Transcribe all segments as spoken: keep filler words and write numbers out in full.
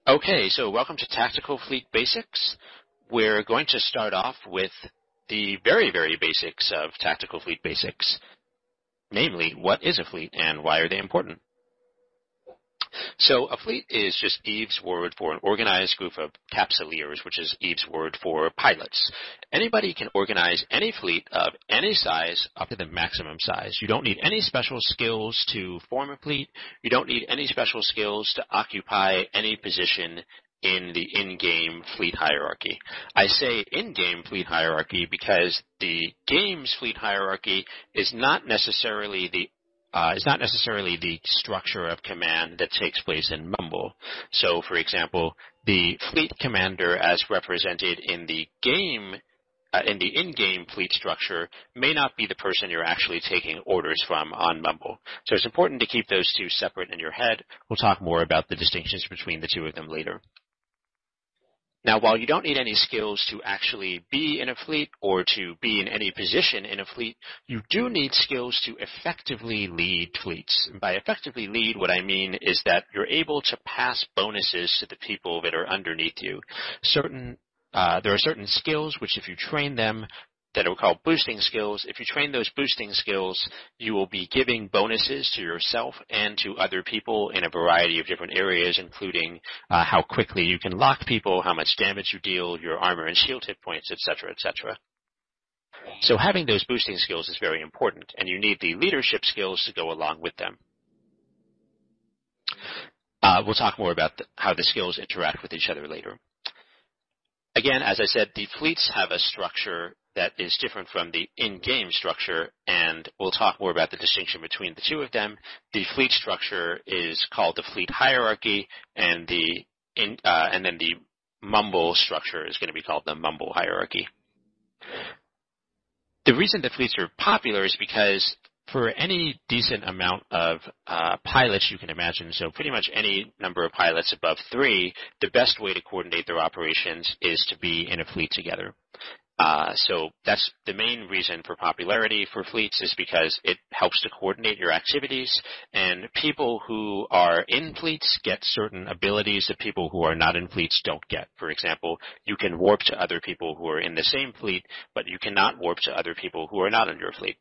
Okay, so welcome to Tactical Fleet Basics. We're going to start off with the very, very basics of Tactical Fleet Basics. Namely, what is a fleet and why are they important? So a fleet is just Eve's word for an organized group of capsuleers, which is Eve's word for pilots. Anybody can organize any fleet of any size up to the maximum size. You don't need any special skills to form a fleet. You don't need any special skills to occupy any position in the in-game fleet hierarchy. I say in-game fleet hierarchy because the game's fleet hierarchy is not necessarily the Uh, is not necessarily the structure of command that takes place in Mumble. So, for example, the fleet commander as represented in the game, uh, in the in-game fleet structure, may not be the person you're actually taking orders from on Mumble. So it's important to keep those two separate in your head. We'll talk more about the distinctions between the two of them later. Now, while you don't need any skills to actually be in a fleet or to be in any position in a fleet, you do need skills to effectively lead fleets. And by effectively lead, what I mean is that you're able to pass bonuses to the people that are underneath you. Certain, uh, there are certain skills which, if you train them, that are called boosting skills. If you train those boosting skills, you will be giving bonuses to yourself and to other people in a variety of different areas, including uh, how quickly you can lock people, how much damage you deal, your armor and shield hit points, et cetera, et cetera. So having those boosting skills is very important, and you need the leadership skills to go along with them. Uh, we'll talk more about the, how the skills interact with each other later. Again, as I said, the fleets have a structure that is different from the in-game structure, and we'll talk more about the distinction between the two of them. The fleet structure is called the fleet hierarchy, and the in, uh, and then the Mumble structure is going to be called the Mumble hierarchy. The reason that fleets are popular is because for any decent amount of uh, pilots you can imagine, so pretty much any number of pilots above three, the best way to coordinate their operations is to be in a fleet together. Uh, so that's the main reason for popularity for fleets, is because it helps to coordinate your activities, and people who are in fleets get certain abilities that people who are not in fleets don't get. For example, you can warp to other people who are in the same fleet, but you cannot warp to other people who are not in your fleet.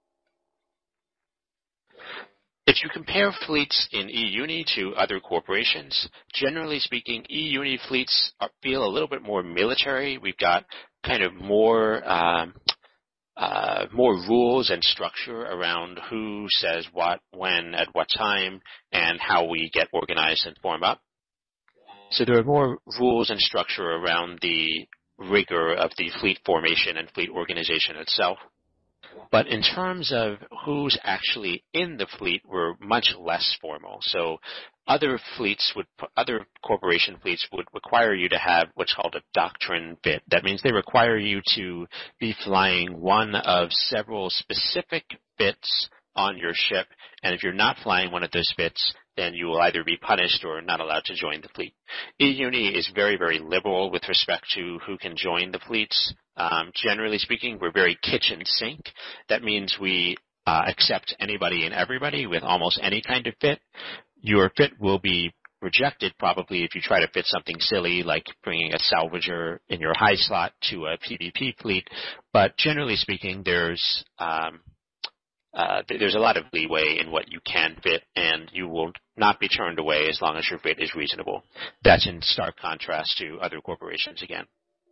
If you compare fleets in eUni to other corporations, generally speaking, eUni fleets are, feel a little bit more military. We've got kind of more um, uh, more rules and structure around who says what, when, at what time, and how we get organized and form up. So there are more rules and structure around the rigor of the fleet formation and fleet organization itself. But in terms of who's actually in the fleet, we're much less formal. So other fleets would, other corporation fleets would require you to have what's called a doctrine fit. That means they require you to be flying one of several specific fits on your ship. And if you're not flying one of those fits, then you will either be punished or not allowed to join the fleet. eUni is very, very liberal with respect to who can join the fleets. Um, generally speaking, we're very kitchen sink. That means we uh, accept anybody and everybody with almost any kind of fit. Your fit will be rejected probably if you try to fit something silly like bringing a salvager in your high slot to a PvP fleet. But generally speaking, there's um, uh, there's a lot of leeway in what you can fit, and you will not be turned away as long as your fit is reasonable. That's in stark contrast to other corporations again.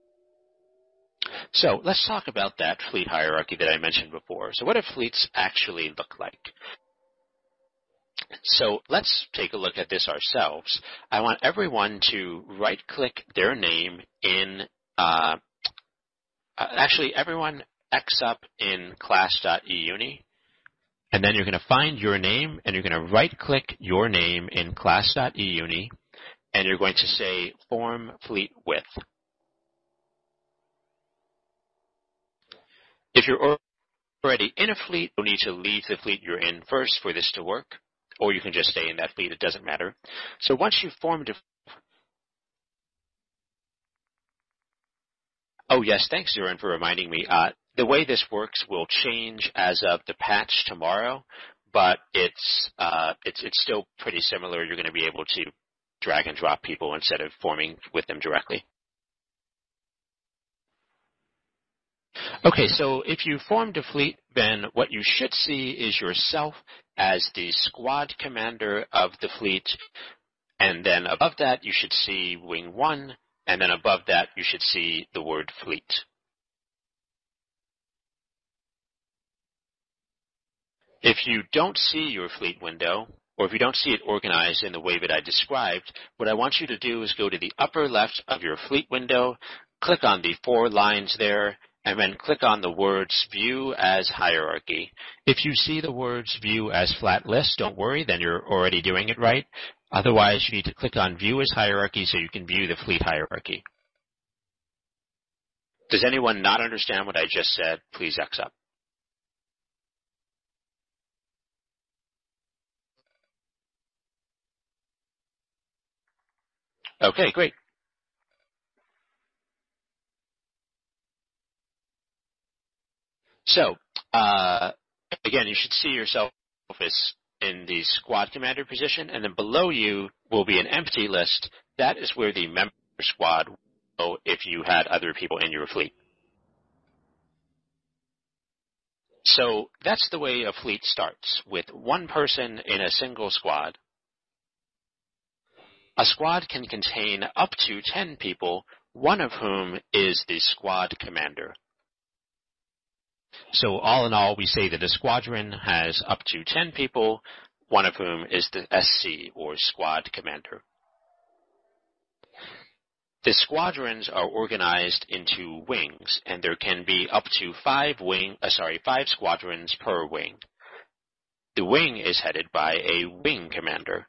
So let's talk about that fleet hierarchy that I mentioned before. So what do fleets actually look like? So let's take a look at this ourselves. I want everyone to right-click their name in, uh, uh, actually everyone X up in class.euni, and then you're going to find your name, and you're going to right-click your name in class.euni, and you're going to say form fleet with. If you're already in a fleet, you'll need to leave the fleet you're in first for this to work, or you can just stay in that fleet. It doesn't matter. So once you've formed a... Oh, yes, thanks, Zurin, for reminding me. Uh, the way this works will change as of the patch tomorrow, but it's, uh, it's, it's still pretty similar. You're going to be able to drag and drop people instead of forming with them directly. Okay, so if you formed a fleet, then what you should see is yourself as the squad commander of the fleet, and then above that you should see Wing one, and then above that you should see the word fleet. If you don't see your fleet window, or if you don't see it organized in the way that I described, what I want you to do is go to the upper left of your fleet window, click on the four lines there, and then click on the words View as Hierarchy. If you see the words View as Flat List, don't worry, then you're already doing it right. Otherwise, you need to click on View as Hierarchy so you can view the fleet hierarchy. Does anyone not understand what I just said? Please X up. Okay, great. So, uh, again, you should see yourself as in the squad commander position, and then below you will be an empty list. That is where the member squad will go if you had other people in your fleet. So that's the way a fleet starts, with one person in a single squad. A squad can contain up to ten people, one of whom is the squad commander. So all in all, we say that a squadron has up to ten people, one of whom is the S C, or squad commander. The squadrons are organized into wings, and there can be up to five wing, uh, sorry, five squadrons per wing. The wing is headed by a wing commander.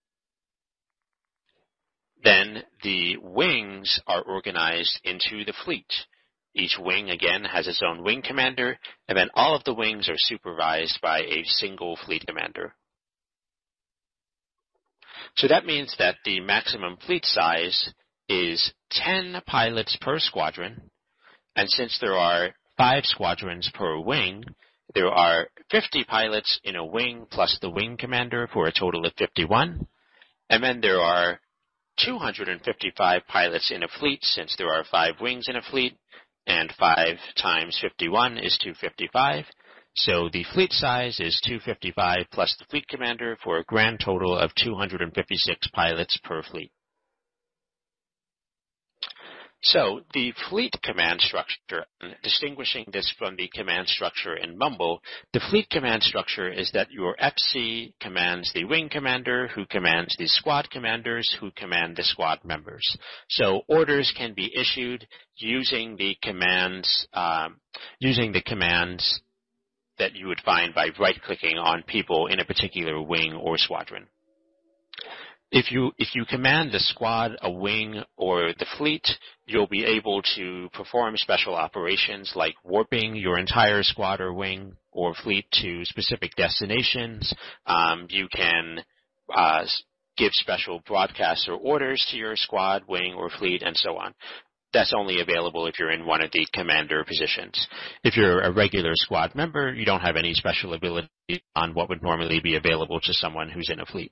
Then the wings are organized into the fleet. Each wing, again, has its own wing commander, and then all of the wings are supervised by a single fleet commander. So that means that the maximum fleet size is ten pilots per squadron, and since there are five squadrons per wing, there are fifty pilots in a wing plus the wing commander for a total of fifty-one, and then there are two hundred fifty-five pilots in a fleet since there are five wings in a fleet, and five times fifty-one is two hundred fifty-five. So the fleet size is two hundred fifty-five plus the fleet commander for a grand total of two hundred fifty-six pilots per fleet. So the fleet command structure, distinguishing this from the command structure in Mumble, the fleet command structure is that your F C commands the wing commander, who commands the squad commanders, who command the squad members. So orders can be issued using the commands, um, using the commands that you would find by right-clicking on people in a particular wing or squadron. If you if you command the squad, a wing, or the fleet, you'll be able to perform special operations like warping your entire squad or wing or fleet to specific destinations. Um, you can uh, give special broadcasts or orders to your squad, wing, or fleet, and so on. That's only available if you're in one of the commander positions. If you're a regular squad member, you don't have any special ability on what would normally be available to someone who's in a fleet.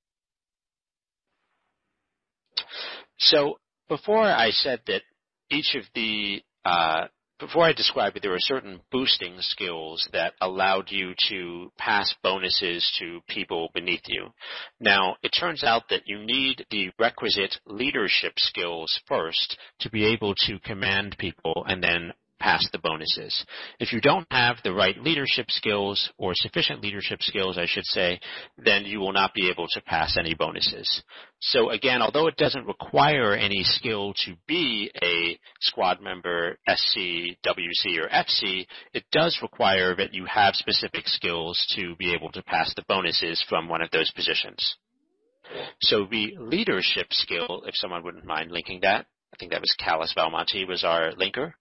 So before I said that each of the, uh, before I described that there were certain boosting skills that allowed you to pass bonuses to people beneath you. Now, it turns out that you need the requisite leadership skills first to be able to command people and then pass the bonuses. If you don't have the right leadership skills, or sufficient leadership skills, I should say, then you will not be able to pass any bonuses. So again, although it doesn't require any skill to be a squad member, S C, W C, or F C, it does require that you have specific skills to be able to pass the bonuses from one of those positions. So the leadership skill, if someone wouldn't mind linking that, I think that was Callus Valmonte was our linker.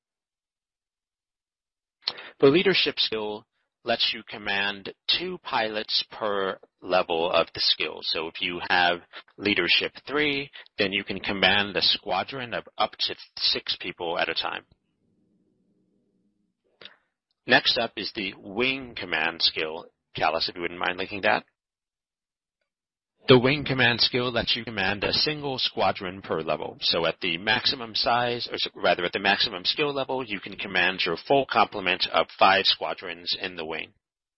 The leadership skill lets you command two pilots per level of the skill. So if you have leadership three, then you can command a squadron of up to six people at a time. Next up is the wing command skill. Callus, if you wouldn't mind linking that. The wing command skill lets you command a single squadron per level. So at the maximum size, or rather at the maximum skill level, you can command your full complement of five squadrons in the wing.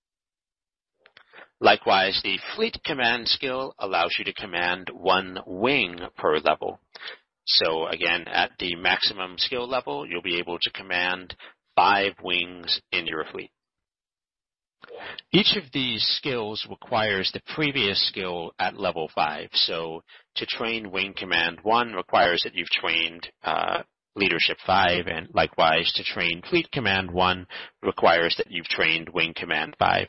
Likewise, the fleet command skill allows you to command one wing per level. So again, at the maximum skill level, you'll be able to command five wings in your fleet. Each of these skills requires the previous skill at level five. So to train Wing Command one requires that you've trained uh, Leadership five, and likewise to train Fleet Command one requires that you've trained Wing Command five.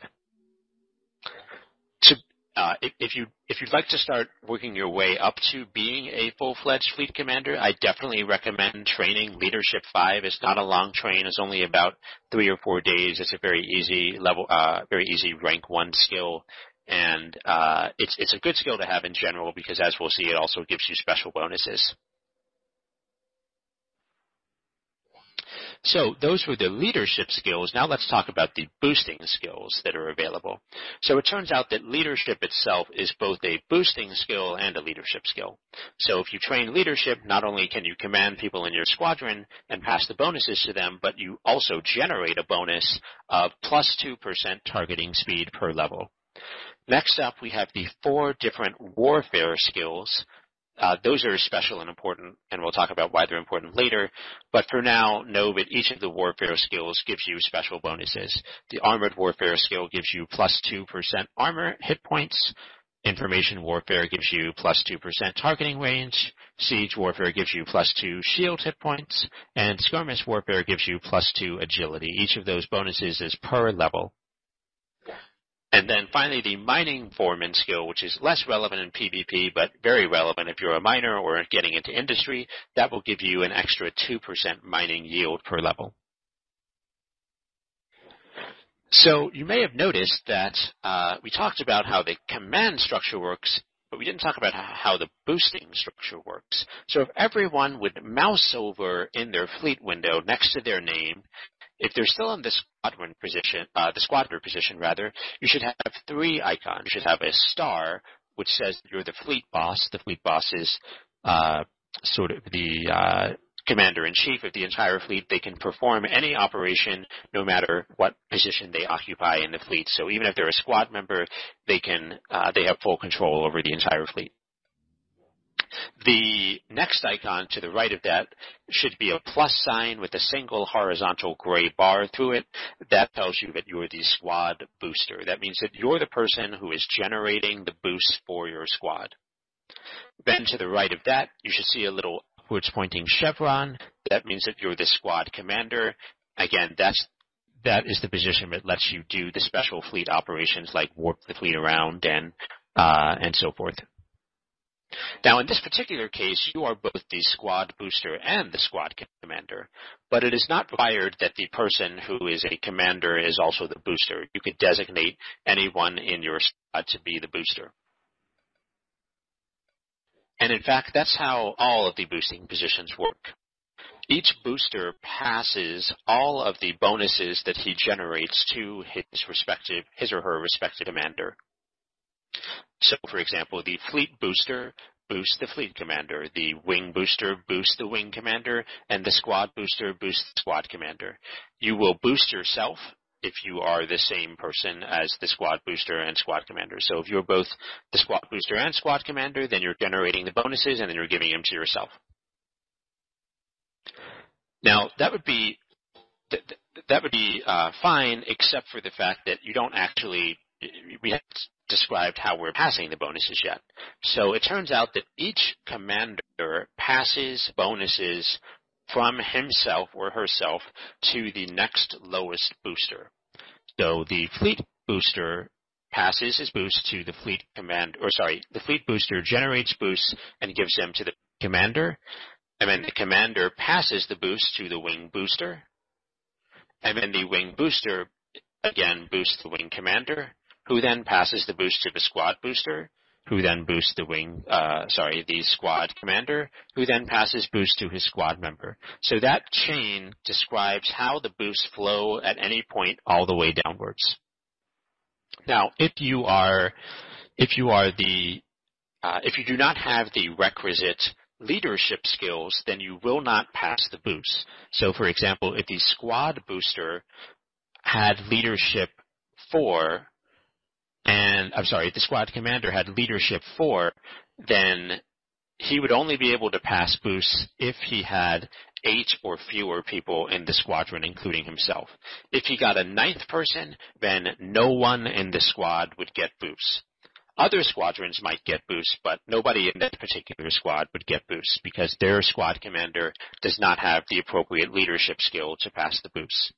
To, uh, if, if, you, if you'd like to start working your way up to being a full-fledged Fleet Commander, I definitely recommend training Leadership five. It's not a long train. It's only about three or four days. It's a very easy level, uh, very easy rank one skill. And uh, it's, it's a good skill to have in general because, as we'll see, it also gives you special bonuses. So those were the leadership skills. Now let's talk about the boosting skills that are available. So it turns out that leadership itself is both a boosting skill and a leadership skill. So if you train leadership, not only can you command people in your squadron and pass the bonuses to them, but you also generate a bonus of plus two percent targeting speed per level. Next up, we have the four different warfare skills. Uh, those are special and important, and we'll talk about why they're important later. But for now, know that each of the warfare skills gives you special bonuses. The armored warfare skill gives you plus two percent armor hit points. Information warfare gives you plus two percent targeting range. Siege warfare gives you plus two shield hit points. And skirmish warfare gives you plus two agility. Each of those bonuses is per level. And then finally, the mining foreman skill, which is less relevant in PvP, but very relevant if you're a miner or getting into industry. That will give you an extra two percent mining yield per level. So you may have noticed that uh, we talked about how the command structure works, but we didn't talk about how the boosting structure works. So if everyone would mouse over in their fleet window next to their name, if they're still in the squadron position, uh, the squadron position rather, you should have three icons. You should have a star, which says you're the fleet boss. The fleet boss is uh, sort of the uh, commander-in-chief of the entire fleet. They can perform any operation, no matter what position they occupy in the fleet. So even if they're a squad member, they can uh, they have full control over the entire fleet. The next icon to the right of that should be a plus sign with a single horizontal gray bar through it. That tells you that you're the squad booster. That means that you're the person who is generating the boosts for your squad. Then to the right of that, you should see a little upwards pointing chevron. That means that you're the squad commander. Again, that's that is the position that lets you do the special fleet operations like warp the fleet around and uh, and so forth. Now, in this particular case, you are both the squad booster and the squad commander, but it is not required that the person who is a commander is also the booster. You could designate anyone in your squad to be the booster. And in fact, that's how all of the boosting positions work. Each booster passes all of the bonuses that he generates to his respective, his or her respective commander. So, for example, the fleet booster boosts the fleet commander, the wing booster boosts the wing commander, and the squad booster boosts the squad commander. You will boost yourself if you are the same person as the squad booster and squad commander. So if you're both the squad booster and squad commander, then you're generating the bonuses and then you're giving them to yourself. Now, that would be th- th- that would be uh, fine, except for the fact that you don't actually we haven't described how we're passing the bonuses yet. So it turns out that each commander passes bonuses from himself or herself to the next lowest booster. So the fleet booster passes his boost to the fleet command, or sorry, the fleet booster generates boosts and gives them to the commander, and then the commander passes the boost to the wing booster, and then the wing booster again boosts the wing commander, who then passes the boost to the squad booster, who then boosts the wing, uh, sorry, the squad commander, who then passes boost to his squad member. So that chain describes how the boosts flow at any point all the way downwards. Now, if you are, if you are the uh, if you do not have the requisite leadership skills, then you will not pass the boost. So, for example, if the squad booster had leadership four, and I'm sorry, if the squad commander had leadership four, then he would only be able to pass boosts if he had eight or fewer people in the squadron, including himself. If he got a ninth person, then no one in the squad would get boosts. Other squadrons might get boosts, but nobody in that particular squad would get boosts because their squad commander does not have the appropriate leadership skill to pass the boosts.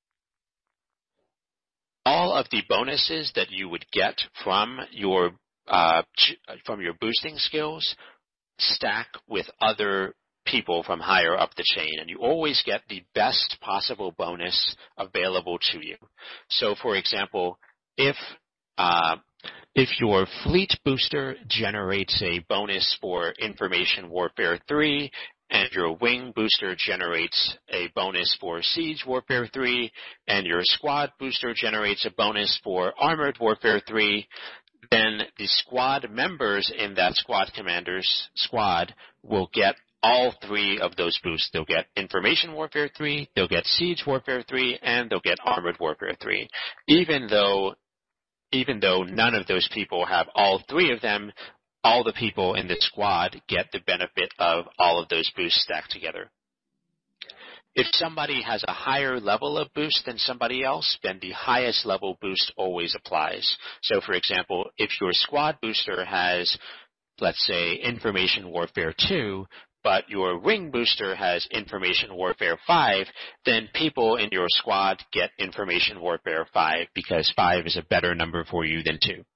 All of the bonuses that you would get from your uh, from your boosting skills stack with other people from higher up the chain, and you always get the best possible bonus available to you. So, for example, if uh, if your fleet booster generates a bonus for Information Warfare three, and your wing booster generates a bonus for Siege Warfare three, and your squad booster generates a bonus for Armored Warfare three, then the squad members in that squad commander's squad will get all three of those boosts. They'll get Information Warfare three, they'll get Siege Warfare three, and they'll get Armored Warfare three. Even though, even though none of those people have all three of them, all the people in the squad get the benefit of all of those boosts stacked together. If somebody has a higher level of boost than somebody else, then the highest level boost always applies. So, for example, if your squad booster has, let's say, Information Warfare two, but your wing booster has Information Warfare five, then people in your squad get Information Warfare five because five is a better number for you than two.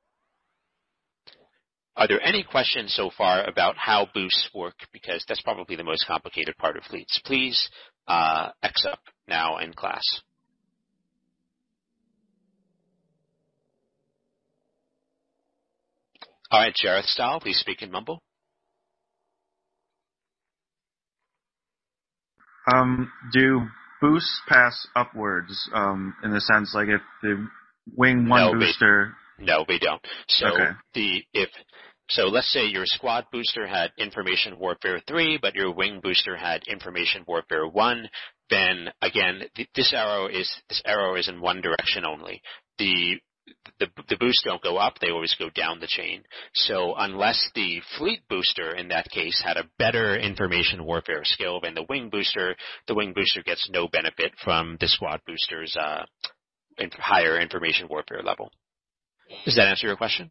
Are there any questions so far about how boosts work? Because that's probably the most complicated part of fleets. Please uh, X up now in class. All right, Jareth Stahl, please speak and mumble. Um, do boosts pass upwards um, in the sense like if the wing one no, booster... They, no, they don't. So okay. the if So let's say your squad booster had Information Warfare three, but your wing booster had Information Warfare one. Then again, th- this arrow is this arrow is in one direction only. The the the boosts don't go up; they always go down the chain. So unless the fleet booster in that case had a better Information Warfare skill than the wing booster, the wing booster gets no benefit from the squad booster's uh, higher Information Warfare level. Does that answer your question?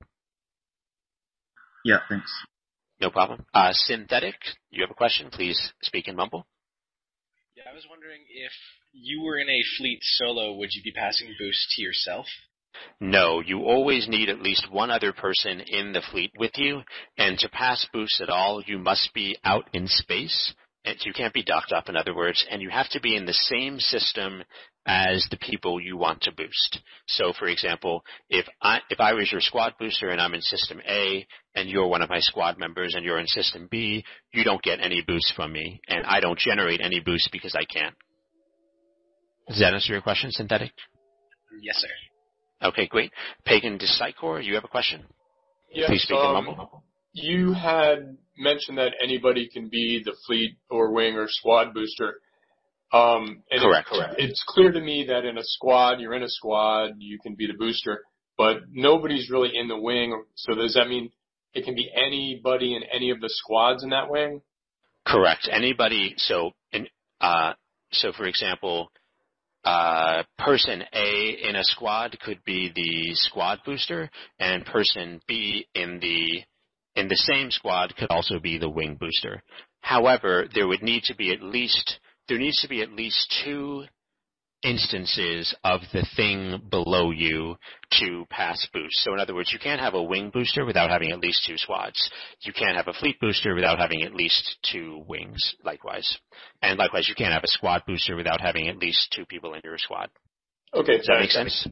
Yeah, thanks. No problem. Uh, Synthetic, you have a question? Please speak and mumble. Yeah, I was wondering if you were in a fleet solo, would you be passing boosts to yourself? No, you always need at least one other person in the fleet with you, and to pass boosts at all, you must be out in space. And you can't be docked up, in other words, and you have to be in the same system as the people you want to boost. So, for example, if I if I was your squad booster and I'm in System A, and you're one of my squad members and you're in System B, you don't get any boosts from me, and I don't generate any boosts because I can't. Does that answer your question, Synthetic? Yes, sir. Okay, great. Pagan Discicor, you have a question? Yes, Please speak um, and mumble. You had mentioned that anybody can be the fleet or wing or squad booster. Um, and Correct. It, correct. It's clear to me that in a squad, you're in a squad, you can be the booster, but nobody's really in the wing. So does that mean it can be anybody in any of the squads in that wing? Correct. Anybody. So, in, uh, so for example, uh, person A in a squad could be the squad booster, and person B in the in the same squad could also be the wing booster. However, there would need to be at least there needs to be at least two instances of the thing below you to pass boost. So in other words, you can't have a wing booster without having at least two squads. You can't have a fleet booster without having at least two wings, likewise. And likewise, you can't have a squad booster without having at least two people in your squad. Okay, Does that make sense?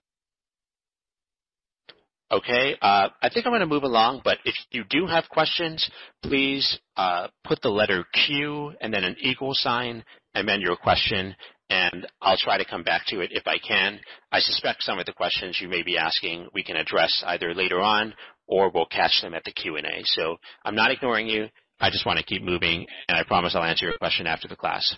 Okay, uh, I think I'm going to move along, but if you do have questions, please uh, put the letter Q and then an equal sign and then your question, and I'll try to come back to it if I can. I suspect some of the questions you may be asking we can address either later on or we'll catch them at the Q and A. So I'm not ignoring you. I just want to keep moving, and I promise I'll answer your question after the class.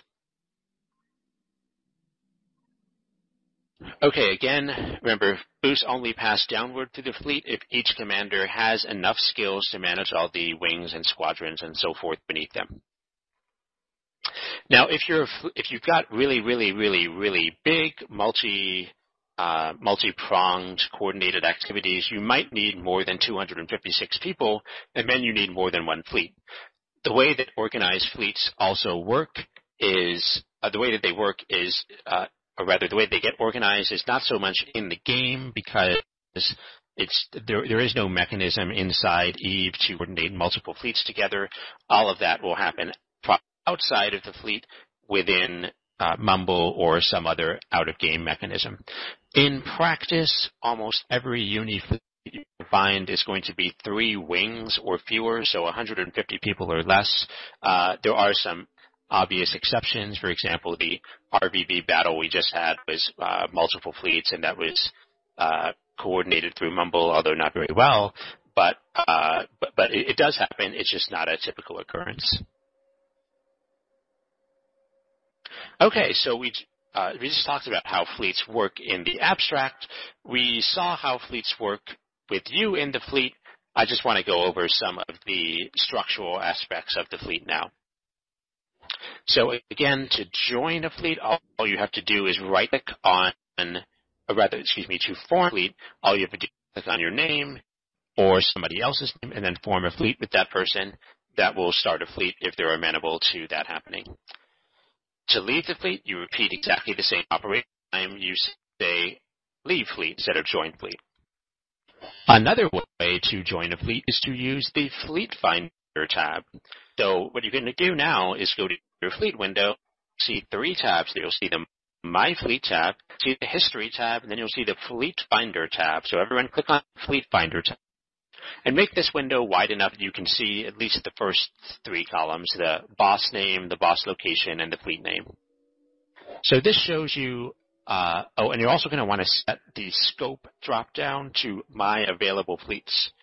Okay, again, remember, boosts only pass downward through the fleet if each commander has enough skills to manage all the wings and squadrons and so forth beneath them. Now, if you're if you've got really, really, really, really big multi uh, multi-pronged coordinated activities, you might need more than two hundred fifty-six people, and then you need more than one fleet. The way that organized fleets also work is uh, the way that they work is, uh, or rather, the way they get organized is not so much in the game because it's there. There is no mechanism inside Eve to coordinate multiple fleets together. All of that will happen outside of the fleet within uh, Mumble or some other out-of-game mechanism. In practice, almost every uni fleet you find is going to be three wings or fewer, so one hundred fifty people or less. Uh, there are some obvious exceptions. For example, the R V B battle we just had was uh, multiple fleets, and that was uh, coordinated through Mumble, although not very well. But uh, but, but it, it does happen. It's just not a typical occurrence. Okay, so we uh, we just talked about how fleets work in the abstract. We saw how fleets work with you in the fleet. I just want to go over some of the structural aspects of the fleet now. So again, to join a fleet, all, all you have to do is right-click on, or rather, excuse me, to form a fleet, all you have to do is click on your name or somebody else's name and then form a fleet with that person. That will start a fleet if they're amenable to that happening. To leave the fleet, you repeat exactly the same operation. You say leave fleet instead of join fleet. Another way to join a fleet is to use the Fleet Finder tab. So what you're going to do now is go to your fleet window, see three tabs there. You'll see the My Fleet tab, see the History tab, and then you'll see the Fleet Finder tab. So everyone click on Fleet Finder tab. And make this window wide enough that you can see at least the first three columns, the boss name, the boss location, and the fleet name. So this shows you, uh, oh, and you're also going to want to set the scope drop-down to My Available Fleets.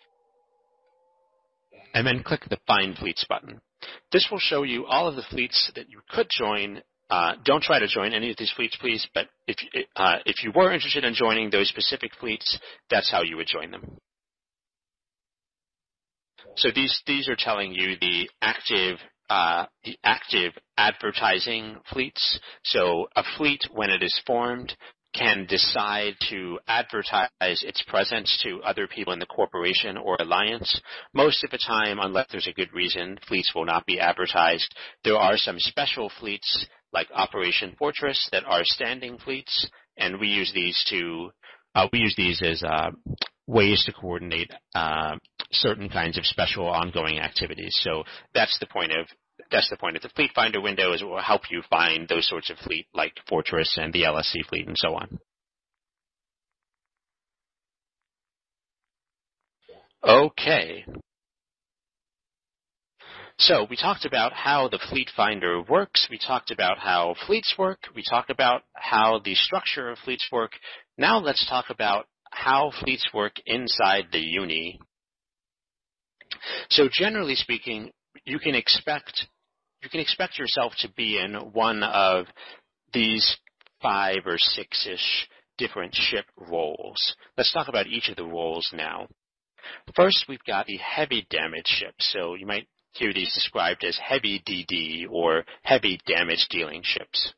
And then click the Find Fleets button. This will show you all of the fleets that you could join. Uh, don't try to join any of these fleets, please, but if, uh, if you were interested in joining those specific fleets, that's how you would join them. So these these are telling you the active uh, the active advertising fleets. So a fleet, when it is formed, can decide to advertise its presence to other people in the corporation or alliance. Most of the time, unless there's a good reason, fleets will not be advertised. There are some special fleets like Operation Fortress that are standing fleets, and we use these to uh, we use these as uh, ways to coordinate uh, certain kinds of special ongoing activities. So that's the point of that's the point of the Fleet Finder window, is it will help you find those sorts of fleet like Fortress and the L S C fleet and so on. Okay. So we talked about how the Fleet Finder works. We talked about how fleets work. We talked about how the structure of fleets work. Now let's talk about how fleets work inside the uni. So generally speaking, you can expect you can expect yourself to be in one of these five or six-ish different ship roles. Let's talk about each of the roles now. First, we've got the heavy damage ships. So you might hear these described as heavy D D or heavy damage dealing ships.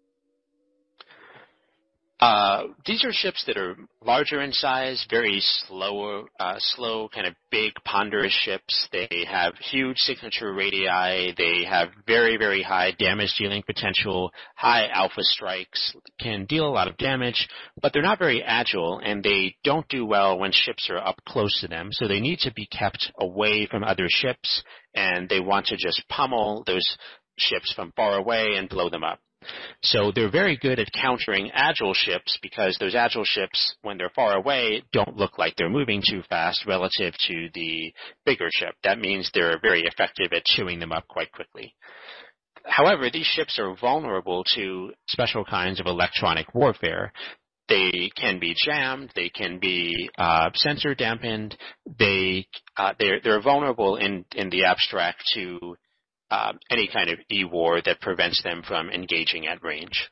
Uh, these are ships that are larger in size, very slower, uh, slow, kind of big, ponderous ships. They have huge signature radii. They have very, very high damage-dealing potential, high alpha strikes, can deal a lot of damage, but they're not very agile, and they don't do well when ships are up close to them. So they need to be kept away from other ships, and they want to just pummel those ships from far away and blow them up. So they're very good at countering agile ships because those agile ships, when they're far away, don't look like they're moving too fast relative to the bigger ship. That means they're very effective at chewing them up quite quickly. However, these ships are vulnerable to special kinds of electronic warfare. They can be jammed. They can be uh, sensor dampened. They uh, they're they're vulnerable in in the abstract to uh, any kind of E-war that prevents them from engaging at range.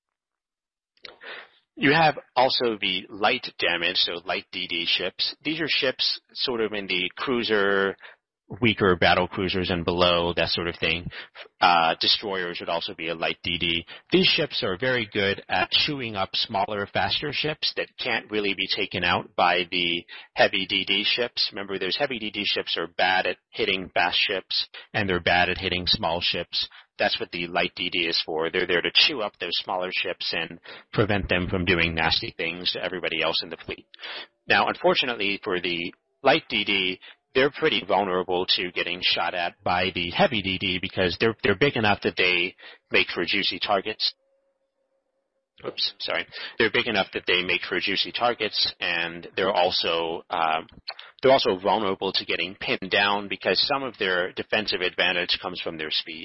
You have also the light damage, so light D D ships. These are ships sort of in the cruiser, weaker battle cruisers and below, that sort of thing. Uh, destroyers would also be a light D D. These ships are very good at chewing up smaller, faster ships that can't really be taken out by the heavy D D ships. Remember, those heavy D D ships are bad at hitting fast ships, and they're bad at hitting small ships. That's what the light D D is for. They're there to chew up those smaller ships and prevent them from doing nasty things to everybody else in the fleet. Now, unfortunately for the light D D, they're pretty vulnerable to getting shot at by the heavy D D because they're they're big enough that they make for juicy targets. Oops, sorry. They're big enough that they make for juicy targets, and they're also um, they're also vulnerable to getting pinned down because some of their defensive advantage comes from their speed.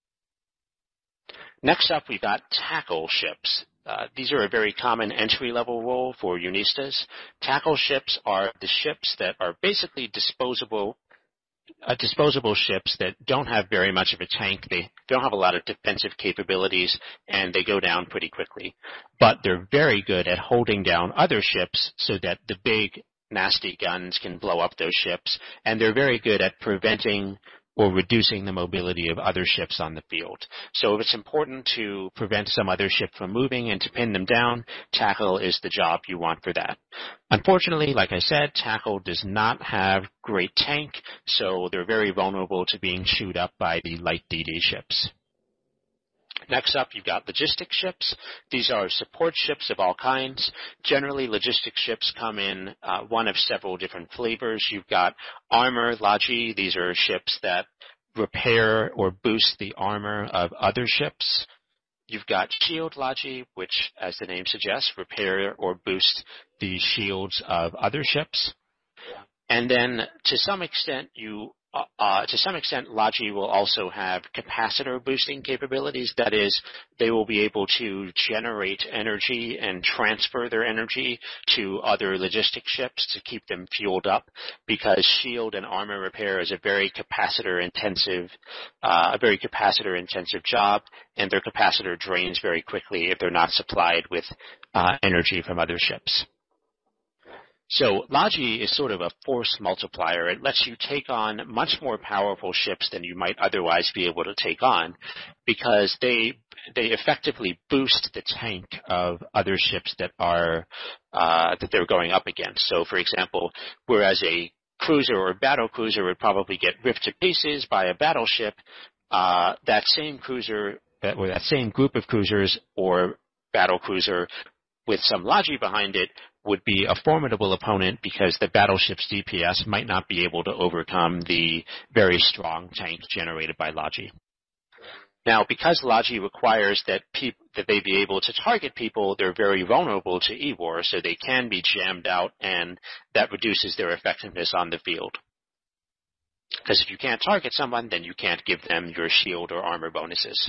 Next up, we've got tackle ships. Uh, these are a very common entry-level role for Unistas. Tackle ships are the ships that are basically disposable uh, disposable ships that don't have very much of a tank. They don't have a lot of defensive capabilities, and they go down pretty quickly. But they're very good at holding down other ships so that the big, nasty guns can blow up those ships, and they're very good at preventing or reducing the mobility of other ships on the field. So if it's important to prevent some other ship from moving and to pin them down, tackle is the job you want for that. Unfortunately, like I said, tackle does not have great tank, so they're very vulnerable to being chewed up by the light D D ships. Next up, you've got logistic ships. These are support ships of all kinds. Generally, logistic ships come in uh, one of several different flavors. You've got armor Logi. These are ships that repair or boost the armor of other ships. You've got shield Logi, which, as the name suggests, repair or boost the shields of other ships. And then, to some extent, you Uh, uh, to some extent, Logi will also have capacitor boosting capabilities. That is, they will be able to generate energy and transfer their energy to other logistic ships to keep them fueled up, because shield and armor repair is a very capacitor intensive, uh, a very capacitor intensive job, and their capacitor drains very quickly if they're not supplied with uh, energy from other ships. So Logi is sort of a force multiplier. It lets you take on much more powerful ships than you might otherwise be able to take on, because they they effectively boost the tank of other ships that are uh, that they're going up against. So, for example, whereas a cruiser or battle cruiser would probably get ripped to pieces by a battleship, uh, that same cruiser or that same group of cruisers or battle cruiser with some Logi behind it would be a formidable opponent, because the battleship's D P S might not be able to overcome the very strong tank generated by Logi. Now, because Logi requires that peop- that they be able to target people, they're very vulnerable to E-war, so they can be jammed out, and that reduces their effectiveness on the field. Because if you can't target someone, then you can't give them your shield or armor bonuses.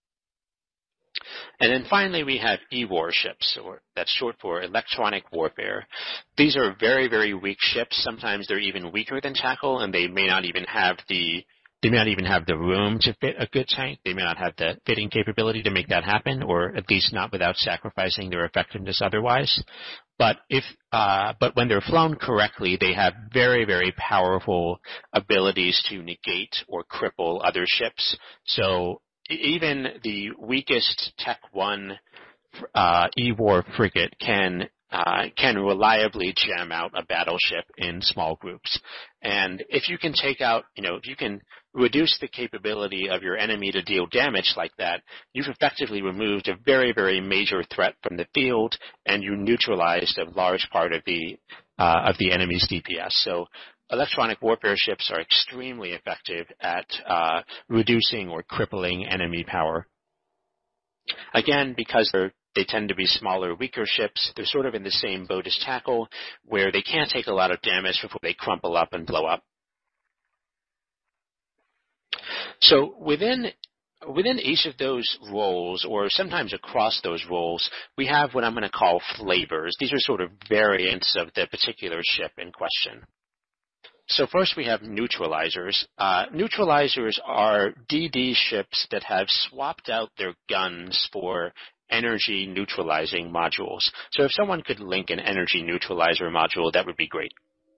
And then finally, we have E-war ships, or that's short for electronic warfare. These are very, very weak ships. Sometimes they're even weaker than tackle, and they may not even have the they may not even have the room to fit a good tank. They may not have the fitting capability to make that happen, or at least not without sacrificing their effectiveness otherwise. But if uh, but when they're flown correctly, they have very, very powerful abilities to negate or cripple other ships. So even the weakest Tech one uh, E-war frigate can uh, can reliably jam out a battleship in small groups. And if you can take out, you know, if you can reduce the capability of your enemy to deal damage like that, you've effectively removed a very, very major threat from the field, and you neutralized a large part of the uh, of the enemy's D P S. So electronic warfare ships are extremely effective at uh, reducing or crippling enemy power. Again, because they're, they tend to be smaller, weaker ships, they're sort of in the same boat as tackle, where they can't take a lot of damage before they crumple up and blow up. So within within each of those roles, or sometimes across those roles, we have what I'm going to call flavors. These are sort of variants of the particular ship in question. So first we have neutralizers. Uh, neutralizers are D D ships that have swapped out their guns for energy neutralizing modules. So if someone could link an energy neutralizer module, that would be great.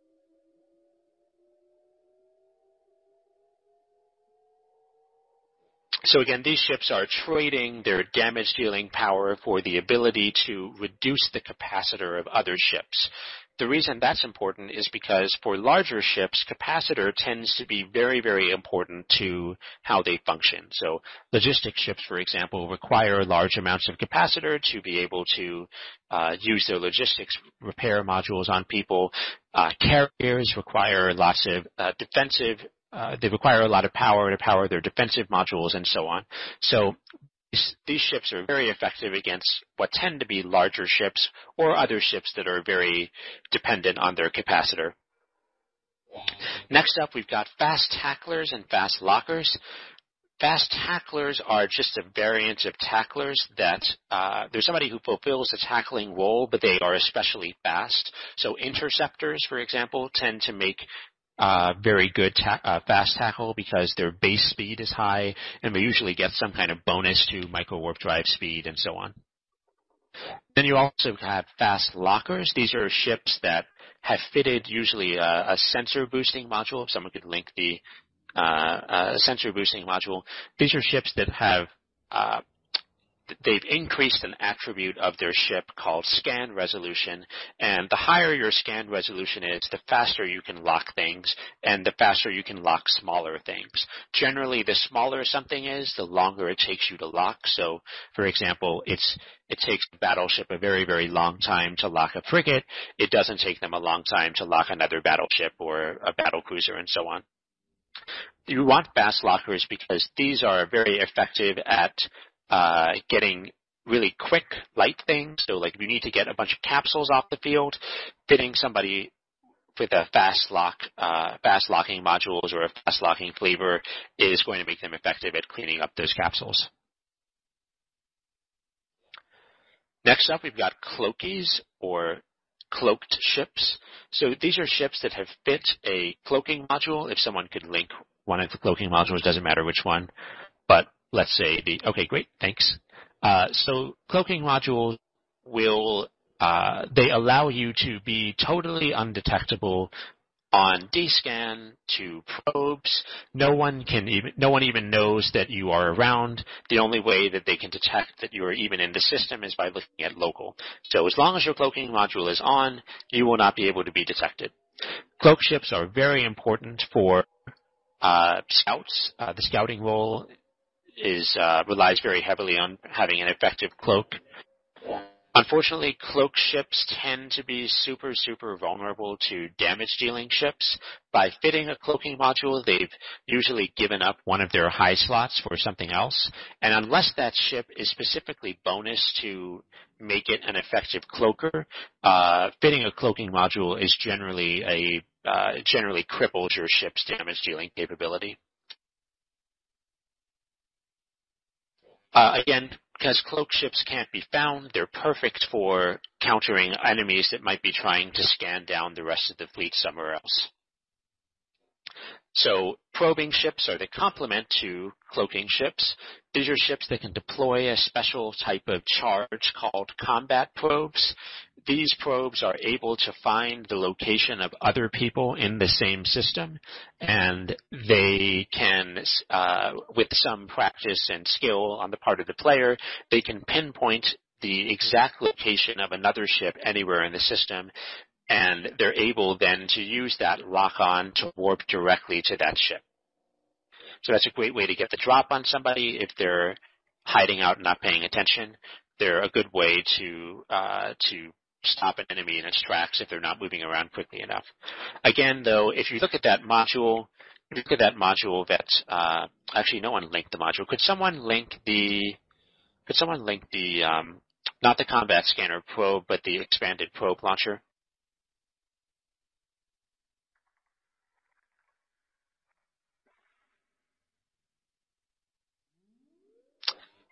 So again, these ships are trading their damage-dealing power for the ability to reduce the capacitor of other ships. The reason that's important is because for larger ships, capacitor tends to be very, very important to how they function. So logistic ships, for example, require large amounts of capacitor to be able to uh, use their logistics repair modules on people. Uh, carriers require lots of uh, defensive Uh, they require a lot of power to power their defensive modules and so on. So these, these ships are very effective against what tend to be larger ships or other ships that are very dependent on their capacitor. Next up, we've got fast tacklers and fast lockers. Fast tacklers are just a variant of tacklers that uh, there's somebody who fulfills a tackling role, but they are especially fast. So interceptors, for example, tend to make Uh, very good ta- uh, fast tackle because their base speed is high, and they usually get some kind of bonus to micro warp drive speed and so on. Then you also have fast lockers. These are ships that have fitted usually a, a sensor boosting module. If someone could link the uh, uh, sensor boosting module. These are ships that have uh, they've increased an attribute of their ship called scan resolution, and the higher your scan resolution is, the faster you can lock things, and the faster you can lock smaller things. Generally, the smaller something is, the longer it takes you to lock. So, for example, it's it takes a battleship a very, very long time to lock a frigate. It doesn't take them a long time to lock another battleship or a battle cruiser and so on. You want fast lockers because these are very effective at Uh, getting really quick, light things. So like if you need to get a bunch of capsules off the field, fitting somebody with a fast lock, uh, fast locking modules or a fast locking flavor is going to make them effective at cleaning up those capsules. Next up, we've got cloakies or cloaked ships. So these are ships that have fit a cloaking module. If someone could link one of the cloaking modules, doesn't matter which one, but let's say the, okay, great, thanks. Uh, so cloaking modules will, uh, they allow you to be totally undetectable on D-scan to probes. No one can even, no one even knows that you are around. The only way that they can detect that you are even in the system is by looking at local. So as long as your cloaking module is on, you will not be able to be detected. Cloak ships are very important for uh, scouts. Uh, the scouting role is uh, relies very heavily on having an effective cloak. Unfortunately, cloak ships tend to be super, super vulnerable to damage-dealing ships. By fitting a cloaking module, they've usually given up one of their high slots for something else. And unless that ship is specifically bonus to make it an effective cloaker, uh, fitting a cloaking module is generally a uh, generally cripples your ship's damage-dealing capability. Uh, again, because cloak ships can't be found, they're perfect for countering enemies that might be trying to scan down the rest of the fleet somewhere else. So probing ships are the complement to cloaking ships. These are ships that can deploy a special type of charge called combat probes. These probes are able to find the location of other people in the same system, and they can, uh, with some practice and skill on the part of the player, they can pinpoint the exact location of another ship anywhere in the system, and they're able then to use that lock-on to warp directly to that ship. So that's a great way to get the drop on somebody if they're hiding out and not paying attention. They're a good way to uh, to stop an enemy in its tracks if they're not moving around quickly enough. Again, though, if you look at that module, if you look at that module that uh, actually no one linked the module. Could someone link the? Could someone link the um, not the combat scanner probe, but the expanded probe launcher?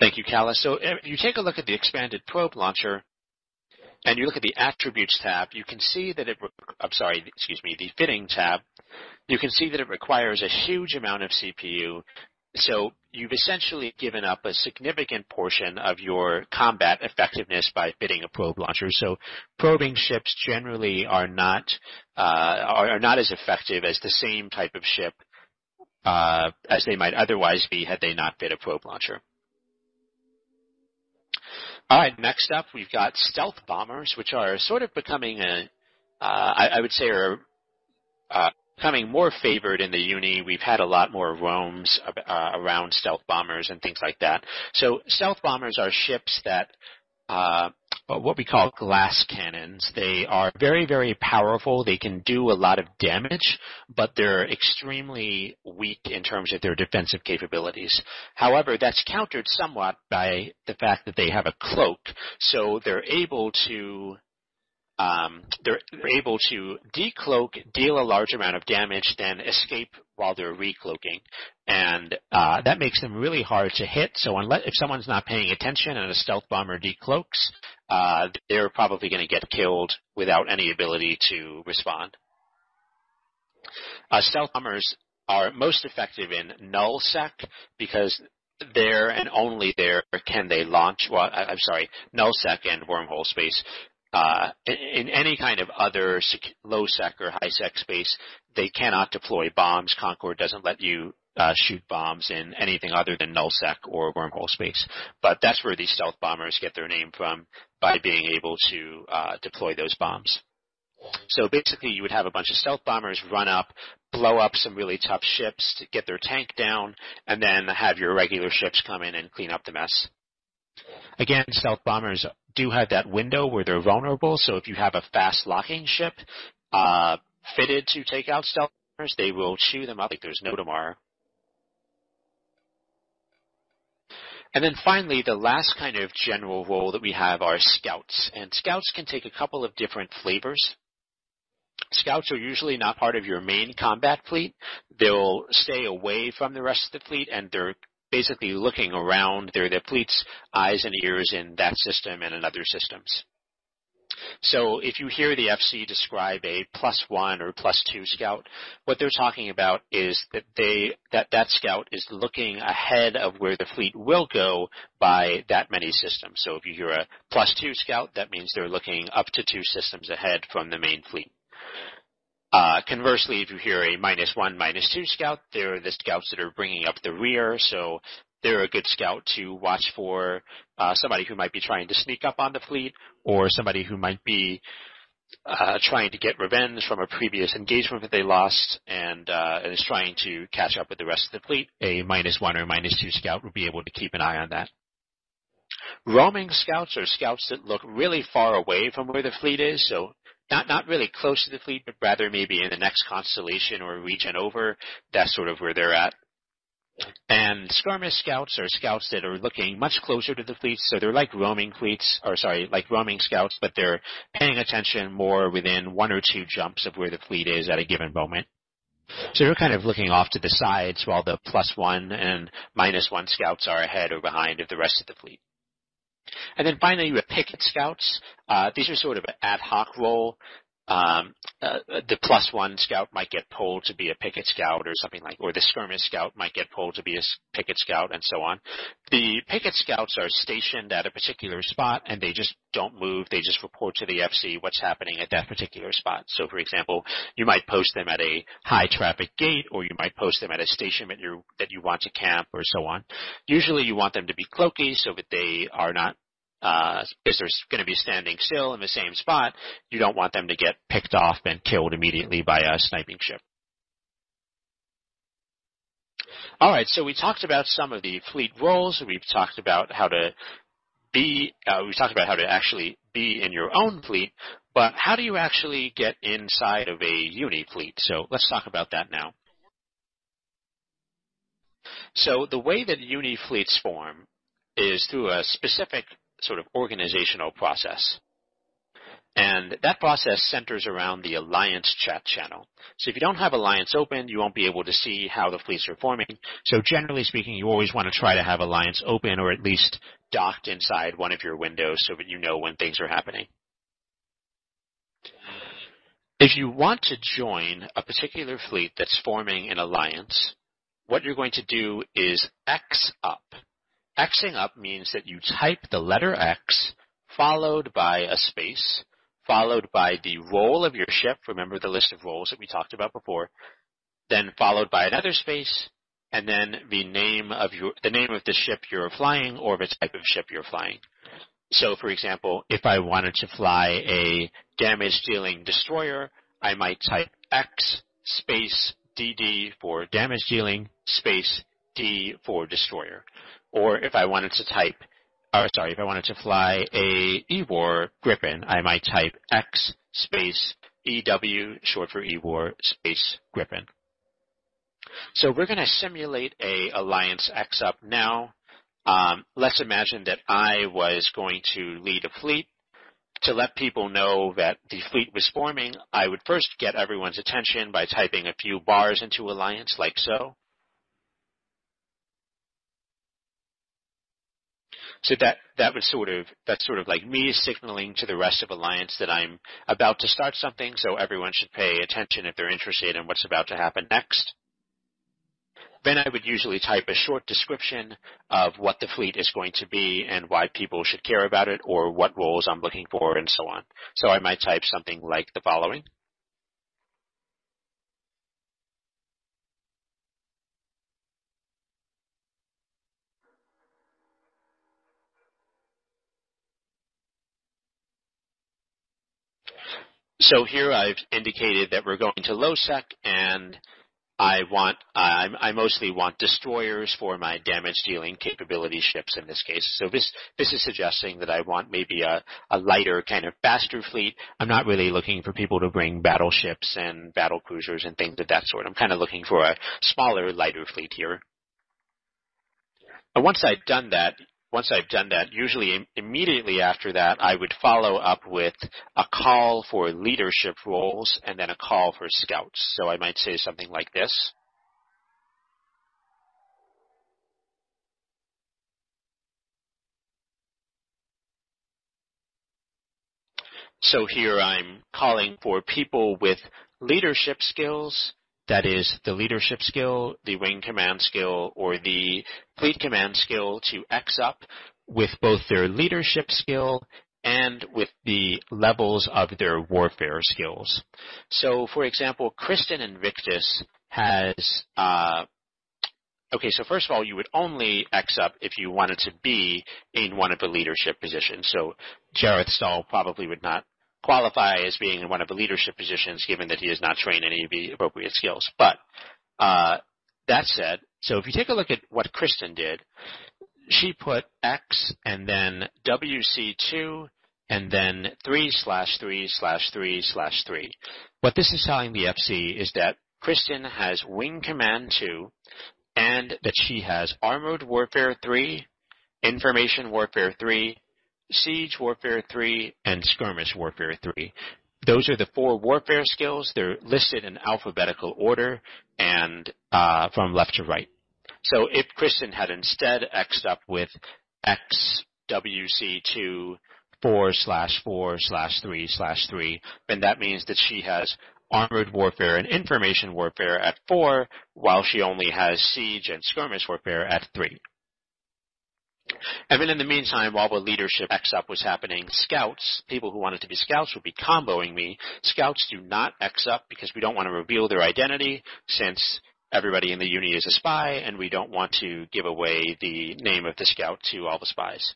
Thank you, Calla. So if you take a look at the expanded probe launcher, and you look at the attributes tab, you can see that it, I'm sorry, excuse me, the fitting tab, you can see that it requires a huge amount of C P U. So you've essentially given up a significant portion of your combat effectiveness by fitting a probe launcher. So probing ships generally are not, uh, are, are not as effective as the same type of ship, uh, as they might otherwise be had they not fit a probe launcher. All right, next up we've got stealth bombers, which are sort of becoming a, uh, I, I would say are uh, becoming more favored in the Uni. We've had a lot more roams uh, around stealth bombers and things like that. So stealth bombers are ships that, uh, what we call glass cannons. They are very, very powerful. They can do a lot of damage, but they're extremely weak in terms of their defensive capabilities. However, that's countered somewhat by the fact that they have a cloak, so they're able to um, they're, they're able to decloak, deal a large amount of damage, then escape while they're recloaking. And uh, that makes them really hard to hit. So unless if someone's not paying attention and a stealth bomber decloaks, uh, they're probably going to get killed without any ability to respond. Uh, stealth bombers are most effective in nullsec because there and only there can they launch. Well, I, I'm sorry, nullsec and wormhole space. Uh, in, in any kind of other sec- low-sec or high-sec space, they cannot deploy bombs. Concord doesn't let you uh, shoot bombs in anything other than nullsec or wormhole space. But that's where these stealth bombers get their name from, by being able to uh, deploy those bombs. So basically you would have a bunch of stealth bombers run up, blow up some really tough ships to get their tank down, and then have your regular ships come in and clean up the mess. Again, stealth bombers do have that window where they're vulnerable, so if you have a fast locking ship uh, fitted to take out stealth bombers, they will chew them up like there's no tomorrow. And then finally, the last kind of general role that we have are scouts. And scouts can take a couple of different flavors. Scouts are usually not part of your main combat fleet. They'll stay away from the rest of the fleet, and they're basically looking around. They're the fleet's eyes and ears in that system and in other systems. So if you hear the F C describe a plus one or plus two scout, what they're talking about is that they that, that scout is looking ahead of where the fleet will go by that many systems. So if you hear a plus two scout, that means they're looking up to two systems ahead from the main fleet. Uh, conversely, if you hear a minus one, minus two scout, they're the scouts that are bringing up the rear, so they're a good scout to watch for uh, somebody who might be trying to sneak up on the fleet, or somebody who might be uh, trying to get revenge from a previous engagement that they lost and, uh, and is trying to catch up with the rest of the fleet. A minus one or minus two scout would be able to keep an eye on that. Roaming scouts are scouts that look really far away from where the fleet is, so Not not really close to the fleet, but rather maybe in the next constellation or region over. That's sort of where they're at. And skirmish scouts are scouts that are looking much closer to the fleet, so they're like roaming fleets, or sorry, like roaming scouts, but they're paying attention more within one or two jumps of where the fleet is at a given moment. So they're kind of looking off to the sides while the plus one and minus one scouts are ahead or behind of the rest of the fleet. And then finally, you have picket scouts. Uh, these are sort of an ad hoc role. Um, uh, the plus one scout might get pulled to be a picket scout or something like, or the skirmish scout might get pulled to be a picket scout and so on. The picket scouts are stationed at a particular spot and they just don't move. They just report to the F C what's happening at that particular spot. So for example, you might post them at a high traffic gate, or you might post them at a station that you that you want to camp or so on. Usually you want them to be cloaky so that they are not Uh, if they're going to be standing still in the same spot, you don't want them to get picked off and killed immediately by a sniping ship. All right, so we talked about some of the fleet roles. We've talked about how to be, uh, we talked about how to actually be in your own fleet, but how do you actually get inside of a uni fleet? So let's talk about that now. So the way that uni fleets form is through a specific sort of organizational process. And that process centers around the Alliance chat channel. So if you don't have Alliance open, you won't be able to see how the fleets are forming. So generally speaking, you always want to try to have Alliance open or at least docked inside one of your windows so that you know when things are happening. If you want to join a particular fleet that's forming an alliance, what you're going to do is X up. Xing up means that you type the letter X followed by a space, followed by the role of your ship. Remember the list of roles that we talked about before. Then followed by another space, and then the name of your the name of the ship you're flying or the type of ship you're flying. So, for example, if I wanted to fly a damage-dealing destroyer, I might type X space D D for damage-dealing space D for destroyer. Or if I wanted to type, or sorry, if I wanted to fly a E WAR Gripen, I might type X space E W, short for E WAR, space Gripen. So we're going to simulate a Alliance X up now. Um, let's imagine that I was going to lead a fleet. To let people know that the fleet was forming, I would first get everyone's attention by typing a few bars into Alliance, like so. So that, that was sort of, that's sort of like me signaling to the rest of Alliance that I'm about to start something, so everyone should pay attention if they're interested in what's about to happen next. Then I would usually type a short description of what the fleet is going to be and why people should care about it or what roles I'm looking for and so on. So I might type something like the following. So here I've indicated that we're going to LowSec, and I want, uh, I mostly want destroyers for my damage-dealing capability ships in this case. So this, this is suggesting that I want maybe a, a lighter, kind of faster fleet. I'm not really looking for people to bring battleships and battle cruisers and things of that sort. I'm kind of looking for a smaller, lighter fleet here. And once I've done that, Once I've done that, usually immediately after that, I would follow up with a call for leadership roles and then a call for scouts. So I might say something like this. So here I'm calling for people with leadership skills. That is the leadership skill, the wing command skill, or the fleet command skill to X up with both their leadership skill and with the levels of their warfare skills. So, for example, Kristen Invictus has, uh, okay, so first of all, you would only X up if you wanted to be in one of the leadership positions. So Jareth Stahl probably would not qualify as being in one of the leadership positions given that he has not trained any of the appropriate skills. But uh, that said, so if you take a look at what Kristen did, she put X and then W C two and then three slash three slash three slash three. What this is telling the F C is that Kristen has Wing Command two and that she has Armored Warfare three, Information Warfare three, Siege Warfare three, and Skirmish Warfare three. Those are the four warfare skills. They're listed in alphabetical order and uh, from left to right. So if Kristen had instead X'd up with X W C two four slash four slash three slash three, then that means that she has Armored Warfare and Information Warfare at four, while she only has Siege and Skirmish Warfare at three. And then in the meantime, while the leadership X-up was happening, scouts, people who wanted to be scouts, would be comboing me. Scouts do not X-up because we don't want to reveal their identity, since everybody in the uni is a spy, and we don't want to give away the name of the scout to all the spies.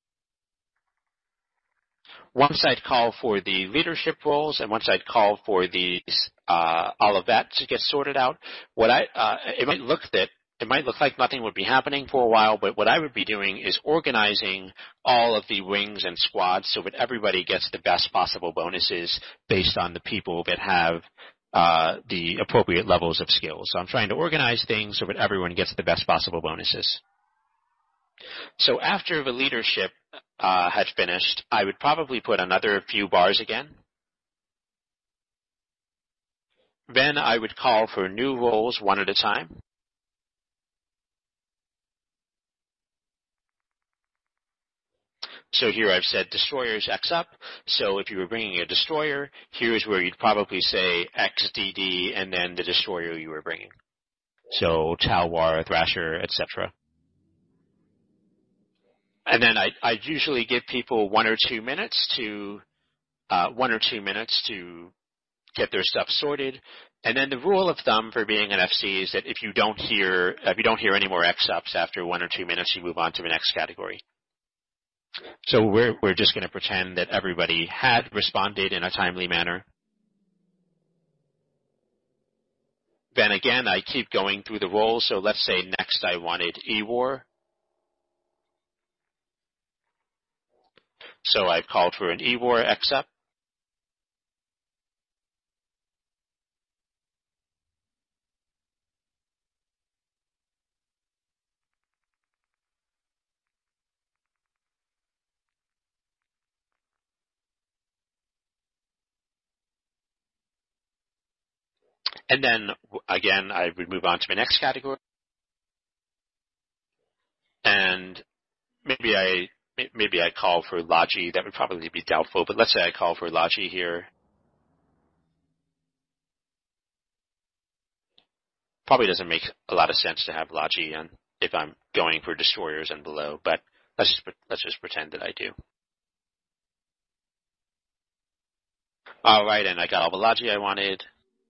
Once I'd call for the leadership roles, and once I'd call for the uh, all of that to get sorted out, what I uh, it might look that It might look like nothing would be happening for a while, but what I would be doing is organizing all of the wings and squads so that everybody gets the best possible bonuses based on the people that have uh, the appropriate levels of skills. So I'm trying to organize things so that everyone gets the best possible bonuses. So after the leadership uh, had finished, I would probably put another few bars again. Then I would call for new rolls one at a time. So here I've said destroyers X up. So if you were bringing a destroyer, here's where you'd probably say X D D and then the destroyer you were bringing. So Talwar, Thrasher, et cetera. And then I'd, I'd usually give people one or two minutes to uh, one or two minutes to get their stuff sorted. And then the rule of thumb for being an F C is that if you don't hear if you don't hear any more X ups after one or two minutes, you move on to the next category. So we're we're just going to pretend that everybody had responded in a timely manner. Then again, I keep going through the roles. So let's say next I wanted E-War. So I've called for an E-War X up. And then, again, I would move on to my next category. And maybe I maybe I call for Logi. That would probably be doubtful, but let's say I call for Logi here. Probably doesn't make a lot of sense to have Logi on if I'm going for destroyers and below, but let's just, let's just pretend that I do. All right, and I got all the Logi I wanted.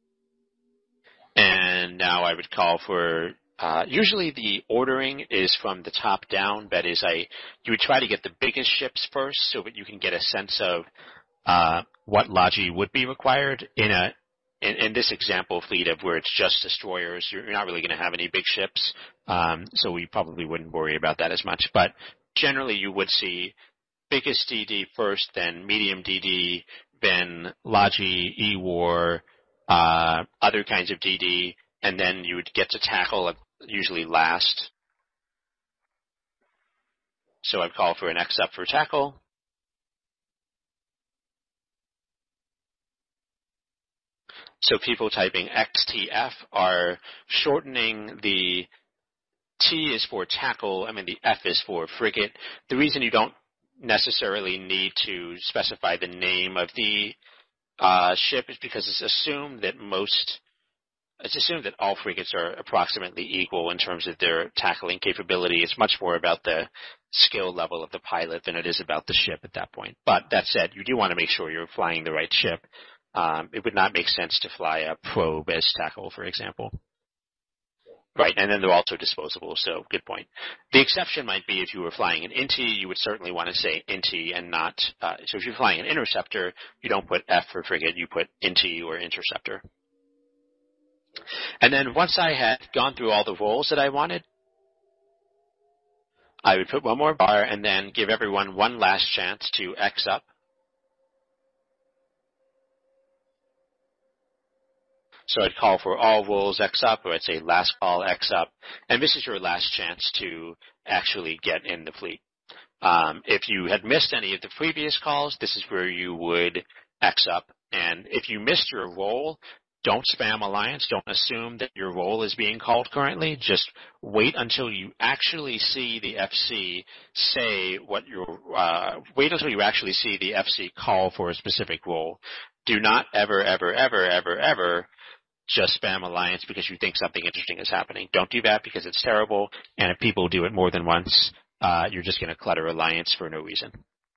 And now I would call for, uh, usually the ordering is from the top down. That is, I you would try to get the biggest ships first so that you can get a sense of uh, what Logi would be required. In a in, in this example fleet of where it's just destroyers, you're not really going to have any big ships, um, so we probably wouldn't worry about that as much. But generally you would see biggest D D first, then medium D D, then Logi, E-War, Uh, other kinds of D D, and then you would get to tackle usually last. So I'd call for an X up for tackle. So people typing X T F are shortening the T is for tackle, I mean the F is for frigate. The reason you don't necessarily need to specify the name of the Uh, ship is because it's assumed that most, it's assumed that all frigates are approximately equal in terms of their tackling capability. It's much more about the skill level of the pilot than it is about the ship at that point. But that said, you do want to make sure you're flying the right ship. Um, it would not make sense to fly a probe as tackle, for example. Right, and then they're also disposable, so good point. The exception might be if you were flying an Inti, you would certainly want to say Inti and not, uh, so if you're flying an interceptor, you don't put F for frigate, you put Inti or interceptor. And then once I had gone through all the roles that I wanted, I would put one more bar and then give everyone one last chance to X up. So I'd call for all rolls X up, or I'd say last call X up, and this is your last chance to actually get in the fleet. Um, if you had missed any of the previous calls, this is where you would X up, and if you missed your roll, don't spam Alliance. Don't assume that your roll is being called currently. Just wait until you actually see the F C say what your, uh, wait until you actually see the F C call for a specific roll. Do not ever, ever, ever, ever, ever just spam Alliance because you think something interesting is happening. Don't do that because it's terrible, and if people do it more than once, uh, you're just going to clutter Alliance for no reason.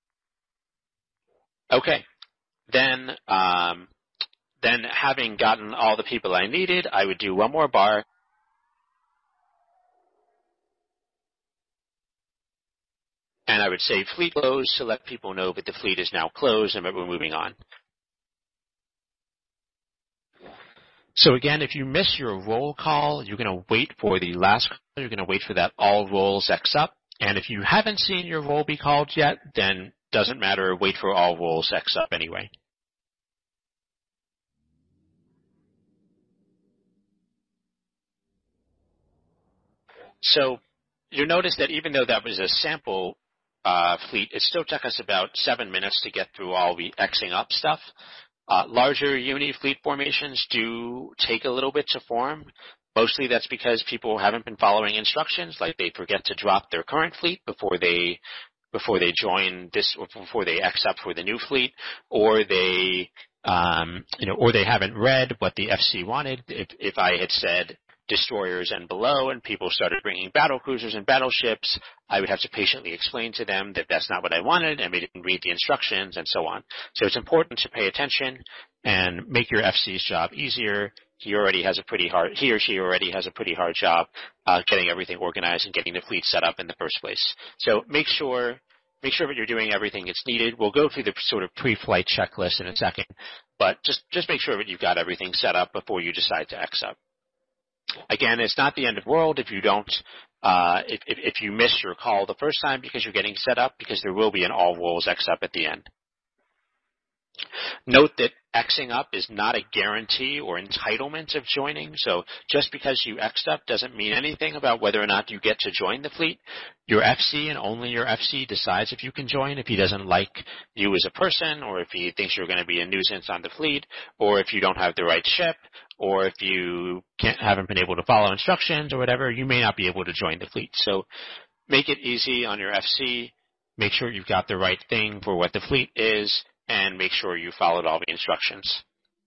Okay. Then, um, then having gotten all the people I needed, I would do one more bar. And I would say fleet closed to let people know that the fleet is now closed and that we're moving on. So again, if you miss your roll call, you're going to wait for the last call. You're going to wait for that all rolls X up. And if you haven't seen your roll be called yet, then doesn't matter. Wait for all rolls X up anyway. So you'll notice that even though that was a sample uh, fleet, it still took us about seven minutes to get through all the Xing up stuff. Uh, larger uni fleet formations do take a little bit to form. Mostly that's because people haven't been following instructions, like they forget to drop their current fleet before they before they join this, or before they X up for the new fleet, or they um, you know, or they haven't read what the F C wanted. If if I had said destroyers and below, and people started bringing battle cruisers and battleships, I would have to patiently explain to them that that's not what I wanted, and they didn't read the instructions, and so on. So it's important to pay attention and make your F C's job easier. He already has a pretty hard, he or she already has a pretty hard job uh, getting everything organized and getting the fleet set up in the first place. So make sure, make sure that you're doing everything that's needed. We'll go through the sort of pre-flight checklist in a second, but just just make sure that you've got everything set up before you decide to X up. Again, it's not the end of the world if you don't, uh, if, if, if you miss your call the first time because you're getting set up, because there will be an all roles X up at the end. Note that Xing up is not a guarantee or entitlement of joining, so just because you X'd up doesn't mean anything about whether or not you get to join the fleet. Your F C and only your F C decides if you can join, if he doesn't like you as a person, or if he thinks you're going to be a nuisance on the fleet, or if you don't have the right ship, or if you can't, haven't been able to follow instructions or whatever, you may not be able to join the fleet. So make it easy on your F C, make sure you've got the right thing for what the fleet is, and make sure you followed all the instructions.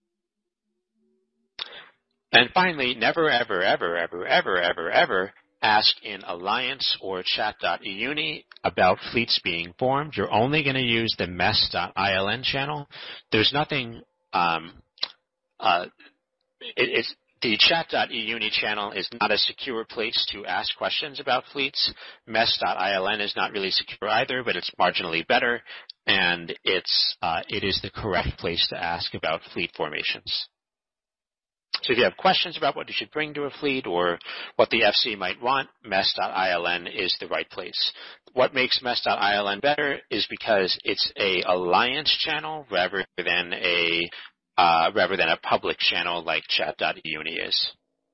And finally, never, ever, ever, ever, ever, ever, ever ask in Alliance or chat.euni about fleets being formed. You're only going to use the mess.iln channel. There's nothing, um, uh, it, it's, the chat.euni channel is not a secure place to ask questions about fleets. mess.iln is not really secure either, but it's marginally better, and it's uh, it is the correct place to ask about fleet formations. So if you have questions about what you should bring to a fleet or what the F C might want, mess.iln is the right place. What makes mess.iln better is because it's a alliance channel rather than a Uh, rather than a public channel like chat.euni is.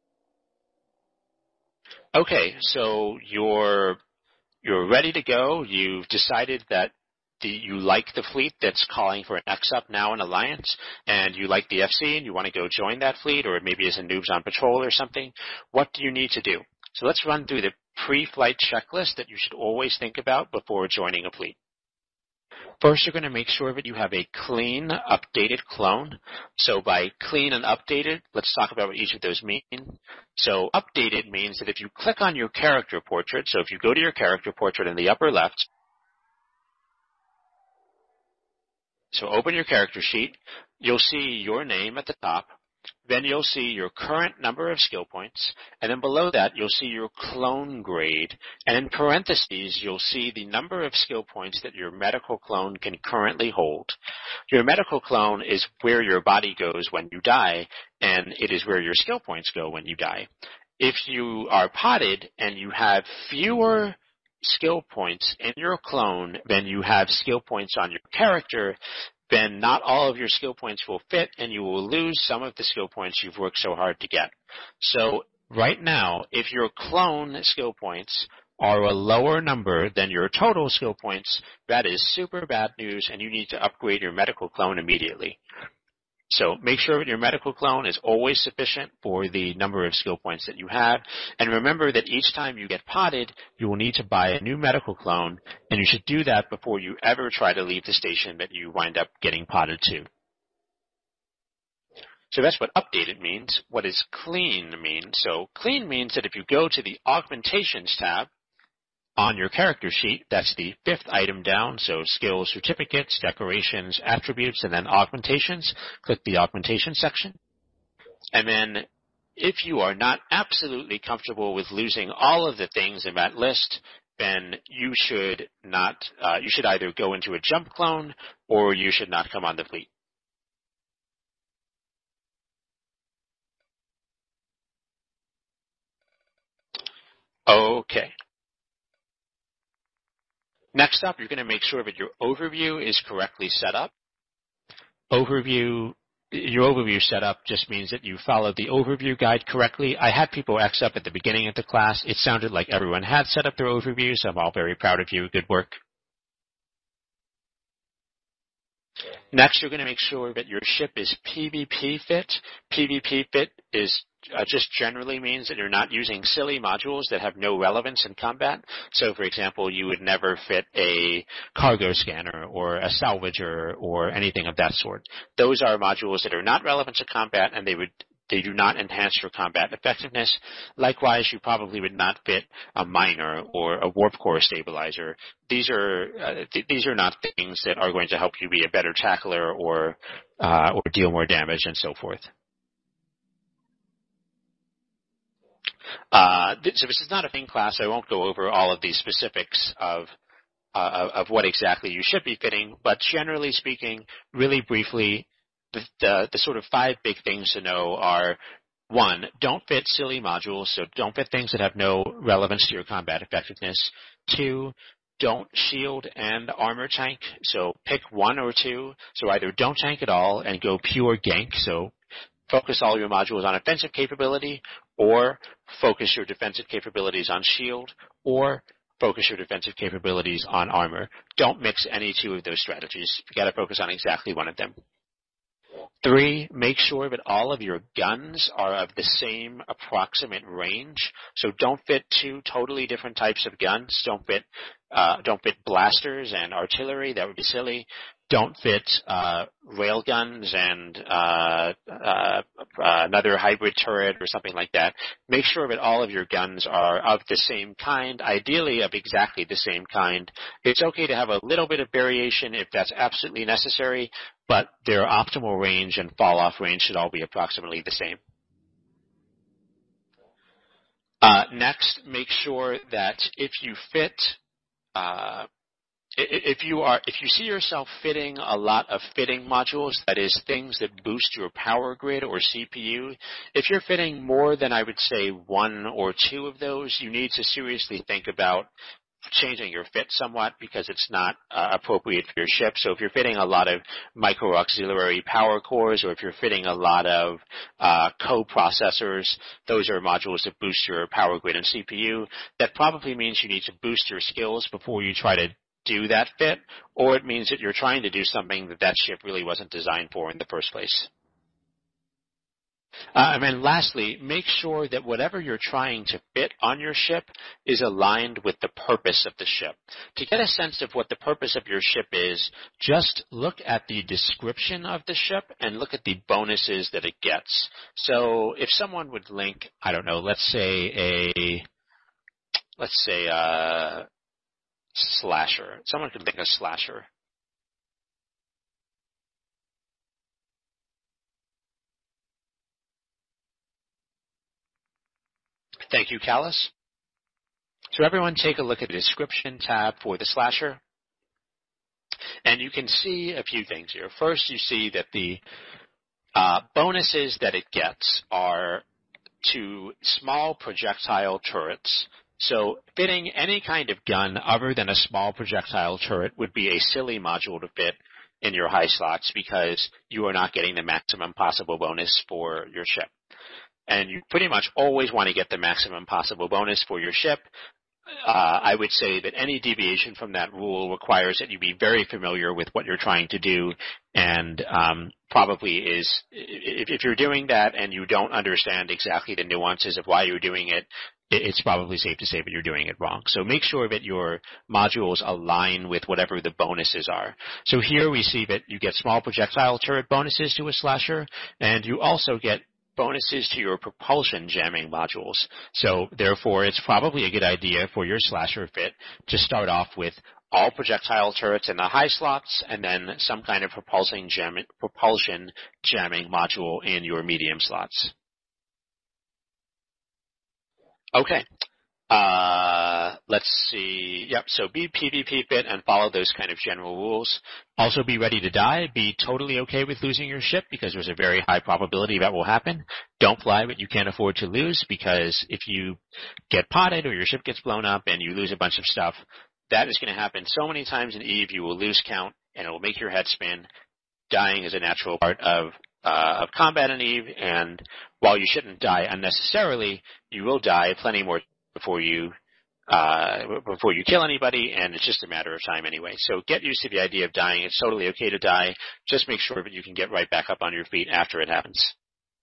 Okay, so you're you're ready to go. You've decided that the, you like the fleet that's calling for an X up now in Alliance, and you like the F C and you want to go join that fleet, or maybe as a noobs on patrol or something. What do you need to do? So let's run through the pre-flight checklist that you should always think about before joining a fleet. First, you're going to make sure that you have a clean, updated clone. So by clean and updated, let's talk about what each of those mean. So updated means that if you click on your character portrait, so if you go to your character portrait in the upper left, so open your character sheet, you'll see your name at the top. Then you'll see your current number of skill points, and then below that you'll see your clone grade, and in parentheses you'll see the number of skill points that your medical clone can currently hold. Your medical clone is where your body goes when you die, and it is where your skill points go when you die. If you are potted and you have fewer skill points in your clone than you have skill points on your character, then not all of your skill points will fit, and you will lose some of the skill points you've worked so hard to get. So right now, if your clone skill points are a lower number than your total skill points, that is super bad news, and you need to upgrade your medical clone immediately. So make sure that your medical clone is always sufficient for the number of skill points that you have. And remember that each time you get potted, you will need to buy a new medical clone, and you should do that before you ever try to leave the station that you wind up getting potted to. So that's what updated means. What does clean mean? So clean means that if you go to the Augmentations tab on your character sheet, that's the fifth item down, so skills, certificates, decorations, attributes, and then augmentations. Click the augmentation section. And then if you are not absolutely comfortable with losing all of the things in that list, then you should not, uh, you should either go into a jump clone or you should not come on the fleet. Okay. Next up, you're going to make sure that your overview is correctly set up. Overview, your overview setup just means that you followed the overview guide correctly. I had people X up at the beginning of the class. It sounded like everyone had set up their overview, so I'm all very proud of you. Good work. Next, you're going to make sure that your ship is P V P fit. P V P fit is uh, just generally means that you're not using silly modules that have no relevance in combat. So, for example, you would never fit a cargo scanner or a salvager or anything of that sort. Those are modules that are not relevant to combat, and they would They do not enhance your combat effectiveness. Likewise, you probably would not fit a miner or a warp core stabilizer. These are uh, th- these are not things that are going to help you be a better tackler or uh, or deal more damage and so forth. Uh, th- so this is not a thing class. I won't go over all of the specifics of uh, of what exactly you should be fitting, but generally speaking, really briefly, The, the, the sort of five big things to know are, one, don't fit silly modules, so don't fit things that have no relevance to your combat effectiveness. Two, don't shield and armor tank, so pick one or two. So either don't tank at all and go pure gank, so focus all your modules on offensive capability, or focus your defensive capabilities on shield, or focus your defensive capabilities on armor. Don't mix any two of those strategies. You got to focus on exactly one of them. Three, make sure that all of your guns are of the same approximate range. So don't fit two totally different types of guns. Don't fit, uh, don't fit blasters and artillery. That would be silly. Don't fit uh, rail guns and uh, uh, another hybrid turret or something like that. Make sure that all of your guns are of the same kind, ideally of exactly the same kind. It's okay to have a little bit of variation if that's absolutely necessary, but their optimal range and fall-off range should all be approximately the same. Uh, next, make sure that if you fit uh, If you are, if you see yourself fitting a lot of fitting modules, that is things that boost your power grid or C P U, if you're fitting more than I would say one or two of those, you need to seriously think about changing your fit somewhat because it's not uh, appropriate for your ship. So if you're fitting a lot of micro auxiliary power cores, or if you're fitting a lot of uh, co-processors, those are modules that boost your power grid and C P U. That probably means you need to boost your skills before you try to do that fit, or it means that you're trying to do something that that ship really wasn't designed for in the first place. Uh, and then lastly, make sure that whatever you're trying to fit on your ship is aligned with the purpose of the ship. To get a sense of what the purpose of your ship is, just look at the description of the ship and look at the bonuses that it gets. So if someone would link, I don't know, let's say a, let's say a, slasher. Someone could think of slasher. Thank you, Callus. So everyone take a look at the description tab for the slasher. And you can see a few things here. First, you see that the uh, bonuses that it gets are to small projectile turrets. So fitting any kind of gun other than a small projectile turret would be a silly module to fit in your high slots because you are not getting the maximum possible bonus for your ship. And you pretty much always want to get the maximum possible bonus for your ship. Uh, I would say that any deviation from that rule requires that you be very familiar with what you're trying to do, and um, probably is, if, if you're doing that and you don't understand exactly the nuances of why you're doing it, it's probably safe to say that you're doing it wrong. So make sure that your modules align with whatever the bonuses are. So here we see that you get small projectile turret bonuses to a slasher, and you also get bonuses to your propulsion jamming modules. So therefore, it's probably a good idea for your slasher fit to start off with all projectile turrets in the high slots and then some kind of propulsion jamming, propulsion jamming module in your medium slots. Okay. Uh, let's see. Yep. So be P V P fit and follow those kind of general rules. Also be ready to die. Be totally okay with losing your ship because there's a very high probability that will happen. Don't fly what you can't afford to lose because if you get potted or your ship gets blown up and you lose a bunch of stuff, that is going to happen so many times in EVE you will lose count and it will make your head spin. Dying is a natural part of Uh, of combat in EVE, and while you shouldn't die unnecessarily, you will die plenty more before you uh, before you kill anybody, and it's just a matter of time anyway. So get used to the idea of dying. It's totally okay to die. Just make sure that you can get right back up on your feet after it happens.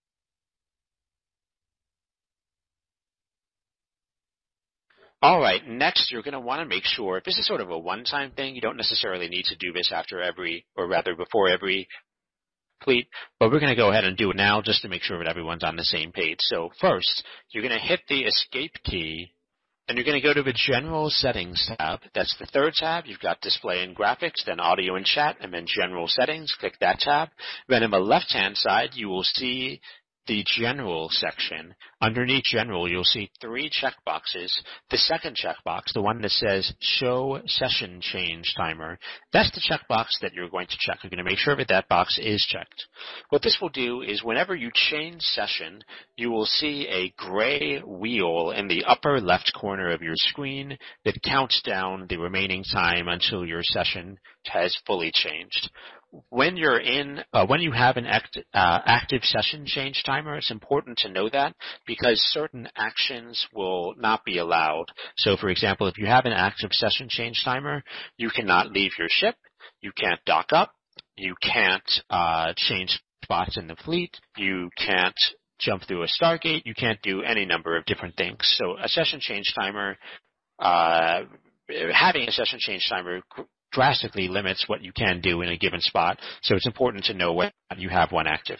All right, next you're going to want to make sure, if this is sort of a one-time thing, you don't necessarily need to do this after every, or rather before every fleet, but we're going to go ahead and do it now just to make sure that everyone's on the same page. So first, you're going to hit the escape key, and you're going to go to the General Settings tab. That's the third tab. You've got Display and Graphics, then Audio and Chat, and then General Settings. Click that tab. Then on the left-hand side, you will see the General section. Underneath General, you'll see three checkboxes. The second checkbox, the one that says Show Session Change Timer, that's the checkbox that you're going to check. You're going to make sure that that box is checked. What this will do is whenever you change session, you will see a gray wheel in the upper left corner of your screen that counts down the remaining time until your session has fully changed. When you're in, uh, when you have an act, uh, active session change timer, it's important to know that because certain actions will not be allowed. So, for example, if you have an active session change timer, you cannot leave your ship, you can't dock up, you can't uh, change spots in the fleet, you can't jump through a Stargate, you can't do any number of different things. So, a session change timer, uh, having a session change timer drastically limits what you can do in a given spot, so it's important to know when you have one active.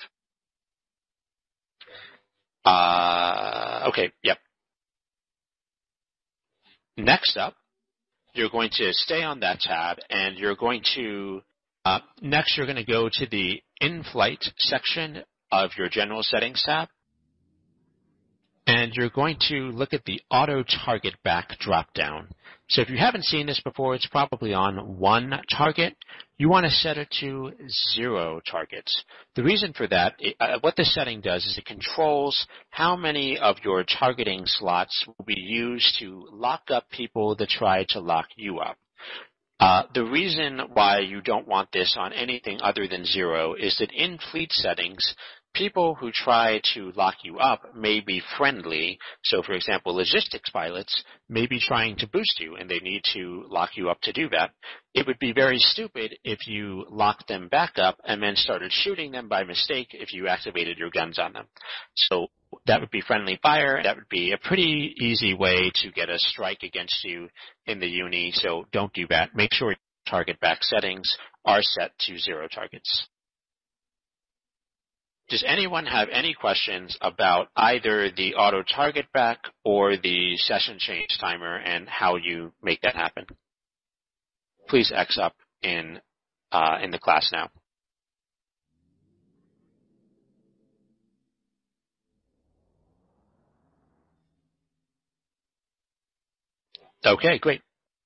Uh, okay, yep. Next up, you're going to stay on that tab, and you're going to, uh, next you're going to go to the in-flight section of your General Settings tab, and you're going to look at the Auto Target Back drop-down. So if you haven't seen this before, it's probably on one target. You want to set it to zero targets. The reason for that, uh, what this setting does is it controls how many of your targeting slots will be used to lock up people that try to lock you up. Uh, the reason why you don't want this on anything other than zero is that in fleet settings, people who try to lock you up may be friendly. So, for example, logistics pilots may be trying to boost you, and they need to lock you up to do that. It would be very stupid if you locked them back up and then started shooting them by mistake if you activated your guns on them. So that would be friendly fire. That would be a pretty easy way to get a strike against you in the uni, so don't do that. Make sure your target back settings are set to zero targets. Does anyone have any questions about either the auto target back or the session change timer and how you make that happen? Please X up in uh, in the class now. Okay, great.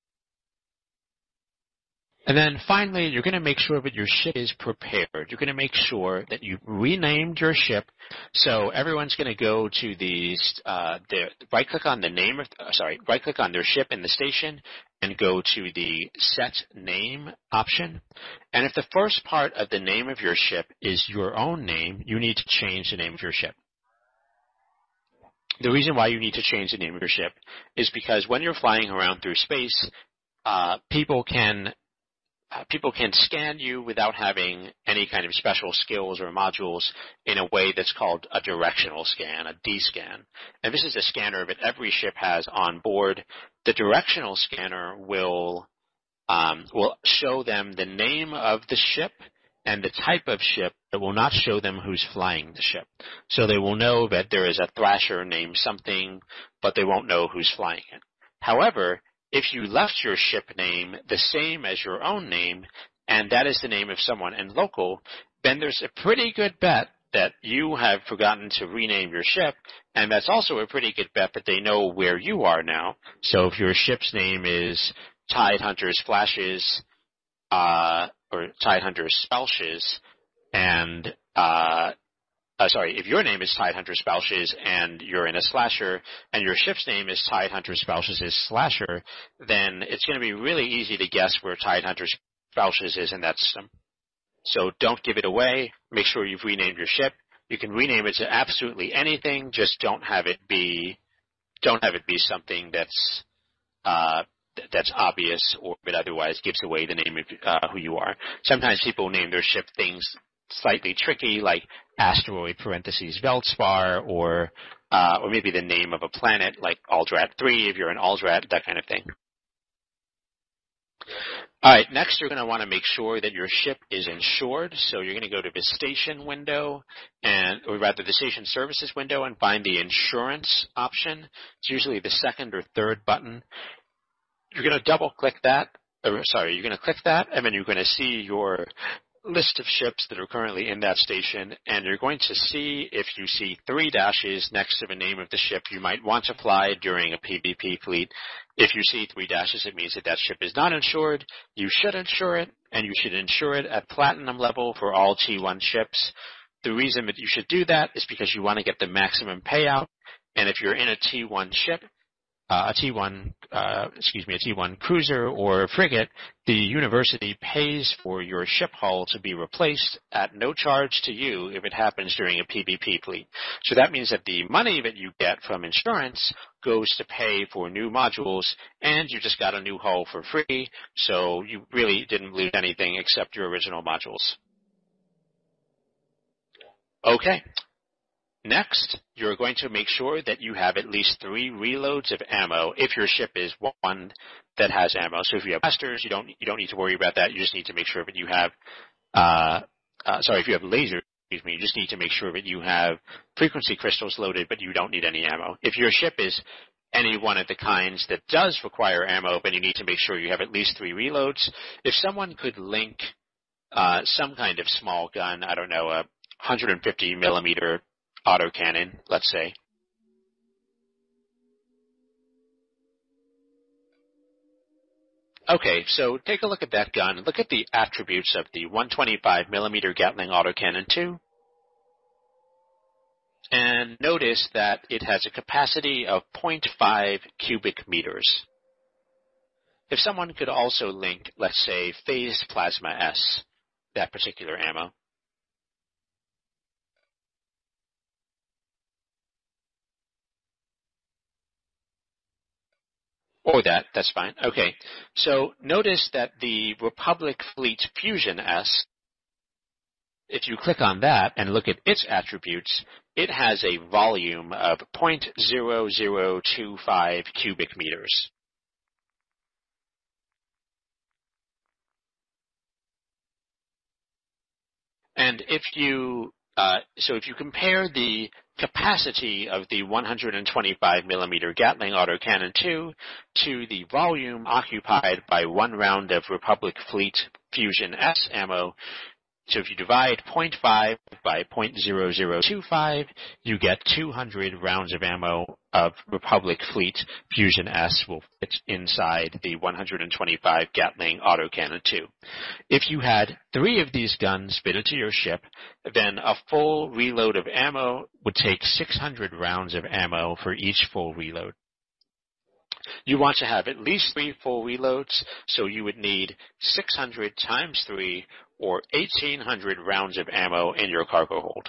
And then finally, you're going to make sure that your ship is prepared. You're going to make sure that you've renamed your ship. So everyone's going to go to the, uh, the right-click on the name of, uh, sorry, right-click on their ship in the station and go to the Set Name option. And if the first part of the name of your ship is your own name, you need to change the name of your ship. The reason why you need to change the name of your ship is because when you're flying around through space, uh, people can Uh, people can scan you without having any kind of special skills or modules in a way that's called a directional scan, a D scan. And this is a scanner that every ship has on board. The directional scanner will um, will show them the name of the ship and the type of ship. It will not show them who's flying the ship. So they will know that there is a Thrasher named something, but they won't know who's flying it. However, if you left your ship name the same as your own name, and that is the name of someone in local, then there's a pretty good bet that you have forgotten to rename your ship, and that's also a pretty good bet that they know where you are now. So if your ship's name is Tidehunters Flashes, uh, or Tidehunters Spelshes, and uh, Uh, sorry, if your name is Tidehunters Spelshes and you're in a slasher and your ship's name is Tidehunters Spelshes slasher, then it's going to be really easy to guess where Tidehunters Spelshes is in that system. So don't give it away. Make sure you've renamed your ship. You can rename it to absolutely anything. Just don't have it be, don't have it be something that's uh, th- that's obvious, or if it otherwise gives away the name of uh, who you are. Sometimes people name their ship things slightly tricky, like asteroid parentheses Veldspar, or uh, or maybe the name of a planet, like Aldrat three, if you're an Aldrat, that kind of thing. All right, next you're going to want to make sure that your ship is insured. So you're going to go to the station window, and or rather the station services window, and find the insurance option. It's usually the second or third button. You're going to double click that. Or, sorry, you're going to click that, and then you're going to see your list of ships that are currently in that station, and you're going to see if you see three dashes next to the name of the ship, you might want to fly during a P V P fleet. If you see three dashes, it means that that ship is not insured. You should insure it, and you should insure it at platinum level for all T one ships. The reason that you should do that is because you want to get the maximum payout, and if you're in a T one ship, Uh, a T one, uh, excuse me, a T one cruiser or frigate, the university pays for your ship hull to be replaced at no charge to you if it happens during a P V P fleet. So that means that the money that you get from insurance goes to pay for new modules, and you just got a new hull for free, so you really didn't lose anything except your original modules. Okay. Next, you're going to make sure that you have at least three reloads of ammo if your ship is one that has ammo. So if you have blasters, you don't you don't need to worry about that. You just need to make sure that you have, uh, uh, sorry, if you have lasers, excuse me, you just need to make sure that you have frequency crystals loaded, but you don't need any ammo. If your ship is any one of the kinds that does require ammo, then you need to make sure you have at least three reloads. If someone could link uh, some kind of small gun, I don't know, a one hundred fifty millimeter autocannon, let's say. Okay, so take a look at that gun. Look at the attributes of the one twenty-five millimeter Gatling autocannon two. And notice that it has a capacity of zero point five cubic meters. If someone could also link, let's say, Phased Plasma S, that particular ammo. Or that, that's fine. Okay, so notice that the Republic Fleet Fusion S, if you click on that and look at its attributes, it has a volume of zero point zero zero two five cubic meters. And if you, uh, so if you compare the capacity of the one hundred twenty-five millimeter Gatling autocannon two to the volume occupied by one round of Republic Fleet Fusion S ammo, so if you divide zero point five by zero point zero zero two five, you get two hundred rounds of ammo of Republic Fleet Fusion S will fit inside the one hundred twenty-five Gatling autocannon two. If you had three of these guns fitted to your ship, then a full reload of ammo would take six hundred rounds of ammo for each full reload. You want to have at least three full reloads, so you would need six hundred times three, or eighteen hundred rounds of ammo in your cargo hold.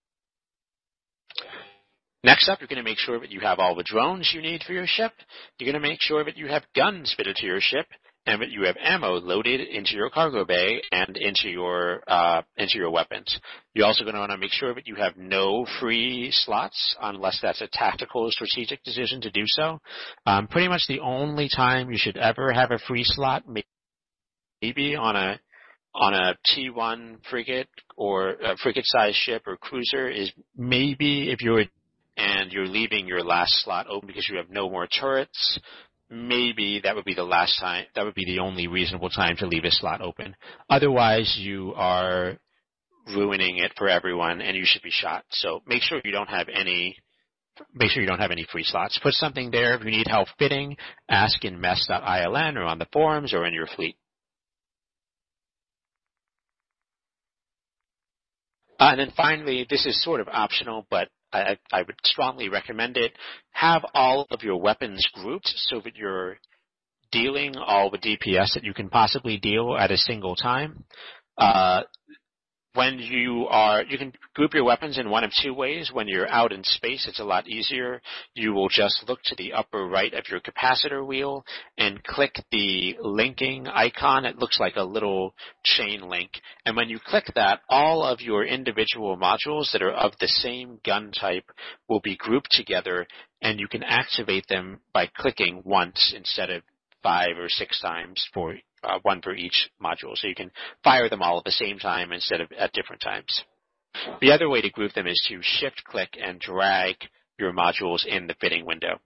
Next up, you're going to make sure that you have all the drones you need for your ship. You're going to make sure that you have guns fitted to your ship, and that you have ammo loaded into your cargo bay and into your uh, into your weapons. You're also going to want to make sure that you have no free slots, unless that's a tactical or strategic decision to do so. Um, pretty much the only time you should ever have a free slot, maybe on a on a T one frigate or a frigate-sized ship or cruiser, is maybe if you're and you're leaving your last slot open because you have no more turrets. Maybe that would be the last time, that would be the only reasonable time to leave a slot open. Otherwise, you are ruining it for everyone and you should be shot. So make sure you don't have any, make sure you don't have any free slots. Put something there. If you need help fitting, ask in mess dot I L N or on the forums or in your fleet. Uh, and then finally, this is sort of optional, but I, I would strongly recommend it. Have all of your weapons grouped so that you're dealing all the D P S that you can possibly deal at a single time. Uh, when you are, you can group your weapons in one of two ways. When you're out in space, it's a lot easier. You will just look to the upper right of your capacitor wheel and click the linking icon. It looks like a little chain link. And when you click that, all of your individual modules that are of the same gun type will be grouped together, and you can activate them by clicking once instead of five or six times for Uh, one for each module. So you can fire them all at the same time instead of at different times. The other way to group them is to shift-click and drag your modules in the fitting window.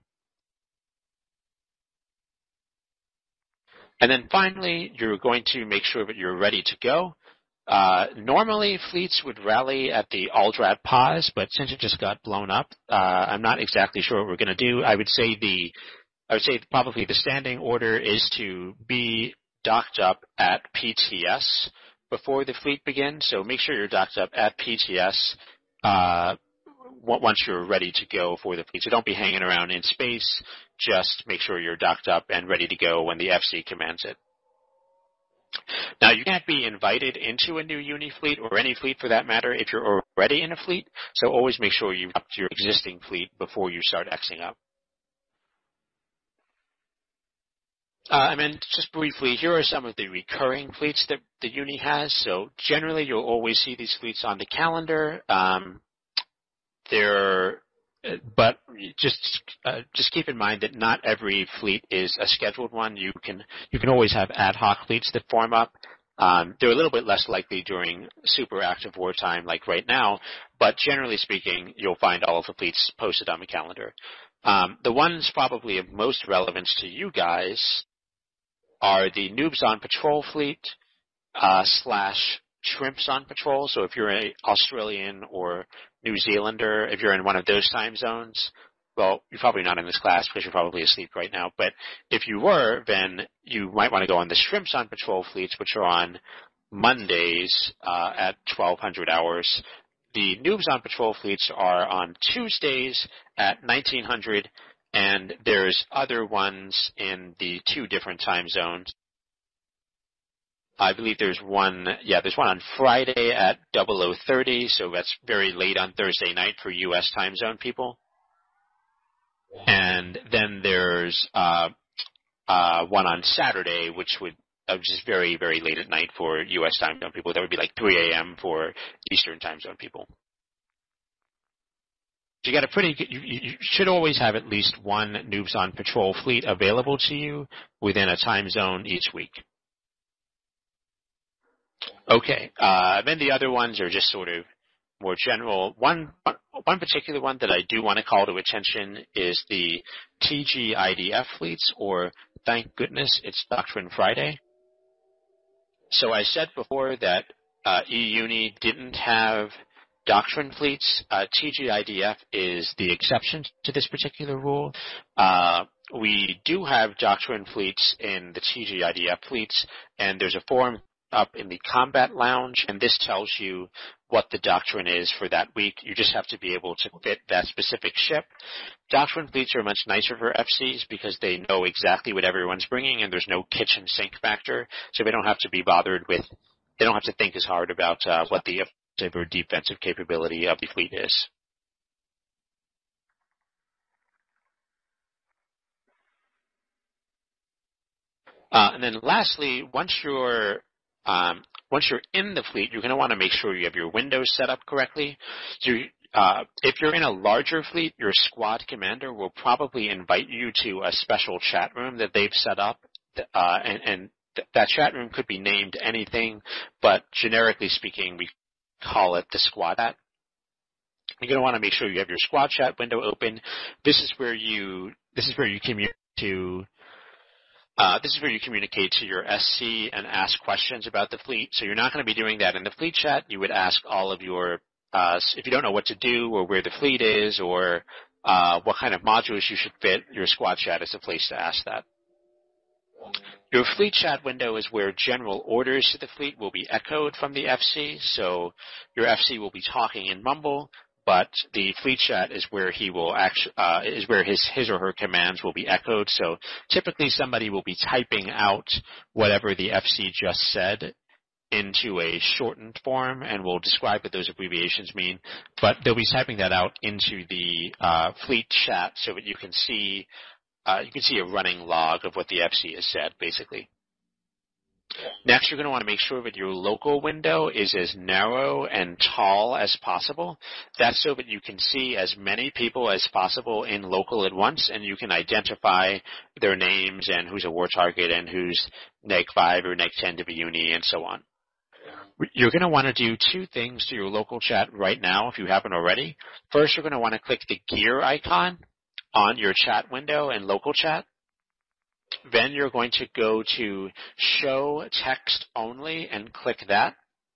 And then finally, you're going to make sure that you're ready to go. Uh, normally, fleets would rally at the Aldrat pause, but since it just got blown up, uh, I'm not exactly sure what we're going to do. I would say the I would say probably the standing order is to be docked up at P T S before the fleet begins. So make sure you're docked up at P T S uh, once you're ready to go for the fleet. So don't be hanging around in space. Just make sure you're docked up and ready to go when the F C commands it. Now, you can't be invited into a new uni fleet or any fleet for that matter if you're already in a fleet. So always make sure you up your existing fleet before you start Xing up. Uh, and then just briefly, here are some of the recurring fleets that the uni has. So generally, you'll always see these fleets on the calendar. Um, they're, but just uh, just keep in mind that not every fleet is a scheduled one. You can you can always have ad hoc fleets that form up. Um, they're a little bit less likely during super active wartime, like right now. But generally speaking, you'll find all of the fleets posted on the calendar. Um, the ones probably of most relevance to you guys are the Noobs on Patrol fleet uh, slash Shrimps on Patrol. So if you're an Australian or New Zealander, if you're in one of those time zones, well, you're probably not in this class because you're probably asleep right now. But if you were, then you might want to go on the Shrimps on Patrol fleets, which are on Mondays uh, at twelve hundred hours. The Noobs on Patrol fleets are on Tuesdays at nineteen hundred. And there's other ones in the two different time zones. I believe there's one, yeah, there's one on Friday at double oh thirty, so that's very late on Thursday night for U S time zone people. And then there's uh, uh, one on Saturday, which would uh, which is very, very late at night for U S time zone people. That would be like three a.m. for Eastern time zone people. You got a pretty. You, you should always have at least one Noobs on Patrol fleet available to you within a time zone each week. Okay, uh, then the other ones are just sort of more general. One one particular one that I do want to call to attention is the T G I D F fleets, or thank goodness it's Doctrine Friday. So I said before that uh, eUni didn't have Doctrine fleets. uh, T G I D F is the exception to this particular rule. Uh, we do have Doctrine fleets in the T G I D F fleets, and there's a form up in the Combat Lounge, and this tells you what the Doctrine is for that week. You just have to be able to fit that specific ship. Doctrine fleets are much nicer for F Cs because they know exactly what everyone's bringing, and there's no kitchen sink factor, so they don't have to be bothered with, they don't have to think as hard about uh, what the or defensive capability of the fleet is. Uh, and then lastly, once you're um, once you're in the fleet, you're going to want to make sure you have your windows set up correctly. So uh, if you're in a larger fleet, your squad commander will probably invite you to a special chat room that they've set up, uh, and, and th- that chat room could be named anything, but generically speaking, we call it the squad chat. You're going to want to make sure you have your squad chat window open. This is where you this is where you communicate to uh, this is where you communicate to your S C and ask questions about the fleet. So you're not going to be doing that in the fleet chat. You would ask all of your uh, if you don't know what to do or where the fleet is or uh, what kind of modules you should fit. Your squad chat is a place to ask that. Your fleet chat window is where general orders to the fleet will be echoed from the F C. So your F C will be talking in mumble, but the fleet chat is where he will actually uh, is where his his or her commands will be echoed. So typically somebody will be typing out whatever the F C just said into a shortened form, and we'll describe what those abbreviations mean. But they'll be typing that out into the uh, fleet chat so that you can see uh, you can see a running log of what the F C has said, basically. Next, you're going to want to make sure that your local window is as narrow and tall as possible. That's so that you can see as many people as possible in local at once, and you can identify their names and who's a war target and who's neg five or neg ten to the uni and so on. You're going to want to do two things to your local chat right now if you haven't already. First, you're going to want to click the gear icon on your chat window in local chat. Then you're going to go to Show Text Only and click that.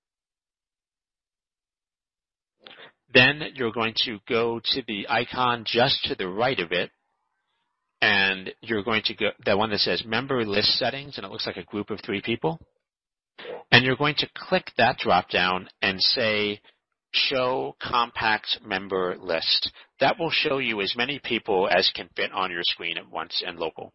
Then you're going to go to the icon just to the right of it, and you're going to go, the one that says Member List Settings, and it looks like a group of three people. And you're going to click that drop-down and say Show Compact Member List. That will show you as many people as can fit on your screen at once and local.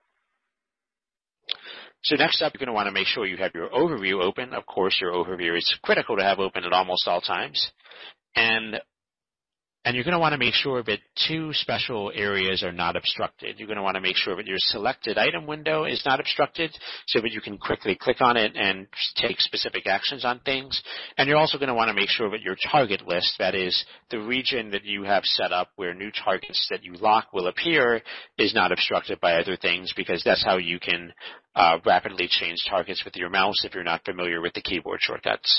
So next up, you're going to want to make sure you have your overview open. Of course, your overview is critical to have open at almost all times. And And you're going to want to make sure that two special areas are not obstructed. You're going to want to make sure that your selected item window is not obstructed so that you can quickly click on it and take specific actions on things. And you're also going to want to make sure that your target list, that is the region that you have set up where new targets that you lock will appear, is not obstructed by other things, because that's how you can uh, rapidly change targets with your mouse if you're not familiar with the keyboard shortcuts.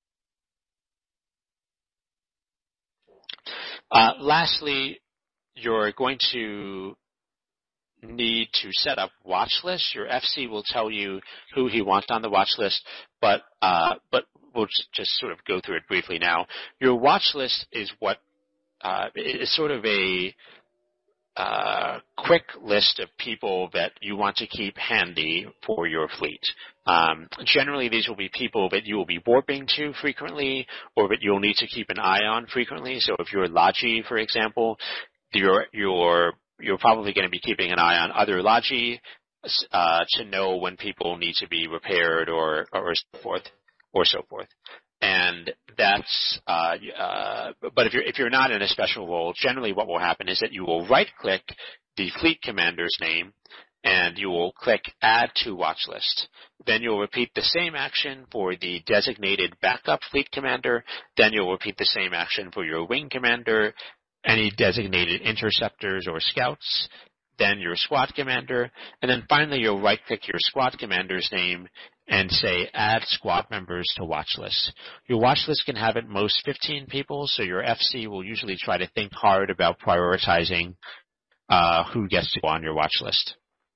Uh, lastly, you're going to need to set up watch lists. Your F C will tell you who he wants on the watch list, but uh, but we'll just sort of go through it briefly now. Your watch list is what uh, is sort of a uh, quick list of people that you want to keep handy for your fleet. Um, generally, these will be people that you will be warping to frequently, or that you'll need to keep an eye on frequently. So if you're Logi, for example, you're you're you're probably going to be keeping an eye on other Logi uh, to know when people need to be repaired, or or so forth, or so forth. And that's, uh, uh, but if you're if you're not in a special role, generally what will happen is that you will right-click the fleet commander's name, and you will click Add to Watch List. Then you'll repeat the same action for the designated backup fleet commander. Then you'll repeat the same action for your wing commander, any designated interceptors or scouts, then your squad commander, and then finally you'll right-click your squad commander's name and say Add Squad Members to Watch List. Your watch list can have at most fifteen people, so your F C will usually try to think hard about prioritizing uh, who gets to go on your watch list.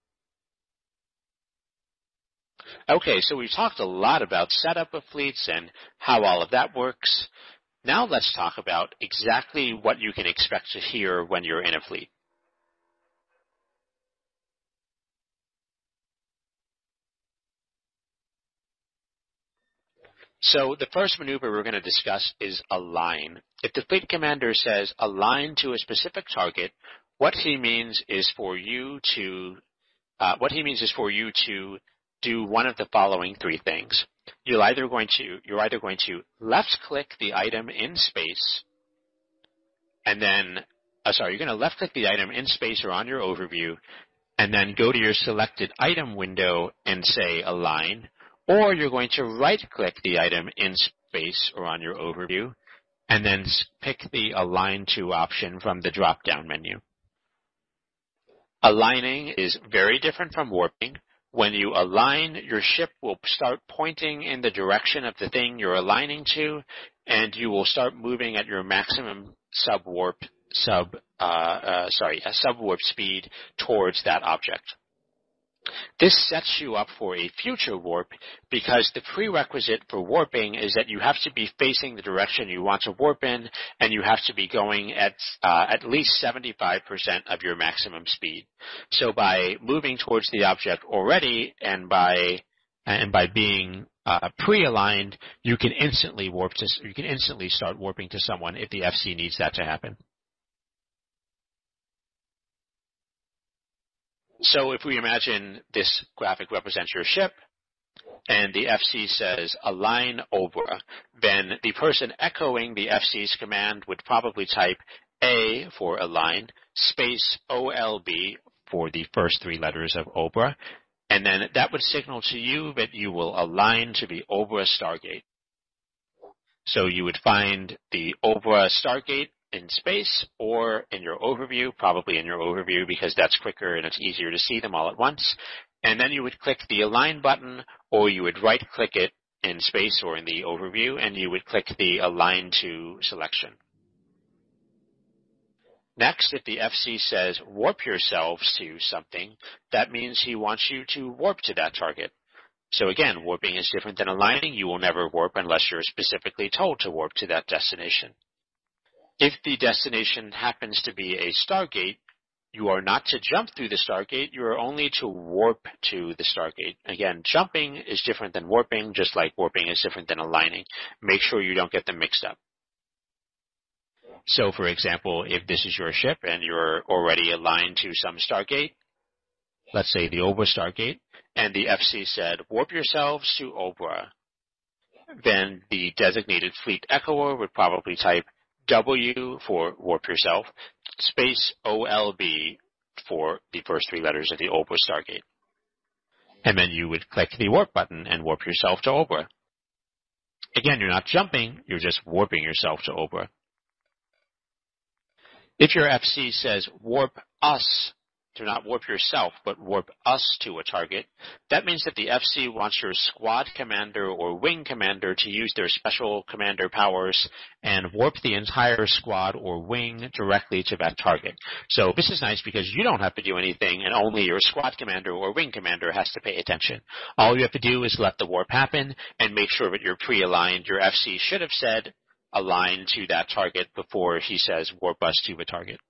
Okay, so we've talked a lot about setup of fleets and how all of that works. Now let's talk about exactly what you can expect to hear when you're in a fleet. So the first maneuver we're going to discuss is align. If the fleet commander says align to a specific target, what he means is for you to uh, what he means is for you to do one of the following three things. You're either going to you're either going to left click the item in space, and then uh, sorry, you're going to left click the item in space or on your overview, and then go to your selected item window and say align. Or you're going to right-click the item in space or on your overview, and then pick the Align To option from the drop-down menu. Aligning is very different from warping. When you align, your ship will start pointing in the direction of the thing you're aligning to, and you will start moving at your maximum sub-warp, sub, uh, uh, sorry, sub-warp speed towards that object. This sets you up for a future warp, because the prerequisite for warping is that you have to be facing the direction you want to warp in, and you have to be going at uh, at least seventy-five percent of your maximum speed. So by moving towards the object already, and by and by being uh, pre-aligned, you can instantly warp to you can instantly start warping to someone if the F C needs that to happen. So if we imagine this graphic represents your ship, and the F C says align Obra, then the person echoing the F C's command would probably type A for align, space O L B for the first three letters of Obra, and then that would signal to you that you will align to the Obra Stargate. So you would find the Obra Stargate in space or in your overview, probably in your overview because that's quicker and it's easier to see them all at once. And then you would click the Align button, or you would right-click it in space or in the overview, and you would click the Align to selection. Next, if the F C says warp yourselves to something, that means he wants you to warp to that target. So again, warping is different than aligning. You will never warp unless you're specifically told to warp to that destination. If the destination happens to be a Stargate, you are not to jump through the Stargate, you are only to warp to the Stargate. Again, jumping is different than warping, just like warping is different than aligning. Make sure you don't get them mixed up. So, for example, if this is your ship and you're already aligned to some Stargate, let's say the Obra Stargate, and the F C said, warp yourselves to Obra, then the designated fleet echoer would probably type W for warp yourself, space O L B for the first three letters of the Obra Stargate. And then you would click the warp button and warp yourself to Obra. Again, you're not jumping, you're just warping yourself to Obra. If your F C says warp us, do not warp yourself, but warp us to a target, that means that the F C wants your squad commander or wing commander to use their special commander powers and warp the entire squad or wing directly to that target. So this is nice because you don't have to do anything and only your squad commander or wing commander has to pay attention. All you have to do is let the warp happen and make sure that you're pre-aligned. Your F C should have said align to that target before he says warp us to the target.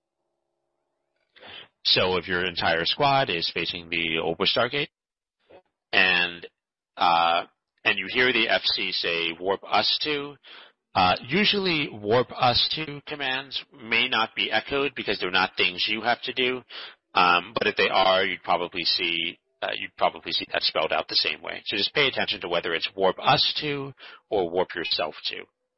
So if your entire squad is facing the Obra Stargate, and uh, and you hear the F C say warp us to, uh, usually warp us to commands may not be echoed because they're not things you have to do. Um, but if they are, you'd probably see uh, you'd probably see that spelled out the same way. So just pay attention to whether it's warp us to or warp yourself to.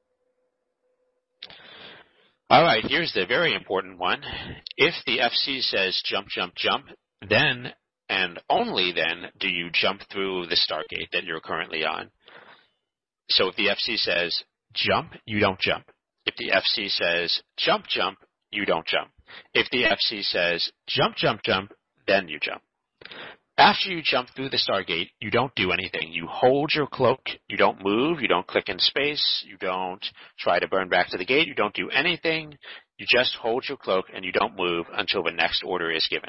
All right, here's the very important one. If the F C says jump, jump, jump, then and only then do you jump through the Stargate that you're currently on. So if the F C says jump, you don't jump. If the F C says jump, jump, you don't jump. If the F C says jump, jump, jump, then you jump. After you jump through the Stargate, you don't do anything. You hold your cloak. You don't move. You don't click in space. You don't try to burn back to the gate. You don't do anything. You just hold your cloak and you don't move until the next order is given.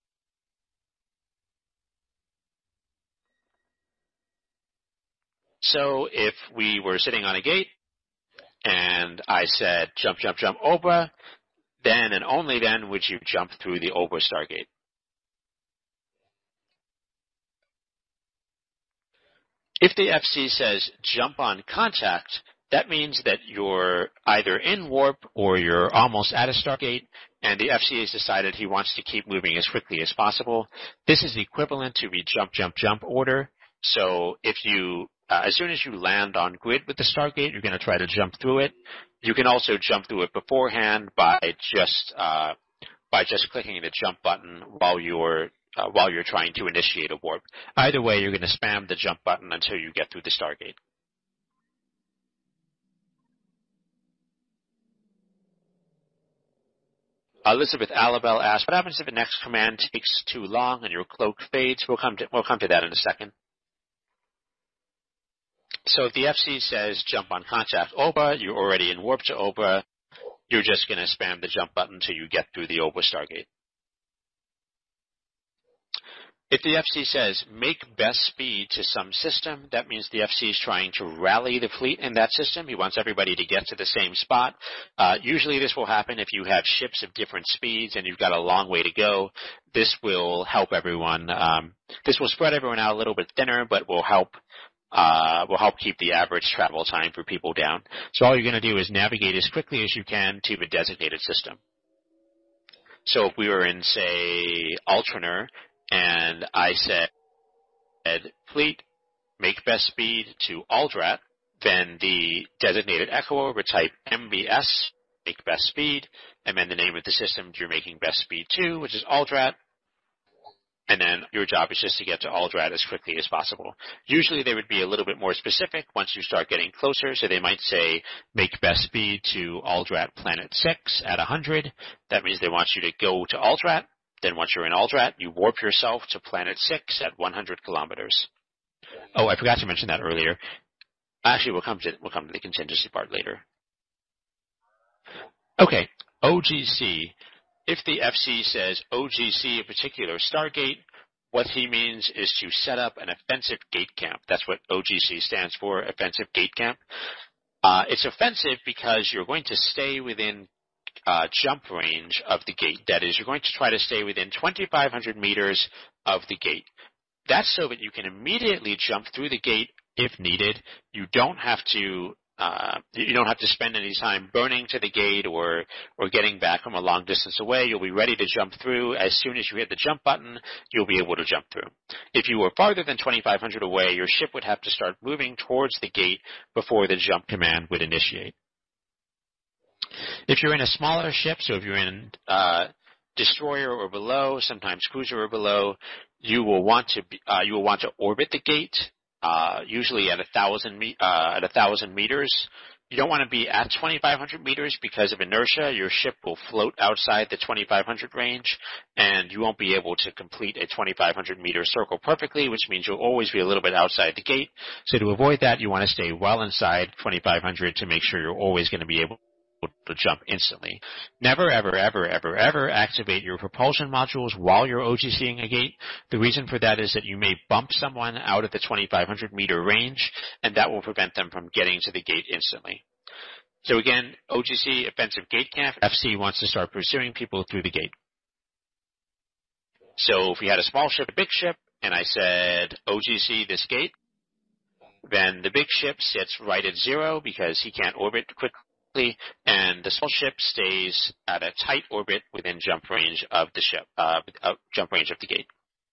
So if we were sitting on a gate and I said jump, jump, jump, Obra, then and only then would you jump through the Obra Stargate. If the F C says jump on contact, that means that you're either in warp or you're almost at a Stargate, and the F C has decided he wants to keep moving as quickly as possible. This is equivalent to the jump, jump, jump order. So if you, uh, as soon as you land on grid with the Stargate, you're going to try to jump through it. You can also jump through it beforehand by just uh, by just clicking the jump button while you're Uh, while you're trying to initiate a warp. Either way, you're going to spam the jump button until you get through the Stargate. Elizabeth Alabel asked, what happens if the next command takes too long and your cloak fades? We'll come to, we'll come to that in a second. So if the F C says jump on contact Obra, you're already in warp to Obra, you're just going to spam the jump button until you get through the Obra Stargate. If the F C says make best speed to some system, that means the F C is trying to rally the fleet in that system. He wants everybody to get to the same spot. Uh, usually this will happen if you have ships of different speeds and you've got a long way to go. This will help everyone. Um, this will spread everyone out a little bit thinner, but will help uh, will help keep the average travel time for people down. So all you're going to do is navigate as quickly as you can to the designated system. So if we were in, say, Ultraner, and I said, fleet, make best speed to Aldrat, then the designated echoer would type M B S, make best speed, and then the name of the system you're making best speed to, which is Aldrat. And then your job is just to get to Aldrat as quickly as possible. Usually they would be a little bit more specific once you start getting closer. So they might say, make best speed to Aldrat Planet six at one hundred. That means they want you to go to Aldrat. Then once you're in Aldrat, you warp yourself to Planet six at one hundred kilometers. Oh, I forgot to mention that earlier. Actually, we'll come to, we'll come to the contingency part later. Okay, O G C. If the F C says O G C, a particular Stargate, what he means is to set up an offensive gate camp. That's what O G C stands for, offensive gate camp. Uh, it's offensive because you're going to stay within uh, jump range of the gate. That is, you're going to try to stay within twenty-five hundred meters of the gate. That's so that you can immediately jump through the gate if needed. You don't have to Uh, you don't have to spend any time burning to the gate or or getting back from a long distance away. You'll be ready to jump through. As soon as you hit the jump button, you'll be able to jump through. If you were farther than twenty-five hundred away, your ship would have to start moving towards the gate before the jump command would initiate. If you're in a smaller ship, so if you're in uh, destroyer or below, sometimes cruiser or below, you will want to be, uh, you will want to orbit the gate. Uh, usually at a thousand me- uh, at a thousand meters. You don't want to be at twenty-five hundred meters because of inertia. Your ship will float outside the twenty-five hundred range, and you won't be able to complete a twenty-five hundred meter circle perfectly, which means you'll always be a little bit outside the gate. So to avoid that, you want to stay well inside twenty-five hundred to make sure you're always going to be able to jump instantly. Never, ever, ever, ever, ever activate your propulsion modules while you're OGCing a gate. The reason for that is that you may bump someone out of the twenty-five hundred meter range, and that will prevent them from getting to the gate instantly. So again, O G C, offensive gate camp, F C wants to start pursuing people through the gate. So if we had a small ship, a big ship, and I said O G C this gate, then the big ship sits right at zero because he can't orbit quickly. And the small ship stays at a tight orbit within jump range of the ship, uh, uh, jump range of the gate.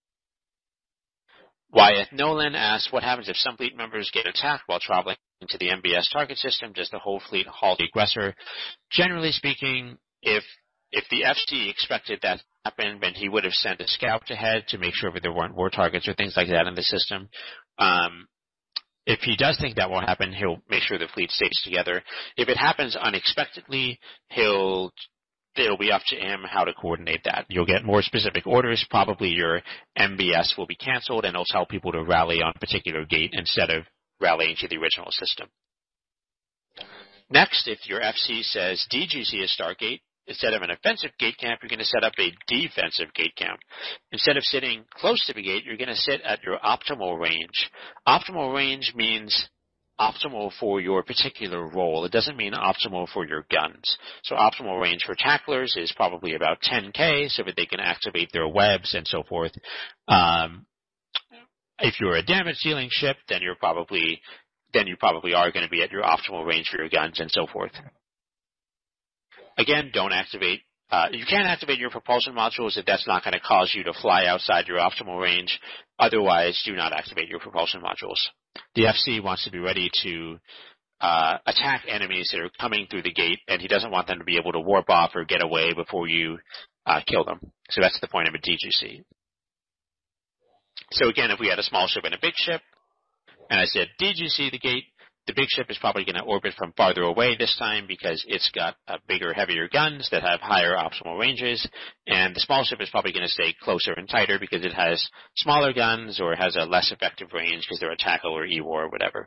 Wyeth Nolan asks, what happens if some fleet members get attacked while traveling to the M B S target system? Does the whole fleet halt the aggressor? Generally speaking, if if the F C expected that to happen, then he would have sent a scout ahead to make sure that there weren't war targets or things like that in the system. Um, If he does think that will happen, he'll make sure the fleet stays together. If it happens unexpectedly, he'll it'll be up to him how to coordinate that. You'll get more specific orders. Probably your M B S will be canceled, and it'll tell people to rally on a particular gate instead of rallying to the original system. Next, if your F C says D G C is Stargate, instead of an offensive gate camp, you're going to set up a defensive gate camp. Instead of sitting close to the gate, you're going to sit at your optimal range. Optimal range means optimal for your particular role. It doesn't mean optimal for your guns. So optimal range for tacklers is probably about ten K so that they can activate their webs and so forth. Um, if you're a damage-dealing ship, then you're probably then you probably are going to be at your optimal range for your guns and so forth. Again, don't activate, uh, you can activate your propulsion modules if that's not going to cause you to fly outside your optimal range. Otherwise, do not activate your propulsion modules. The F C wants to be ready to uh, attack enemies that are coming through the gate, and he doesn't want them to be able to warp off or get away before you uh, kill them. So that's the point of a D G C. So again, if we had a small ship and a big ship, and I said D G C the gate, the big ship is probably going to orbit from farther away this time because it's got uh, bigger, heavier guns that have higher optimal ranges, and the small ship is probably going to stay closer and tighter because it has smaller guns or has a less effective range because they're a tackle or E W A R or whatever.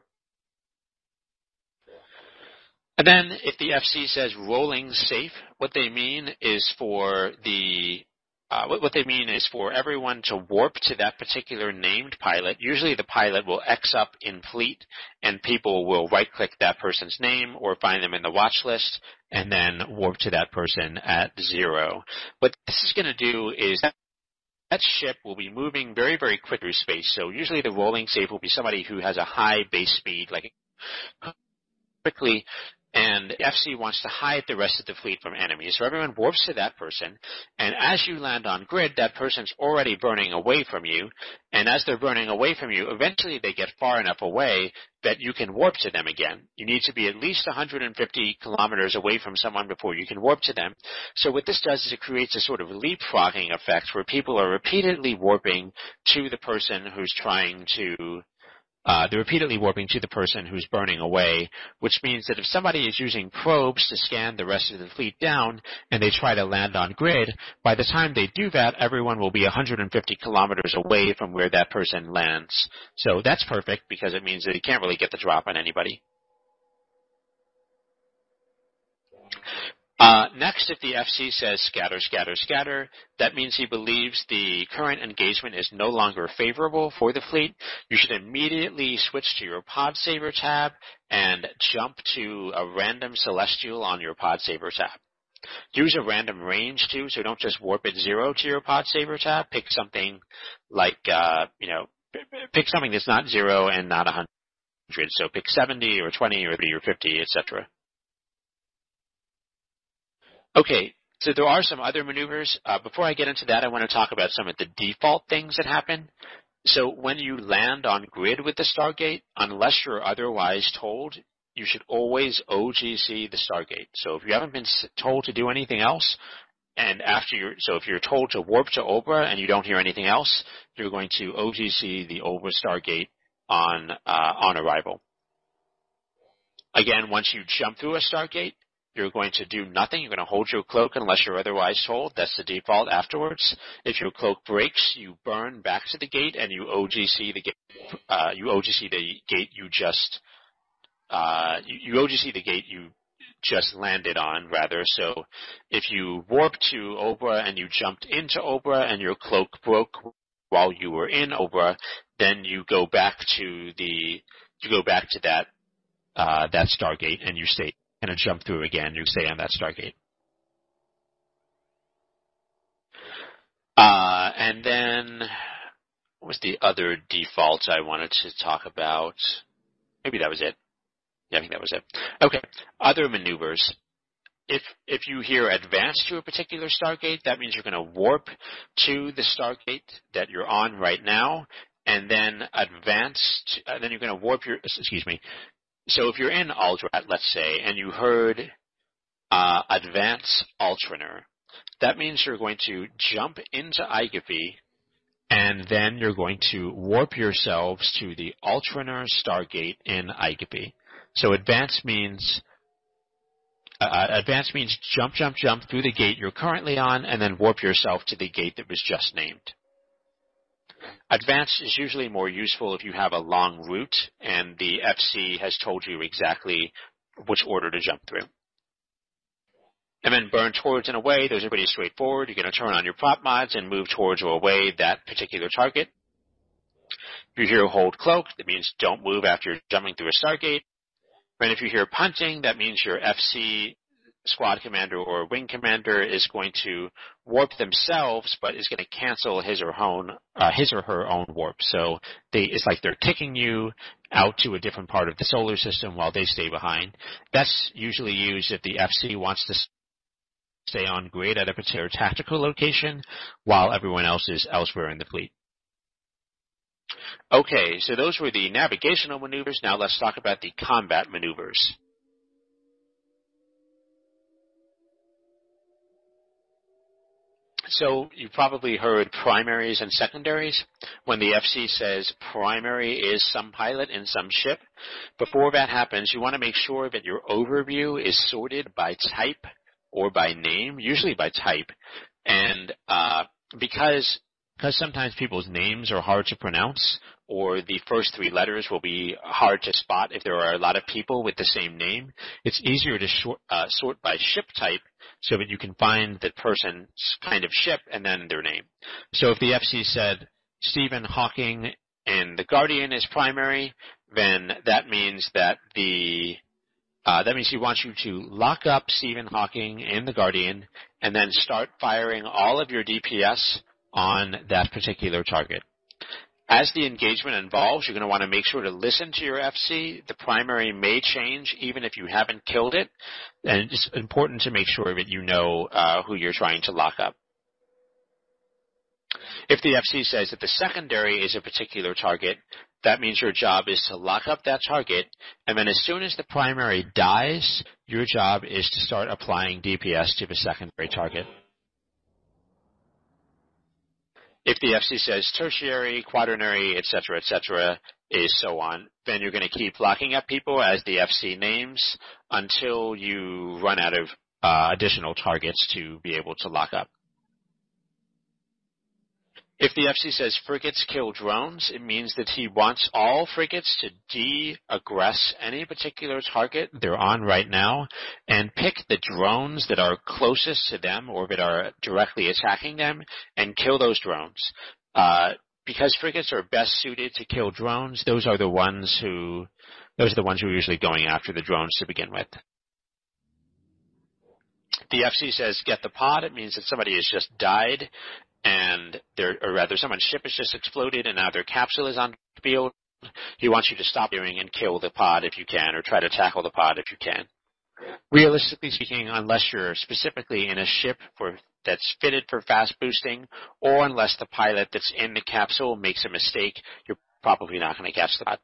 And then if the F C says rolling safe, what they mean is for the Uh, what, what they mean is for everyone to warp to that particular named pilot. Usually the pilot will X up in fleet, and people will right-click that person's name or find them in the watch list and then warp to that person at zero. What this is going to do is that, that ship will be moving very, very quick through space. So usually the rolling safe will be somebody who has a high base speed, like quickly and F C wants to hide the rest of the fleet from enemies. So everyone warps to that person, and as you land on grid, that person's already burning away from you, and as they're burning away from you, eventually they get far enough away that you can warp to them again. You need to be at least one hundred fifty kilometers away from someone before you can warp to them. So what this does is it creates a sort of leapfrogging effect where people are repeatedly warping to the person who's trying to Uh, they're repeatedly warping to the person who's burning away, which means that if somebody is using probes to scan the rest of the fleet down and they try to land on grid, by the time they do that, everyone will be one hundred fifty kilometers away from where that person lands. So that's perfect because it means that you can't really get the drop on anybody. Uh, next, if the F C says scatter, scatter, scatter, that means he believes the current engagement is no longer favorable for the fleet. You should immediately switch to your Pod Saver tab and jump to a random celestial on your Pod Saver tab. Use a random range too, so don't just warp at zero to your Pod Saver tab. Pick something like, uh, you know, pick something that's not zero and not one hundred. So pick seventy or twenty or thirty or fifty, et cetera. Okay, so there are some other maneuvers. Uh, before I get into that, I want to talk about some of the default things that happen. So when you land on grid with the Stargate, unless you're otherwise told, you should always O G C the Stargate. So if you haven't been told to do anything else, and after you're, so if you're told to warp to Obra and you don't hear anything else, you're going to O G C the Obra Stargate on, uh, on arrival. Again, once you jump through a Stargate, you're going to do nothing. You're going to hold your cloak unless you're otherwise told. That's the default afterwards. If your cloak breaks, you burn back to the gate and you O G C the gate. Uh, you O G C the gate you just uh, you, you O G C the gate you just landed on, rather. So if you warp to Obra and you jumped into Obra and your cloak broke while you were in Obra, then you go back to the you go back to that uh, that Stargate and you stay. Going to jump through again, you stay on that Stargate. Uh, and then, what was the other default I wanted to talk about? Maybe that was it. Yeah, I think that was it. Okay, other maneuvers. If if you hear advance to a particular Stargate, that means you're going to warp to the Stargate that you're on right now, and then advance. To, uh, then you're going to warp your. Excuse me. So if you're in Aldrat, let's say, and you heard uh, Advance Ultraner, that means you're going to jump into Igapi, and then you're going to warp yourselves to the Ultraner Stargate in Igapi. So Advance means uh, Advance means jump, jump, jump through the gate you're currently on, and then warp yourself to the gate that was just named. Advance is usually more useful if you have a long route and the F C has told you exactly which order to jump through. And then burn towards and away, those are pretty straightforward. You're going to turn on your prop mods and move towards or away that particular target. If you hear hold cloak, that means don't move after you're jumping through a Stargate. And if you hear punting, that means your F C squad commander or wing commander is going to warp themselves, but is going to cancel his or own, uh, his or her own warp. So they, it's like they're kicking you out to a different part of the solar system while they stay behind. That's usually used if the F C wants to stay on grid at a particular tactical location while everyone else is elsewhere in the fleet. Okay, so those were the navigational maneuvers. Now let's talk about the combat maneuvers. So you probably heard primaries and secondaries. When the F C says primary is some pilot in some ship, before that happens, you want to make sure that your overview is sorted by type or by name, usually by type. And uh, because because sometimes people's names are hard to pronounce, or the first three letters will be hard to spot if there are a lot of people with the same name, it's easier to short, uh, sort by ship type so that you can find the person's kind of ship and then their name. So if the F C said Stephen Hawking and the Guardian is primary, then that means that the uh, that means he wants you to lock up Stephen Hawking in the Guardian and then start firing all of your D P S on that particular target. As the engagement evolves, you're going to want to make sure to listen to your F C. The primary may change even if you haven't killed it, and it's important to make sure that you know uh, who you're trying to lock up. If the F C says that the secondary is a particular target, that means your job is to lock up that target, and then as soon as the primary dies, your job is to start applying D P S to the secondary target. If the F C says tertiary, quaternary, et cetera, et cetera, is so on, then you're going to keep locking up people as the F C names until you run out of uh, additional targets to be able to lock up. If the F C says frigates kill drones, it means that he wants all frigates to de-aggress any particular target they're on right now and pick the drones that are closest to them or that are directly attacking them and kill those drones. Uh, because frigates are best suited to kill drones, those are the ones who, those are the ones who are usually going after the drones to begin with. The F C says get the pod, it means that somebody has just died and there, or rather someone's ship has just exploded and now their capsule is on the field. He wants you to stop doing and kill the pod if you can, or try to tackle the pod if you can. Realistically speaking, unless you're specifically in a ship for, that's fitted for fast boosting, or unless the pilot that's in the capsule makes a mistake, you're probably not going to catch the pod.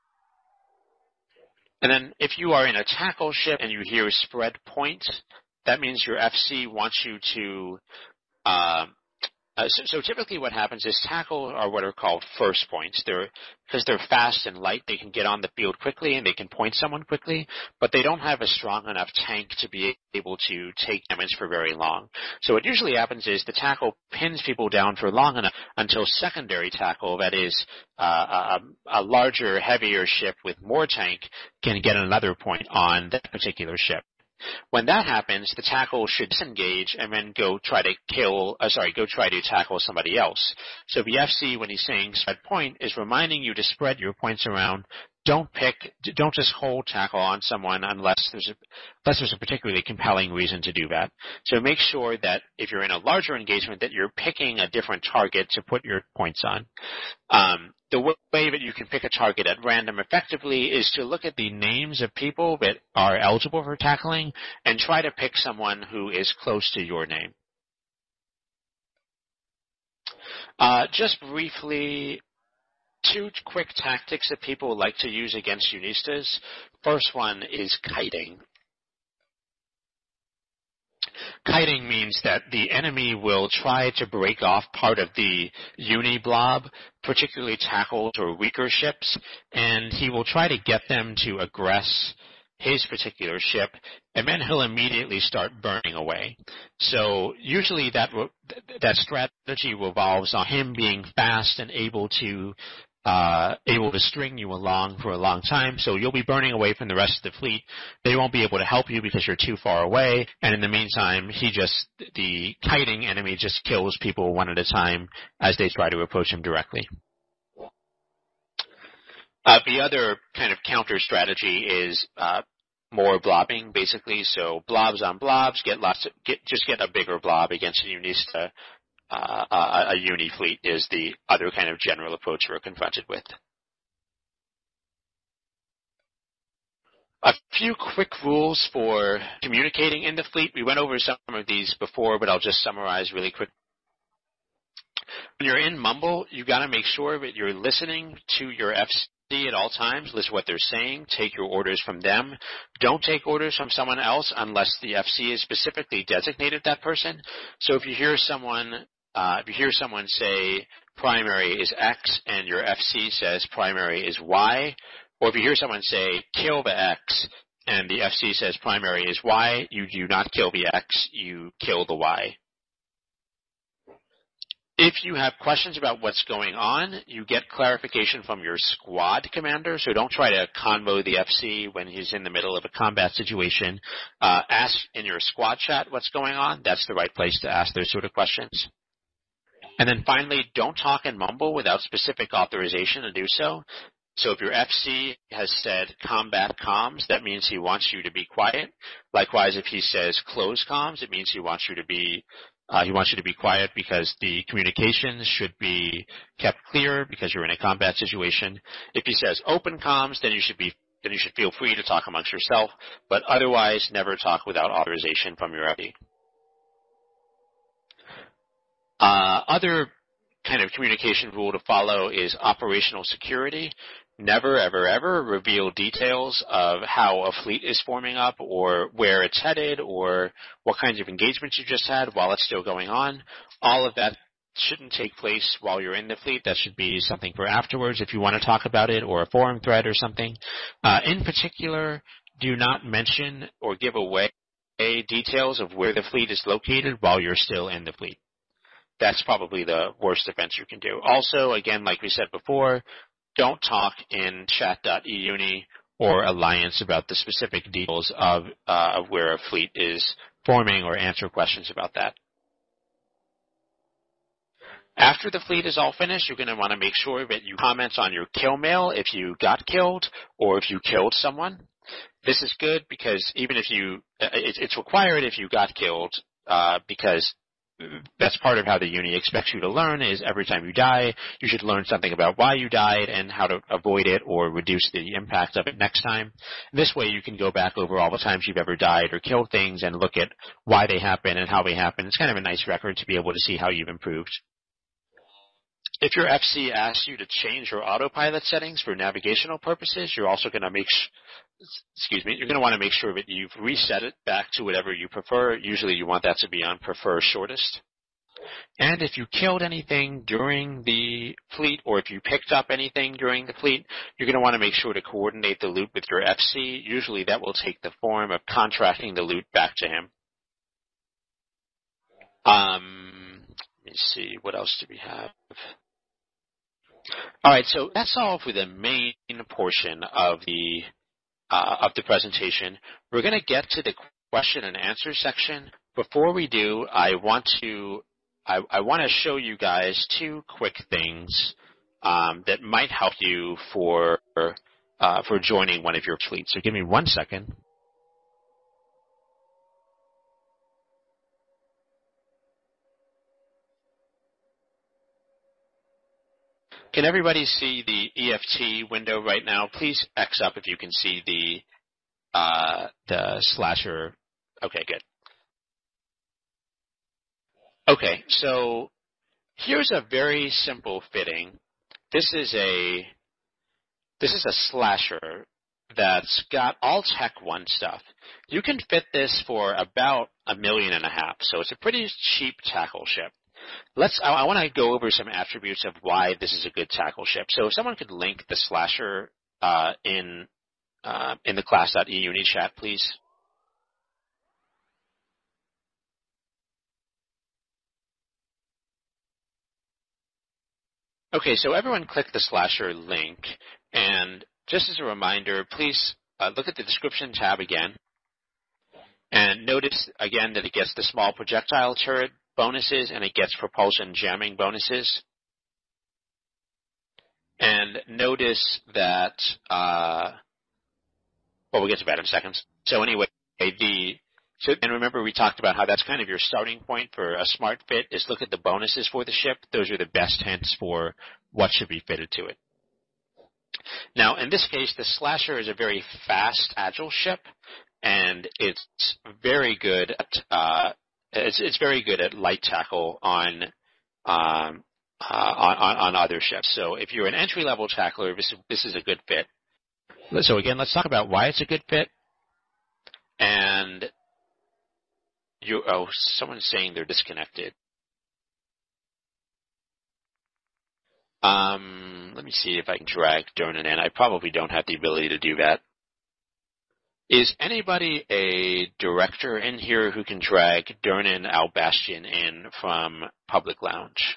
And then if you are in a tackle ship and you hear spread point, that means your F C wants you to uh, Uh, so, so typically what happens is tackle are what are called first points. They're, because they're fast and light, they can get on the field quickly and they can point someone quickly, but they don't have a strong enough tank to be able to take damage for very long. So what usually happens is the tackle pins people down for long enough until secondary tackle, that is uh, a, a larger, heavier ship with more tank, can get another point on that particular ship. When that happens, the tackle should disengage and then go try to kill, uh, sorry, go try to tackle somebody else. So the F C, when he's saying spread point, is reminding you to spread your points around. Don't pick, don't just hold tackle on someone unless there's a, unless there's a particularly compelling reason to do that. So make sure that if you're in a larger engagement that you're picking a different target to put your points on. Um, the way that you can pick a target at random effectively is to look at the names of people that are eligible for tackling and try to pick someone who is close to your name. Uh, just briefly, two quick tactics that people like to use against Unistas. First one is kiting. Kiting means that the enemy will try to break off part of the uni blob, particularly tackles or weaker ships, and he will try to get them to aggress his particular ship, and then he'll immediately start burning away. So usually that that strategy revolves on him being fast and able to Uh, able to string you along for a long time, so you'll be burning away from the rest of the fleet. They won't be able to help you because you're too far away, and in the meantime, he just, the kiting enemy just kills people one at a time as they try to approach him directly. Uh, the other kind of counter strategy is uh, more blobbing, basically. So blobs on blobs, get lots, of, get just get a bigger blob against a Unista. Uh, a, a uni fleet is the other kind of general approach we're confronted with. A few quick rules for communicating in the fleet. We went over some of these before, but I'll just summarize really quick. When you're in Mumble, you got to make sure that you're listening to your F C at all times. Listen to what they're saying. Take your orders from them. Don't take orders from someone else unless the F C is specifically designated that person. So if you hear someone Uh, if you hear someone say primary is X and your F C says primary is Y, or if you hear someone say kill the X and the F C says primary is Y, you do not kill the X, you kill the Y. If you have questions about what's going on, you get clarification from your squad commander, so don't try to convo the F C when he's in the middle of a combat situation. Uh, ask in your squad chat what's going on. That's the right place to ask those sort of questions. And then finally, don't talk and mumble without specific authorization to do so. So if your F C has said combat comms, that means he wants you to be quiet. Likewise, if he says close comms, it means he wants you to be Uh, he wants you to be quiet because the communications should be kept clear because you're in a combat situation. If he says open comms, then you should be then you should feel free to talk amongst yourself, but otherwise never talk without authorization from your F D. Uh, other kind of communication rule to follow is operational security. Never, ever, ever reveal details of how a fleet is forming up or where it's headed or what kinds of engagements you just had while it's still going on. All of that shouldn't take place while you're in the fleet. That should be something for afterwards if you want to talk about it, or a forum thread or something. Uh, in particular, do not mention or give away details of where the fleet is located while you're still in the fleet. That's probably the worst defense you can do. Also, again, like we said before, don't talk in chat dot e uni or Alliance about the specific details of, uh, of where a fleet is forming, or answer questions about that. After the fleet is all finished, you're going to want to make sure that you comment on your kill mail if you got killed or if you killed someone. This is good because even if you, it's required if you got killed, uh, because that's part of how the uni expects you to learn is every time you die, you should learn something about why you died and how to avoid it or reduce the impact of it next time. This way you can go back over all the times you've ever died or killed things and look at why they happen and how they happen. It's kind of a nice record to be able to see how you've improved. If your F C asks you to change your autopilot settings for navigational purposes, you're also going to make sh- excuse me, you're going to want to make sure that you've reset it back to whatever you prefer. Usually you want that to be on prefer shortest. And if you killed anything during the fleet, or if you picked up anything during the fleet, you're going to want to make sure to coordinate the loot with your F C. Usually that will take the form of contracting the loot back to him. Um, let me see, what else do we have? All right, so that's all for the main portion of the uh, of the presentation. We're going to get to the question and answer section. Before we do, I want to I, I want to show you guys two quick things um, that might help you for uh, for joining one of your fleets. So give me one second. Can everybody see the E F T window right now? Please X up if you can see the uh, the slasher. Okay, good. Okay, so here's a very simple fitting. This is a this is a slasher that's got all Tech one stuff. You can fit this for about a million and a half, so it's a pretty cheap tackle ship. Let's. I, I want to go over some attributes of why this is a good tackle ship. So if someone could link the slasher uh, in uh, in the class dot e uni chat, please. Okay, so everyone click the slasher link, and just as a reminder, please uh, look at the description tab again, and notice again that it gets the small projectile turret bonuses and it gets propulsion jamming bonuses. And notice that, uh, well, we'll get to that in a second. So anyway, the so, and remember we talked about how that's kind of your starting point for a smart fit is look at the bonuses for the ship. Those are the best hints for what should be fitted to it. Now, in this case, the Slasher is a very fast, agile ship, and it's very good at uh, it's, it's very good at light tackle on um, uh, on, on other ships. So if you're an entry-level tackler, this, this is a good fit. So again, let's talk about why it's a good fit. And you, oh, someone's saying they're disconnected. Um, let me see if I can drag Dernan in. I probably don't have the ability to do that. Is anybody a director in here who can drag Dernan Albastian in from Public Lounge?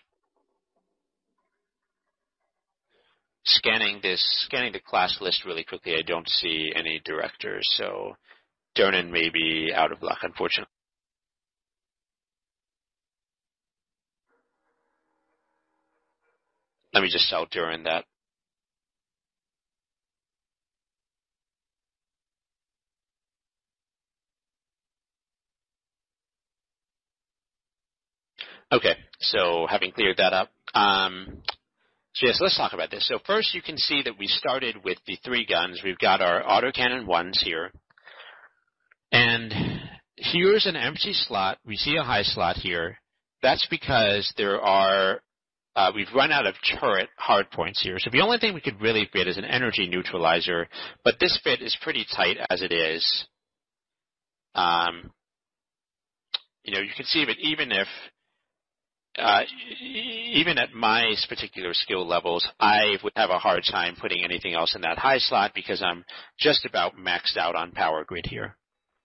Scanning this, scanning the class list really quickly, I don't see any directors, so Dernan may be out of luck, unfortunately. Let me just tell Dernan that. Okay, so having cleared that up, um, so yes, let's talk about this. So first you can see that we started with the three guns. We've got our autocannon ones here. And here's an empty slot. We see a high slot here. That's because there are, uh, we've run out of turret hardpoints here. So the only thing we could really fit is an energy neutralizer, but this fit is pretty tight as it is. Um, you know, you can see that even if, uh, even at my particular skill levels, I would have a hard time putting anything else in that high slot because I'm just about maxed out on power grid here.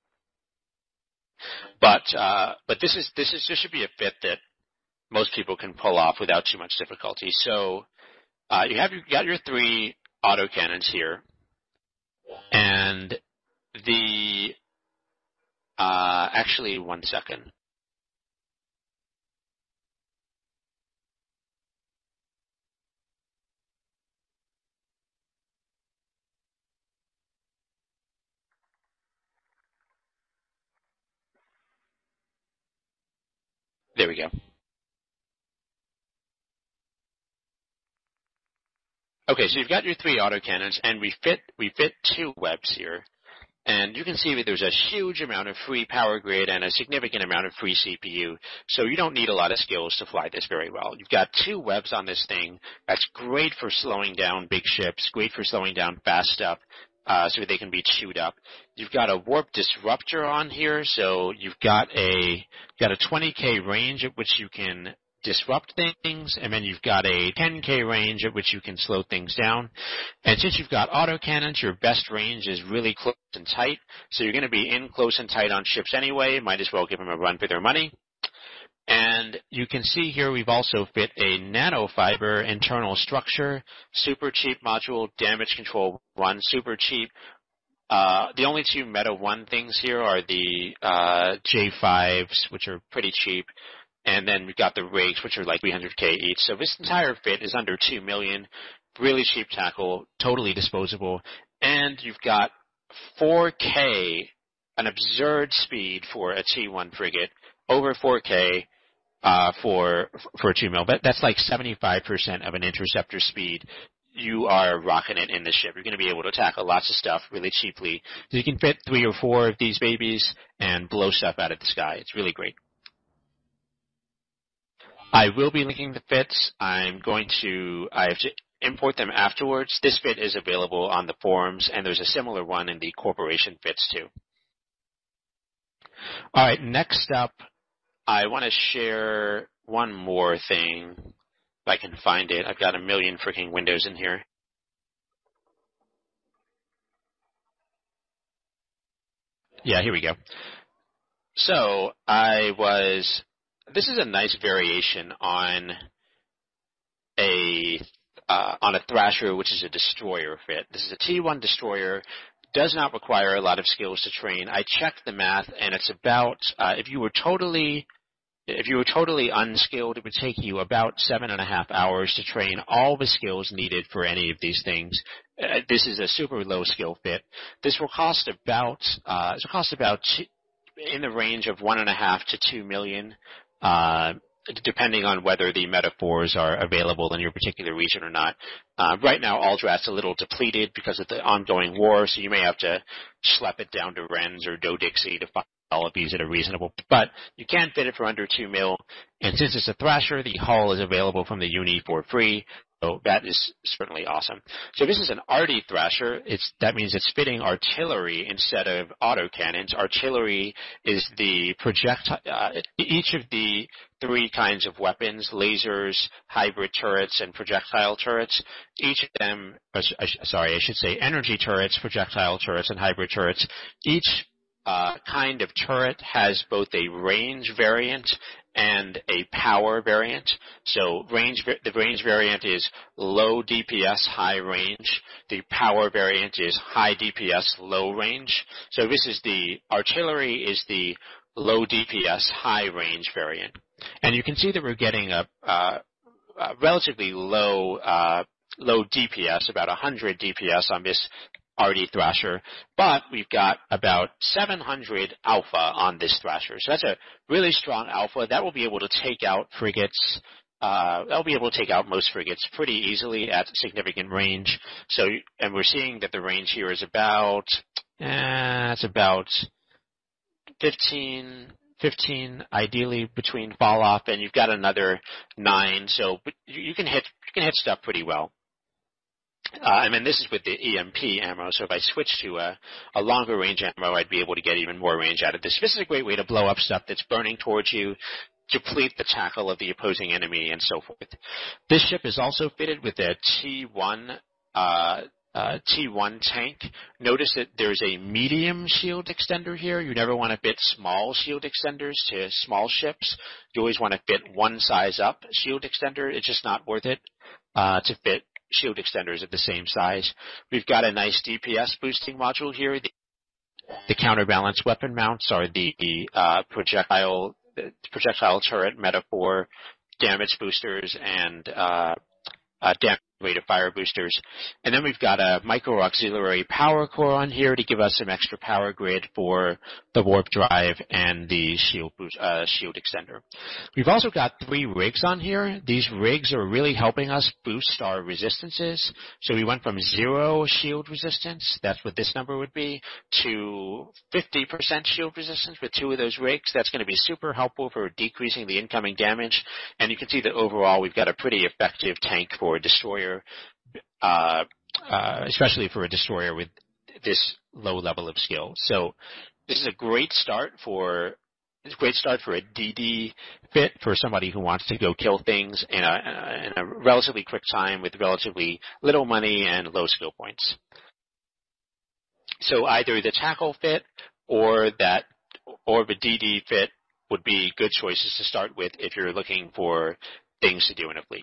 But uh, but this is this is this should be a fit that most people can pull off without too much difficulty. So uh, you have you got your three autocannons here, and the uh, actually one second. There we go. Okay, so you've got your three autocannons, and we fit we fit two webs here. And you can see that there's a huge amount of free power grid and a significant amount of free C P U. So you don't need a lot of skills to fly this very well. You've got two webs on this thing. That's great for slowing down big ships, great for slowing down fast stuff, uh, so they can be chewed up. You've got a warp disruptor on here, so you've got a got a twenty K range at which you can disrupt things, and then you've got a ten K range at which you can slow things down. And since you've got autocannons, your best range is really close and tight, so you're going to be in close and tight on ships anyway. Might as well give them a run for their money. And you can see here we've also fit a nanofiber internal structure, super cheap module, damage control one, super cheap. Uh, the only two Meta one things here are the uh, J fives, which are pretty cheap. And then we've got the rigs, which are like three hundred K each. So this entire fit is under two million dollars. Really cheap tackle, totally disposable. And you've got four K, an absurd speed for a T one frigate, over four K uh, for for a two mil. But that's like seventy-five percent of an interceptor speed. You are rocking it in the ship. You're going to be able to tackle lots of stuff really cheaply. So you can fit three or four of these babies and blow stuff out of the sky. It's really great. I will be linking the fits. I'm going to, I have to import them afterwards. This fit is available on the forums, and there's a similar one in the corporation fits too. All right, next up, I want to share one more thing, if I can find it. I've got a million freaking windows in here. Yeah, here we go. So I was... This is a nice variation on a uh, on a Thrasher, which is a destroyer fit. This is a T one destroyer. Does not require a lot of skills to train. I checked the math, and it's about uh, if you were totally if you were totally unskilled, it would take you about seven and a half hours to train all the skills needed for any of these things. Uh, this is a super low skill fit. This will cost about uh, this will cost about two, in the range of one and a half to two million. Uh, depending on whether the metaphors are available in your particular region or not. Uh, right now, Aldrat's a little depleted because of the ongoing war, so you may have to schlep it down to Rennes or Dodixie to find all of these at a reasonable, but you can fit it for under two mil, and since it's a Thrasher, the hull is available from the Uni for free, so that is certainly awesome. So this is an Arty Thrasher. It's, that means it's fitting artillery instead of autocannons. Artillery is the projectile, uh, each of the three kinds of weapons, lasers, hybrid turrets, and projectile turrets. Each of them, uh, sorry, I should say energy turrets, projectile turrets, and hybrid turrets. Each uh, kind of turret has both a range variant and a power variant. So range, the range variant is low D P S, high range. The power variant is high D P S, low range. So this is the artillery is the low D P S, high range variant. And you can see that we're getting a, uh, a relatively low uh, low D P S, about one hundred D P S on this R D Thrasher, but we've got about seven hundred alpha on this Thrasher. So that's a really strong alpha. That will be able to take out frigates. Uh, that'll be able to take out most frigates pretty easily at significant range. So, and we're seeing that the range here is about, eh, it's about fifteen, fifteen, ideally between fall off, and you've got another nine. So, but you can hit, you can hit stuff pretty well. Uh, I mean, this is with the E M P ammo, so if I switch to a, a longer range ammo, I'd be able to get even more range out of this. This is a great way to blow up stuff that's burning towards you, deplete the tackle of the opposing enemy, and so forth. This ship is also fitted with a T one, uh, uh, T one tank. Notice that there's a medium shield extender here. You never want to fit small shield extenders to small ships. You always want to fit one size up shield extender. It's just not worth it uh, to fit shield extenders at the same size. We've got a nice D P S boosting module here. The, the counterbalance weapon mounts are the uh, projectile the projectile turret metaphor, damage boosters, and uh, uh, damage rate of fire boosters. And then we've got a micro auxiliary power core on here to give us some extra power grid for the warp drive and the shield boost, uh, shield extender. We've also got three rigs on here. These rigs are really helping us boost our resistances. So we went from zero shield resistance, that's what this number would be, to fifty percent shield resistance with two of those rigs. That's going to be super helpful for decreasing the incoming damage. And you can see that overall we've got a pretty effective tank for a destroyer. Uh, uh, especially for a destroyer with this low level of skill. So this is a great start for it's a great start for a D D fit for somebody who wants to go kill things in a, in a relatively quick time with relatively little money and low skill points. So either the tackle fit or that or the D D fit would be good choices to start with if you're looking for things to do in a fleet.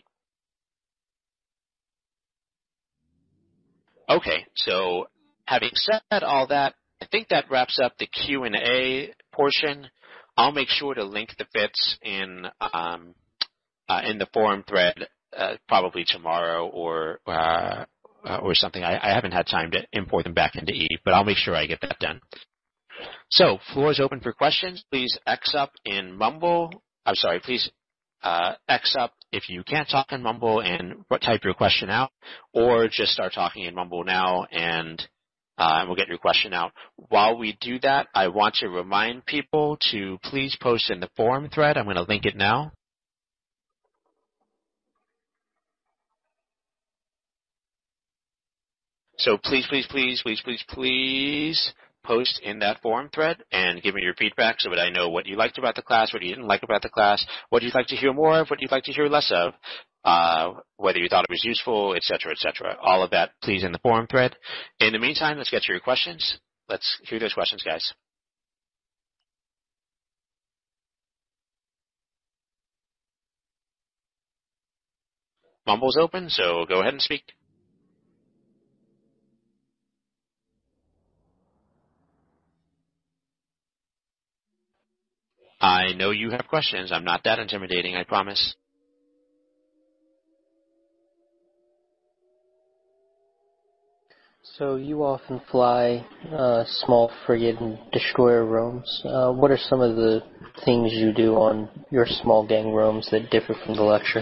Okay, so having said all that, I think that wraps up the Q and A portion. I'll make sure to link the fits in um, uh, in the forum thread uh, probably tomorrow or uh, uh, or something. I, I haven't had time to import them back into Eve, but I'll make sure I get that done. So, floor is open for questions. Please X up in Mumble. I'm sorry, please uh, X up if you can't talk in Mumble and type your question out, or just start talking in Mumble now and uh, and we'll get your question out. While we do that, I want to remind people to please post in the forum thread. I'm going to link it now. So please, please, please, please, please, please post in that forum thread and give me your feedback so that I know what you liked about the class, what you didn't like about the class, what you'd like to hear more of, what you'd like to hear less of, uh, whether you thought it was useful, et cetera, et cetera. All of that, please, in the forum thread. In the meantime, let's get to your questions. Let's hear those questions, guys. Mumble's open, so go ahead and speak. I know you have questions. I'm not that intimidating, I promise. So you often fly uh, small frigate and destroyer roams. Uh, what are some of the things you do on your small gang roams that differ from the lecture?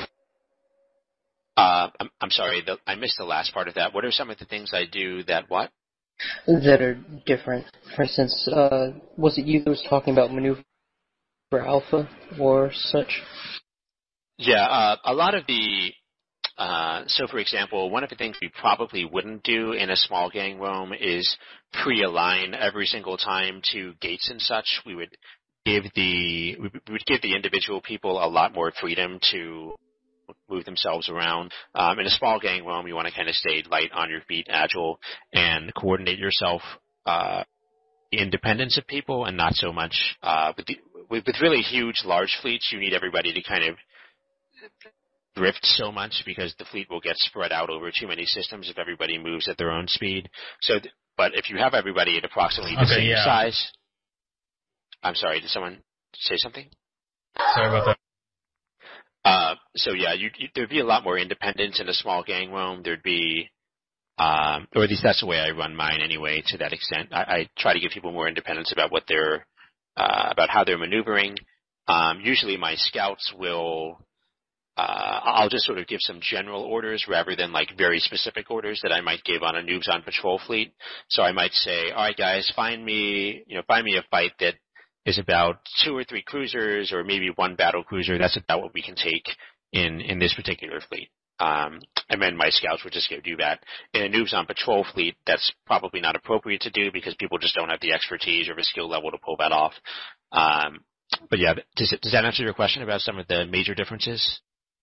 Uh, I'm, I'm sorry, the, I missed the last part of that. What are some of the things I do that what? That are different. For instance, uh, was it you that was talking about maneuver alpha or such? Yeah, uh, a lot of the, uh, so for example, one of the things we probably wouldn't do in a small gang roam is pre-align every single time to gates and such. We would give the, we would give the individual people a lot more freedom to move themselves around. Um, in a small gang roam, you want to kind of stay light on your feet, agile, and coordinate yourself, uh, the independence of people and not so much, uh, with, the, with, with really huge, large fleets, you need everybody to kind of drift so much because the fleet will get spread out over too many systems if everybody moves at their own speed. So, th- but if you have everybody at approximately the okay, same yeah. size, I'm sorry, did someone say something? Sorry about that. Uh, so yeah, you, you, there'd be a lot more independence in a small gang roam. There'd be Um, or at least that's the way I run mine anyway, to that extent. I, I try to give people more independence about what they're, uh, about how they're maneuvering. Um, usually my scouts will, uh, I'll just sort of give some general orders rather than like very specific orders that I might give on a noobs on patrol fleet. So I might say, all right guys, find me, you know, find me a fight that is about two or three cruisers or maybe one battle cruiser. That's about what we can take in, in this particular fleet. Um, and then my scouts would just go do that. In a noobs on patrol fleet, that's probably not appropriate to do because people just don't have the expertise or the skill level to pull that off. Um, but yeah, does, it, does that answer your question about some of the major differences?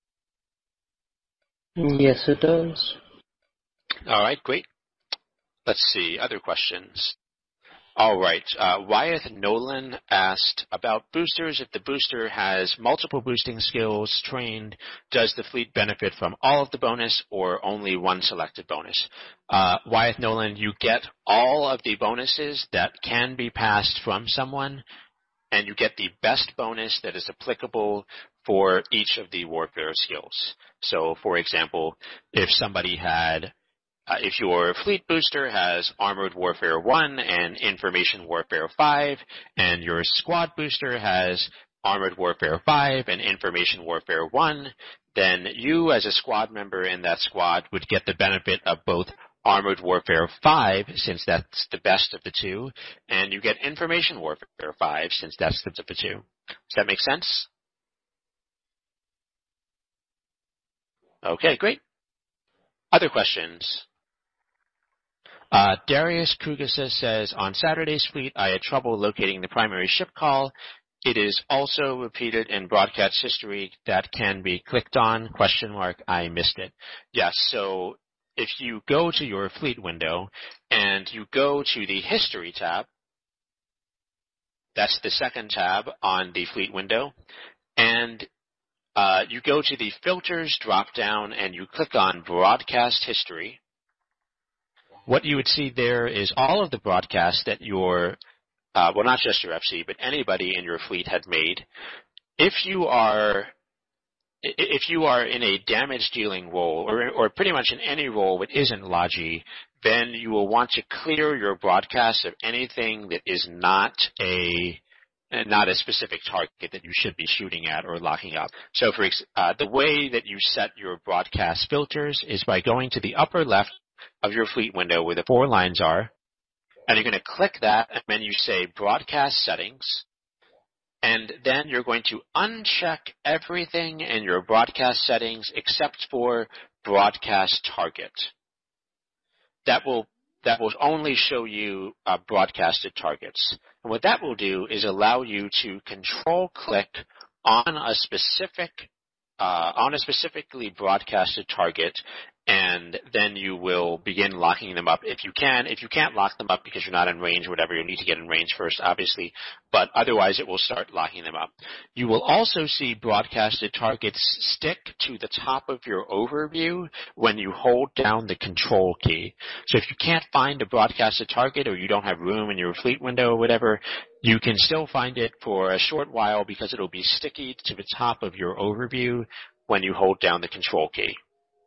Yes, it does. All right, great. Let's see, other questions. All right. Uh, Wyeth Nolan asked about boosters. If the booster has multiple boosting skills trained, does the fleet benefit from all of the bonus or only one selected bonus? Uh, Wyeth Nolan, you get all of the bonuses that can be passed from someone, and you get the best bonus that is applicable for each of the warfare skills. So, for example, if somebody had Uh, if your fleet booster has Armored Warfare one and Information Warfare five, and your squad booster has Armored Warfare five and Information Warfare one, then you as a squad member in that squad would get the benefit of both Armored Warfare five, since that's the best of the two, and you get Information Warfare five, since that's the best of the two. Does that make sense? Okay, great. Other questions? Uh, Darius Kugasa says, on Saturday's fleet, I had trouble locating the primary ship call. It is also repeated in broadcast history that can be clicked on, question mark, I missed it. Yes, so if you go to your fleet window and you go to the history tab, that's the second tab on the fleet window, and uh, you go to the filters drop down and you click on broadcast history. What you would see there is all of the broadcasts that your, uh, well, not just your F C, but anybody in your fleet had made. If you are, if you are in a damage dealing role, or, or pretty much in any role that isn't Logi, then you will want to clear your broadcast of anything that is not a, not a specific target that you should be shooting at or locking up. So for uh, the way that you set your broadcast filters is by going to the upper left of your fleet window where the four lines are, and you're going to click that, and then you say Broadcast Settings, and then you're going to uncheck everything in your broadcast settings except for Broadcast Target. That will that will only show you uh, broadcasted targets. And what that will do is allow you to control click on a specific uh, on a specifically broadcasted target, and then you will begin locking them up if you can. If you can't lock them up because you're not in range or whatever, you'll need to get in range first, obviously, but otherwise it will start locking them up. You will also see broadcasted targets stick to the top of your overview when you hold down the control key. So if you can't find a broadcasted target or you don't have room in your fleet window or whatever, you can still find it for a short while because it'll be sticky to the top of your overview when you hold down the control key.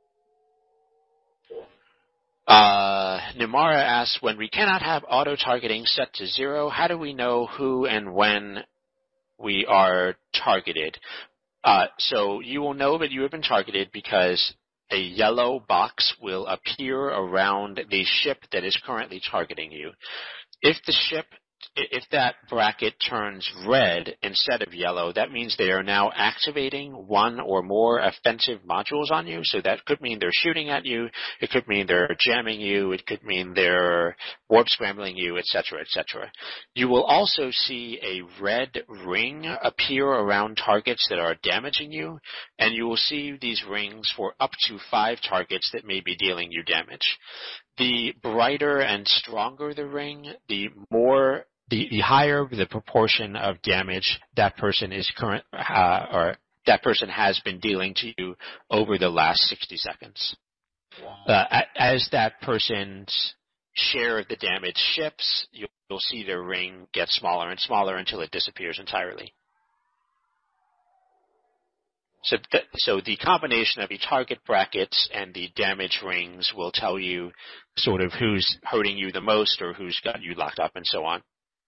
Uh, Nimara asks, when we cannot have auto-targeting set to zero, how do we know who and when we are targeted? Uh, so you will know that you have been targeted because a yellow box will appear around the ship that is currently targeting you. If the ship If that bracket turns red instead of yellow, that means they are now activating one or more offensive modules on you. So that could mean they're shooting at you. It could mean they're jamming you. It could mean they're warp scrambling you, et cetera, et cetera. You will also see a red ring appear around targets that are damaging you, and you will see these rings for up to five targets that may be dealing you damage. The brighter and stronger the ring, the more, the, the higher the proportion of damage that person is current, uh, or that person has been dealing to you over the last sixty seconds. Uh, as that person's share of the damage shifts, you'll, you'll see their ring get smaller and smaller until it disappears entirely. So, th- so the combination of the target brackets and the damage rings will tell you sort of who's hurting you the most or who's got you locked up and so on.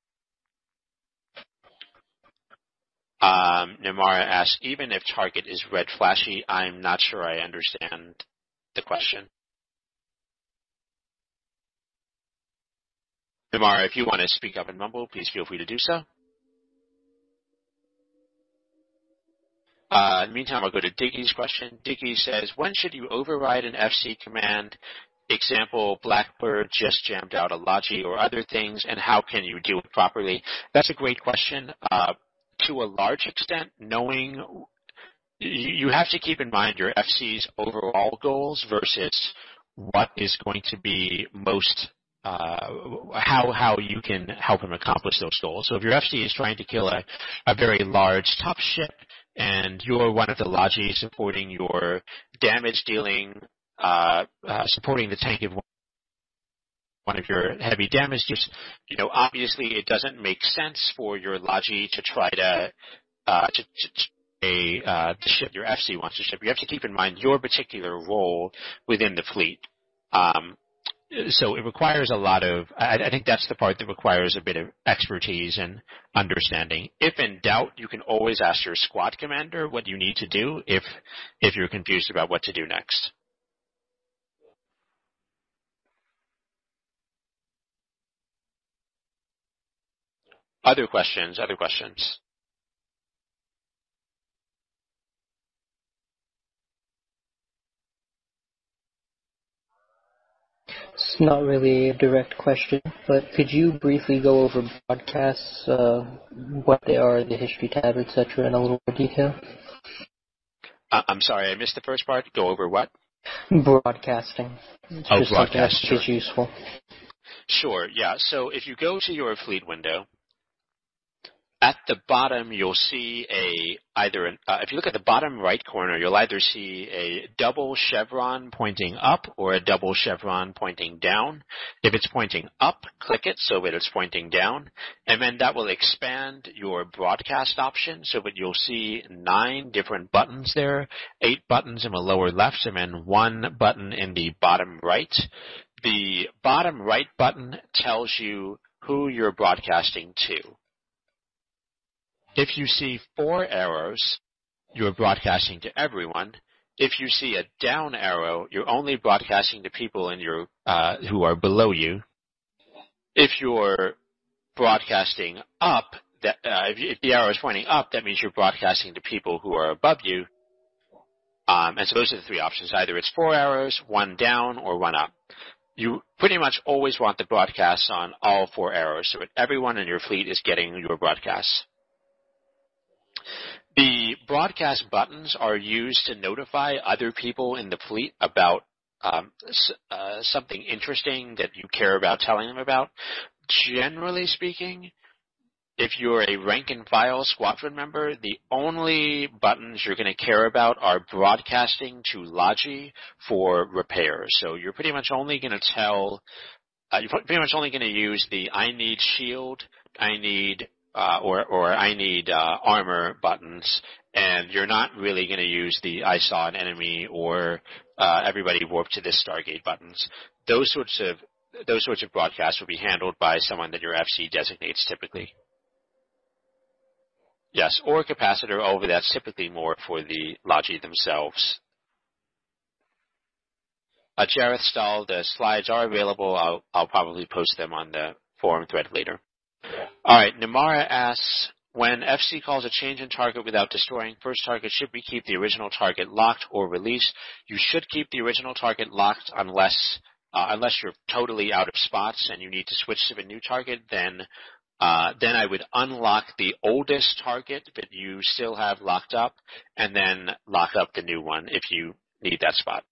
Um, Namara asks, even if target is red flashy, I'm not sure I understand the question. Namara, if you want to speak up and mumble, please feel free to do so. Uh, in the meantime, I'll go to Diggy's question. Diggy says, when should you override an F C command? Example, Blackbird just jammed out a Logi or other things, and how can you do it properly? That's a great question. Uh, to a large extent, knowing you have to keep in mind your F C's overall goals versus what is going to be most uh, how how you can help him accomplish those goals. So if your F C is trying to kill a, a very large top ship, and you're one of the Logi supporting your damage dealing, uh, uh, supporting the tank of one of your heavy damage dealers, you know, obviously it doesn't make sense for your Logi to try to, uh, to, to a, uh, the ship your F C wants to ship. You have to keep in mind your particular role within the fleet. Um, So it requires a lot of, I, I think that's the part that requires a bit of expertise and understanding. If in doubt, you can always ask your squad commander what you need to do if, if you're confused about what to do next. Other questions, other questions. It's not really a direct question, but could you briefly go over broadcasts, uh, what they are, the history tab, et cetera, in a little more detail? Uh, I'm sorry, I missed the first part. Go over what? Broadcasting. It's oh, just broadcast, something sure. that's useful. Sure, yeah. So if you go to your fleet window, at the bottom, you'll see a either an, uh, if you look at the bottom right corner, you'll either see a double chevron pointing up or a double chevron pointing down. If it's pointing up, click it so that it's pointing down, and then that will expand your broadcast option so that you'll see nine different buttons there, eight buttons in the lower left, and then one button in the bottom right. The bottom right button tells you who you're broadcasting to. If you see four arrows, you're broadcasting to everyone. If you see a down arrow, you're only broadcasting to people in your uh, who are below you. If you're broadcasting up, that, uh, if, if the arrow is pointing up, that means you're broadcasting to people who are above you. Um, and so those are the three options. Either it's four arrows, one down, or one up. You pretty much always want the broadcasts on all four arrows so that everyone in your fleet is getting your broadcasts. The broadcast buttons are used to notify other people in the fleet about um, uh, something interesting that you care about telling them about. Generally speaking, if you're a rank and file squadron member, the only buttons you're going to care about are broadcasting to Logi for repairs. So you're pretty much only going to tell, uh, you're pretty much only going to use the I need shield, I need Uh, or, or I need uh, armor buttons, and you're not really going to use the I saw an enemy or uh, everybody warp to this Stargate buttons. Those sorts of those sorts of broadcasts will be handled by someone that your F C designates typically. Yes, or capacitor over that's typically more for the Logi themselves. Uh, Jareth Stahl, the slides are available. I'll, I'll probably post them on the forum thread later. All right, Namara asks, when F C calls a change in target without destroying first target, should we keep the original target locked or released? You should keep the original target locked unless uh, unless you're totally out of spots and you need to switch to a new target. Then uh, then I would unlock the oldest target that you still have locked up and then lock up the new one if you need that spot.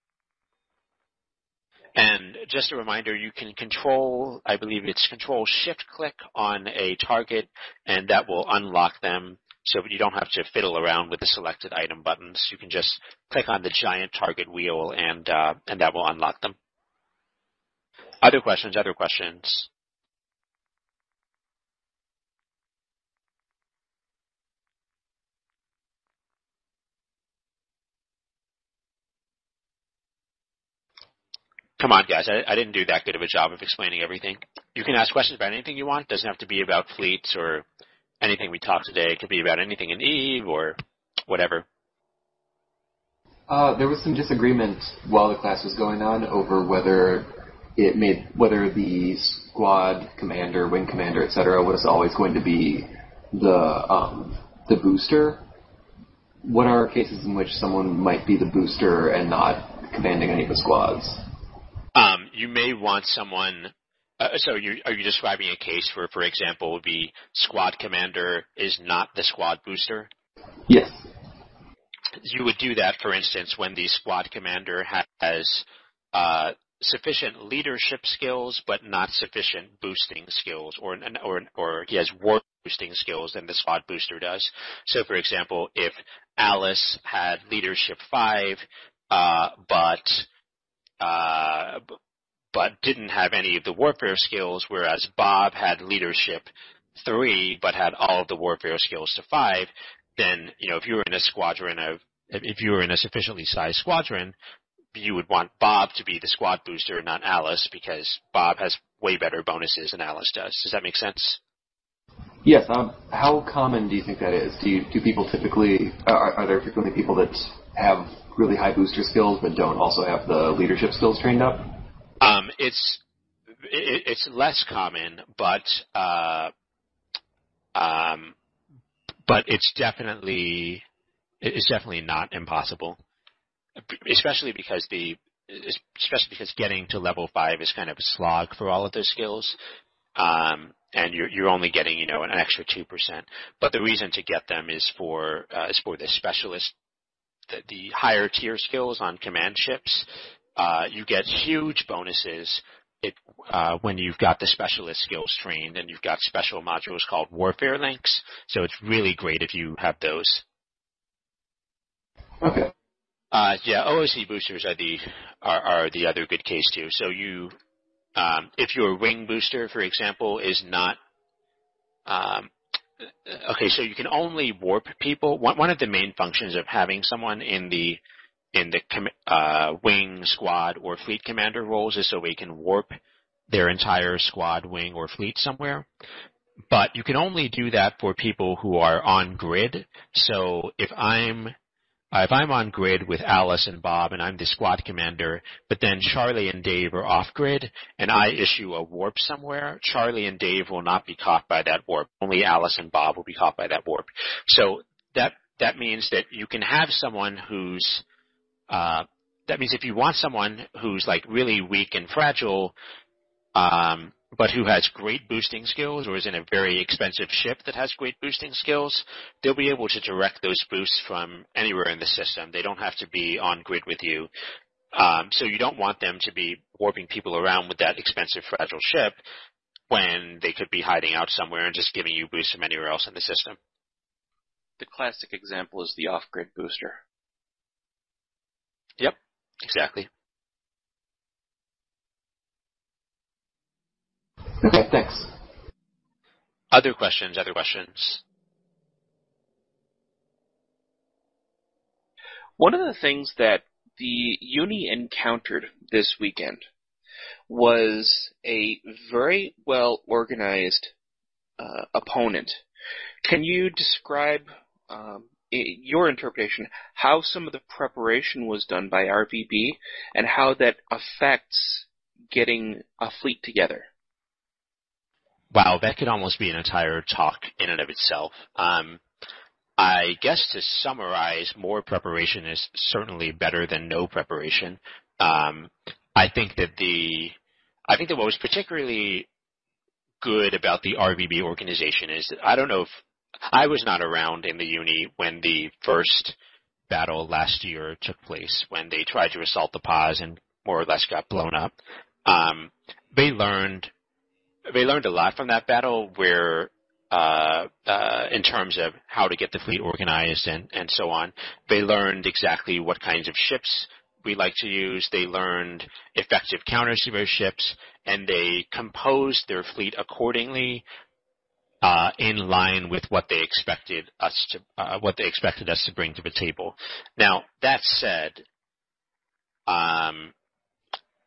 And just a reminder, you can control, I believe it's control shift click on a target, and that will unlock them so that you don't have to fiddle around with the selected item buttons. You can just click on the giant target wheel, and uh, and that will unlock them. Other questions, other questions? Come on, guys. I, I didn't do that good of a job of explaining everything. You can ask questions about anything you want. It doesn't have to be about fleets or anything we talked today. It could be about anything in EVE or whatever. Uh, there was some disagreement while the class was going on over whether it made whether the squad commander, wing commander, et cetera, was always going to be the um, the booster. What are cases in which someone might be the booster and not commanding any of the squads? Um, you may want someone. Uh, so, you, are you describing a case where, for example, would be squad commander is not the squad booster? Yes. You would do that, for instance, when the squad commander has uh, sufficient leadership skills but not sufficient boosting skills, or or or he has war boosting skills than the squad booster does. So, for example, if Alice had leadership five, uh, but uh, but didn't have any of the warfare skills, whereas Bob had leadership three but had all of the warfare skills to five, then, you know, if you were in a squadron of, if you were in a sufficiently sized squadron, you would want Bob to be the squad booster, not Alice, because Bob has way better bonuses than Alice does. Does that make sense? Yes. Um, how common do you think that is? Do you, do people typically, are, are there frequently people that have really high booster skills but don't also have the leadership skills trained up? Um, it's it, it's less common, but uh, um, but it's definitely it's definitely not impossible, especially because the especially because getting to level five is kind of a slog for all of those skills, um, and you're you're only getting, you know, an extra two percent. But the reason to get them is for uh, is for the specialist, the, the higher tier skills on command ships. Uh, you get huge bonuses it, uh, when you've got the specialist skills trained, and you've got special modules called warfare links. So it's really great if you have those. Okay. Uh, yeah, O O C boosters are the are, are the other good case too. So you, um, if your wing booster, for example, is not um, okay, so you can only warp people. One, one of the main functions of having someone in the in the com- uh, wing, squad, or fleet commander roles is so we can warp their entire squad, wing, or fleet somewhere. But you can only do that for people who are on grid. So if I'm uh, if I'm on grid with Alice and Bob and I'm the squad commander, but then Charlie and Dave are off grid and I issue a warp somewhere, Charlie and Dave will not be caught by that warp. Only Alice and Bob will be caught by that warp. So that that means that you can have someone who's Uh, that means if you want someone who's like really weak and fragile, um, but who has great boosting skills or is in a very expensive ship that has great boosting skills, they'll be able to direct those boosts from anywhere in the system. They don't have to be on grid with you. Um, so you don't want them to be warping people around with that expensive, fragile ship when they could be hiding out somewhere and just giving you boosts from anywhere else in the system. The classic example is the off-grid booster. Yep, exactly. Okay, thanks. Other questions, other questions? One of the things that the uni encountered this weekend was a very well-organized uh, opponent. Can you describe um, your interpretation, how some of the preparation was done by R V B and how that affects getting a fleet together? Wow, that could almost be an entire talk in and of itself. Um, I guess to summarize, more preparation is certainly better than no preparation. Um, I think that the, I think that what was particularly good about the R V B organization is that I don't know if I was not around in the uni when the first battle last year took place, when they tried to assault the Paz and more or less got blown up. Um, they learned they learned a lot from that battle, where uh, uh, in terms of how to get the fleet organized and, and so on. They learned exactly what kinds of ships we like to use. They learned effective counters to those ships, and they composed their fleet accordingly. Uh, in line with what they expected us to, uh, what they expected us to bring to the table. Now, that said, um,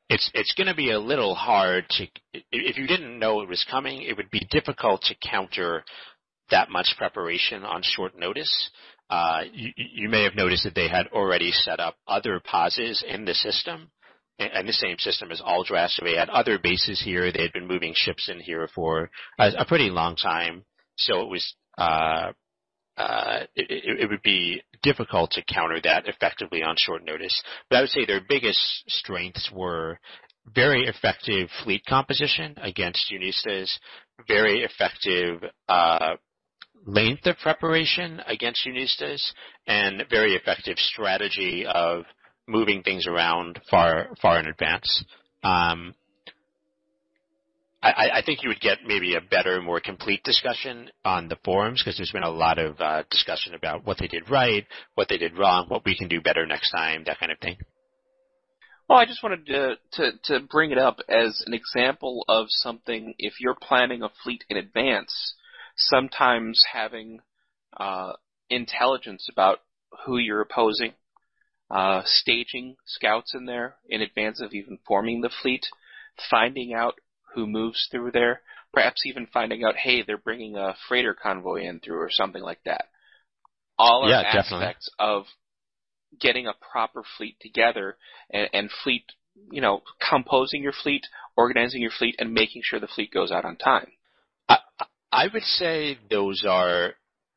it's it's going to be a little hard to, if you didn't know it was coming, it would be difficult to counter that much preparation on short notice. Uh, you, you may have noticed that they had already set up other pauses in the system, and the same system as Aldras. So they had other bases here. They had been moving ships in here for a, a pretty long time. So it was uh, uh, it, it would be difficult to counter that effectively on short notice. But I would say their biggest strengths were very effective fleet composition against Unistas, very effective uh, length of preparation against Unistas, and very effective strategy of moving things around far far in advance. Um, I, I think you would get maybe a better, more complete discussion on the forums, because there's been a lot of uh, discussion about what they did right, what they did wrong, what we can do better next time, that kind of thing. Well, I just wanted to, to, to bring it up as an example of something. If you're planning a fleet in advance, sometimes having uh, intelligence about who you're opposing, uh, staging scouts in there in advance of even forming the fleet, finding out who moves through there, perhaps even finding out, hey, they're bringing a freighter convoy in through or something like that. All are yeah, aspects definitely. of getting a proper fleet together and, and fleet, you know, composing your fleet, organizing your fleet, and making sure the fleet goes out on time. I, I would say those are,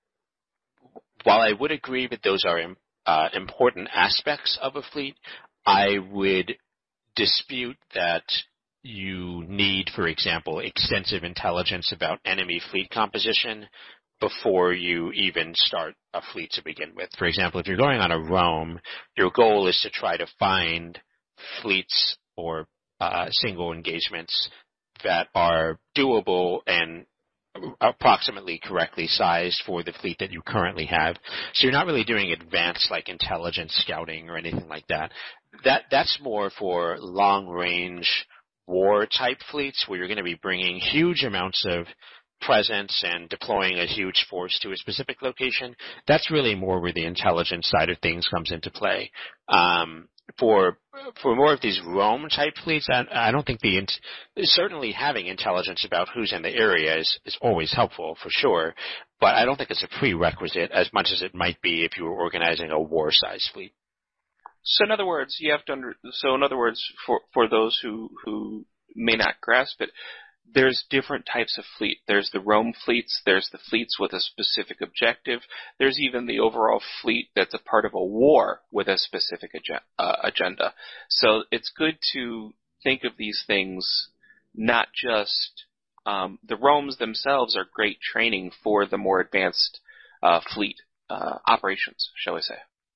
while I would agree that those are uh, important aspects of a fleet, I would dispute that you need, for example, extensive intelligence about enemy fleet composition before you even start a fleet to begin with. For example, if you're going on a roam, your goal is to try to find fleets or uh, single engagements that are doable and approximately correctly sized for the fleet that you currently have. So you're not really doing advanced like intelligence scouting or anything like that. That that's more for long-range war-type fleets where you're going to be bringing huge amounts of presence and deploying a huge force to a specific location. That's really more where the intelligence side of things comes into play. Um, for for more of these roam-type fleets, I, I don't think the certainly having intelligence about who's in the area is, is always helpful for sure, but I don't think it's a prerequisite as much as it might be if you were organizing a war-size fleet. So in other words, you have to under, so in other words, for, for those who, who may not grasp it, there's different types of fleet. There's the roam fleets, there's the fleets with a specific objective, there's even the overall fleet that's a part of a war with a specific ag- uh, agenda. So it's good to think of these things not just, um, the roams themselves are great training for the more advanced uh, fleet uh, operations, shall we say.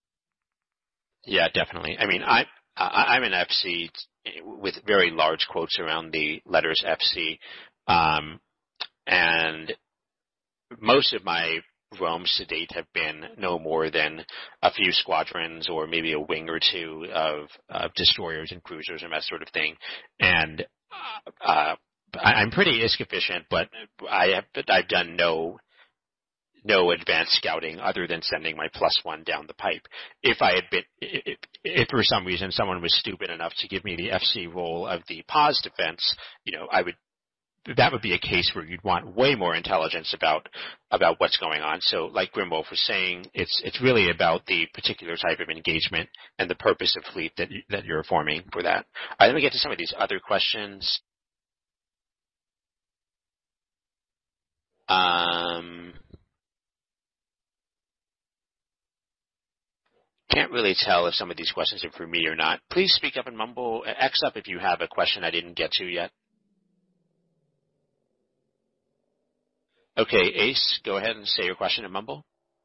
Yeah, definitely. I mean, I, I, I'm an F C with very large quotes around the letters F C, um, and most of my roams to date have been no more than a few squadrons or maybe a wing or two of, of destroyers and cruisers and that sort of thing. And uh, I, I'm pretty I S C efficient, but I have I've done no. no advanced scouting other than sending my plus one down the pipe. If I had been, if, if for some reason someone was stupid enough to give me the F C role of the pause defense, you know, I would, that would be a case where you'd want way more intelligence about, about what's going on. So like Grimwolf was saying, it's, it's really about the particular type of engagement and the purpose of fleet that, you, that you're forming for that. All right, let me get to some of these other questions. Um, Can't really tell if some of these questions are for me or not. Please speak up and mumble. X up if you have a question I didn't get to yet. Okay, Ace, go ahead and say your question and mumble.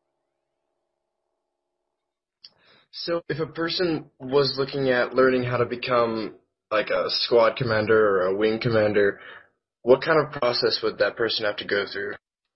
So if a person was looking at learning how to become like a squad commander or a wing commander, what kind of process would that person have to go through?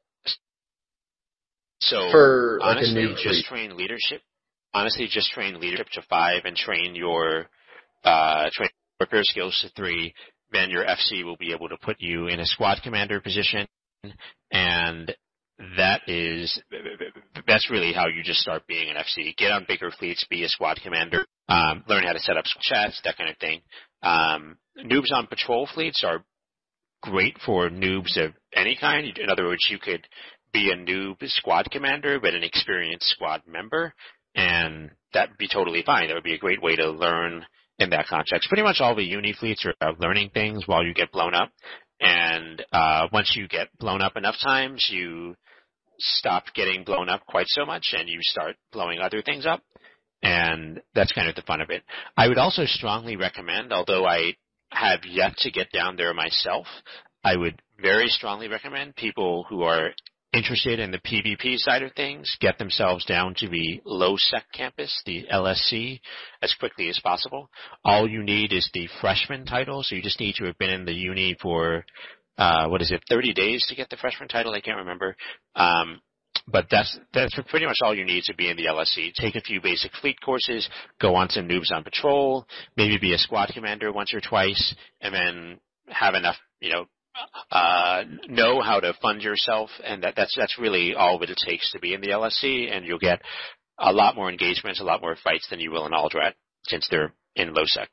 So For like honestly, a new just fleet? train leadership. Honestly, just train leadership to five and train your uh, train repair skills to three. Then your F C will be able to put you in a squad commander position, and that is that's really how you just start being an F C. Get on bigger fleets, be a squad commander, um, learn how to set up chats, that kind of thing. Um, noobs on patrol fleets are great for noobs of any kind. In other words, you could be a noob squad commander, but an experienced squad member, and that would be totally fine. That would be a great way to learn in that context. Pretty much all the uni fleets are about learning things while you get blown up, and uh, once you get blown up enough times, you stop getting blown up quite so much, and you start blowing other things up, and that's kind of the fun of it. I would also strongly recommend, although I have yet to get down there myself, I would very strongly recommend people who are interested in the PvP side of things get themselves down to the low-sec campus, the L S C, as quickly as possible. All you need is the freshman title, so you just need to have been in the uni for, uh, what is it, thirty days to get the freshman title? I can't remember. Um, but that's that's pretty much all you need to be in the L S C. Take a few basic fleet courses, go on some Noobs on Patrol, maybe be a squad commander once or twice, and then have enough, you know, Uh, know how to fund yourself, and that, that's that's really all that it takes to be in the L S C, and you'll get a lot more engagements, a lot more fights than you will in Aldrat, since they're in low-sec.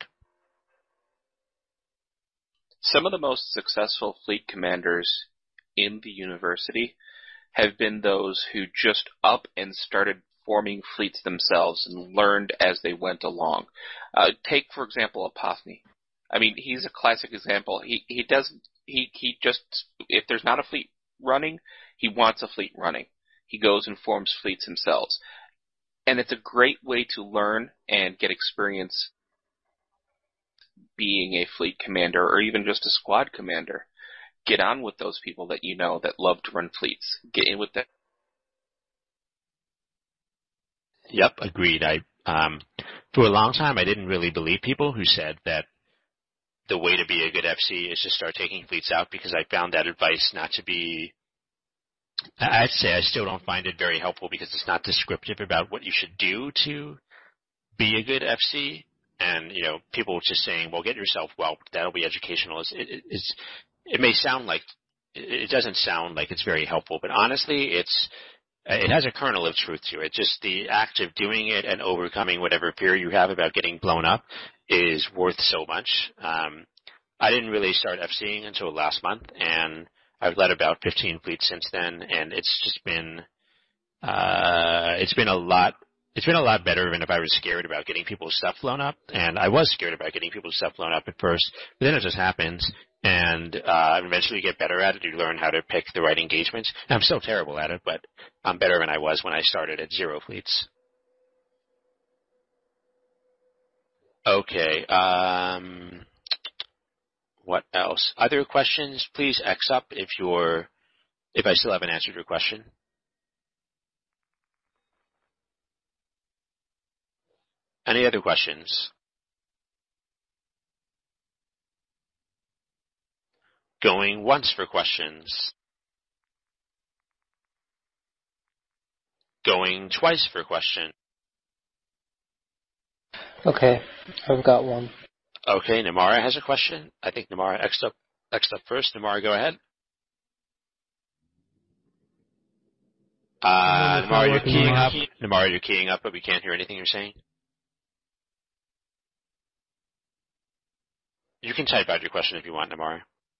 Some of the most successful fleet commanders in the university have been those who just up and started forming fleets themselves and learned as they went along. Uh, take, for example, Apophny. I mean, he's a classic example. He he doesn't He he just, if there's not a fleet running, he wants a fleet running. He goes and forms fleets himself. And it's a great way to learn and get experience being a fleet commander or even just a squad commander. Get on with those people that you know that love to run fleets. Get in with them. Yep, agreed. I um, for a long time, I didn't really believe people who said that the way to be a good F C is to start taking fleets out, because I found that advice not to be, I'd say I still don't find it very helpful, because it's not descriptive about what you should do to be a good F C. And, you know, people just saying, well, get yourself whelped, that'll be educational. It, it, it's, it may sound like, it doesn't sound like it's very helpful, but honestly, it's, it has a kernel of truth to it. Just the act of doing it and overcoming whatever fear you have about getting blown up is worth so much. Um, I didn't really start FCing until last month, and I've led about fifteen fleets since then, and it's just been, uh, it's been a lot, it's been a lot better than if I was scared about getting people's stuff blown up, and I was scared about getting people's stuff blown up at first, but then it just happens, and uh, eventually you get better at it. You learn how to pick the right engagements. And I'm still terrible at it, but I'm better than I was when I started at zero fleets. Okay, um, what else? Other questions? Please X up if you're, if I still haven't answered your question. Any other questions? Going once for questions. Going twice for question. Okay, I've got one. Okay, Namara has a question. I think Namara X'd up, X'd up first. Namara, go ahead. Uh, Namara, you're keying up. Namara, you're keying up, but we can't hear anything you're saying. You can type out your question if you want, Namara.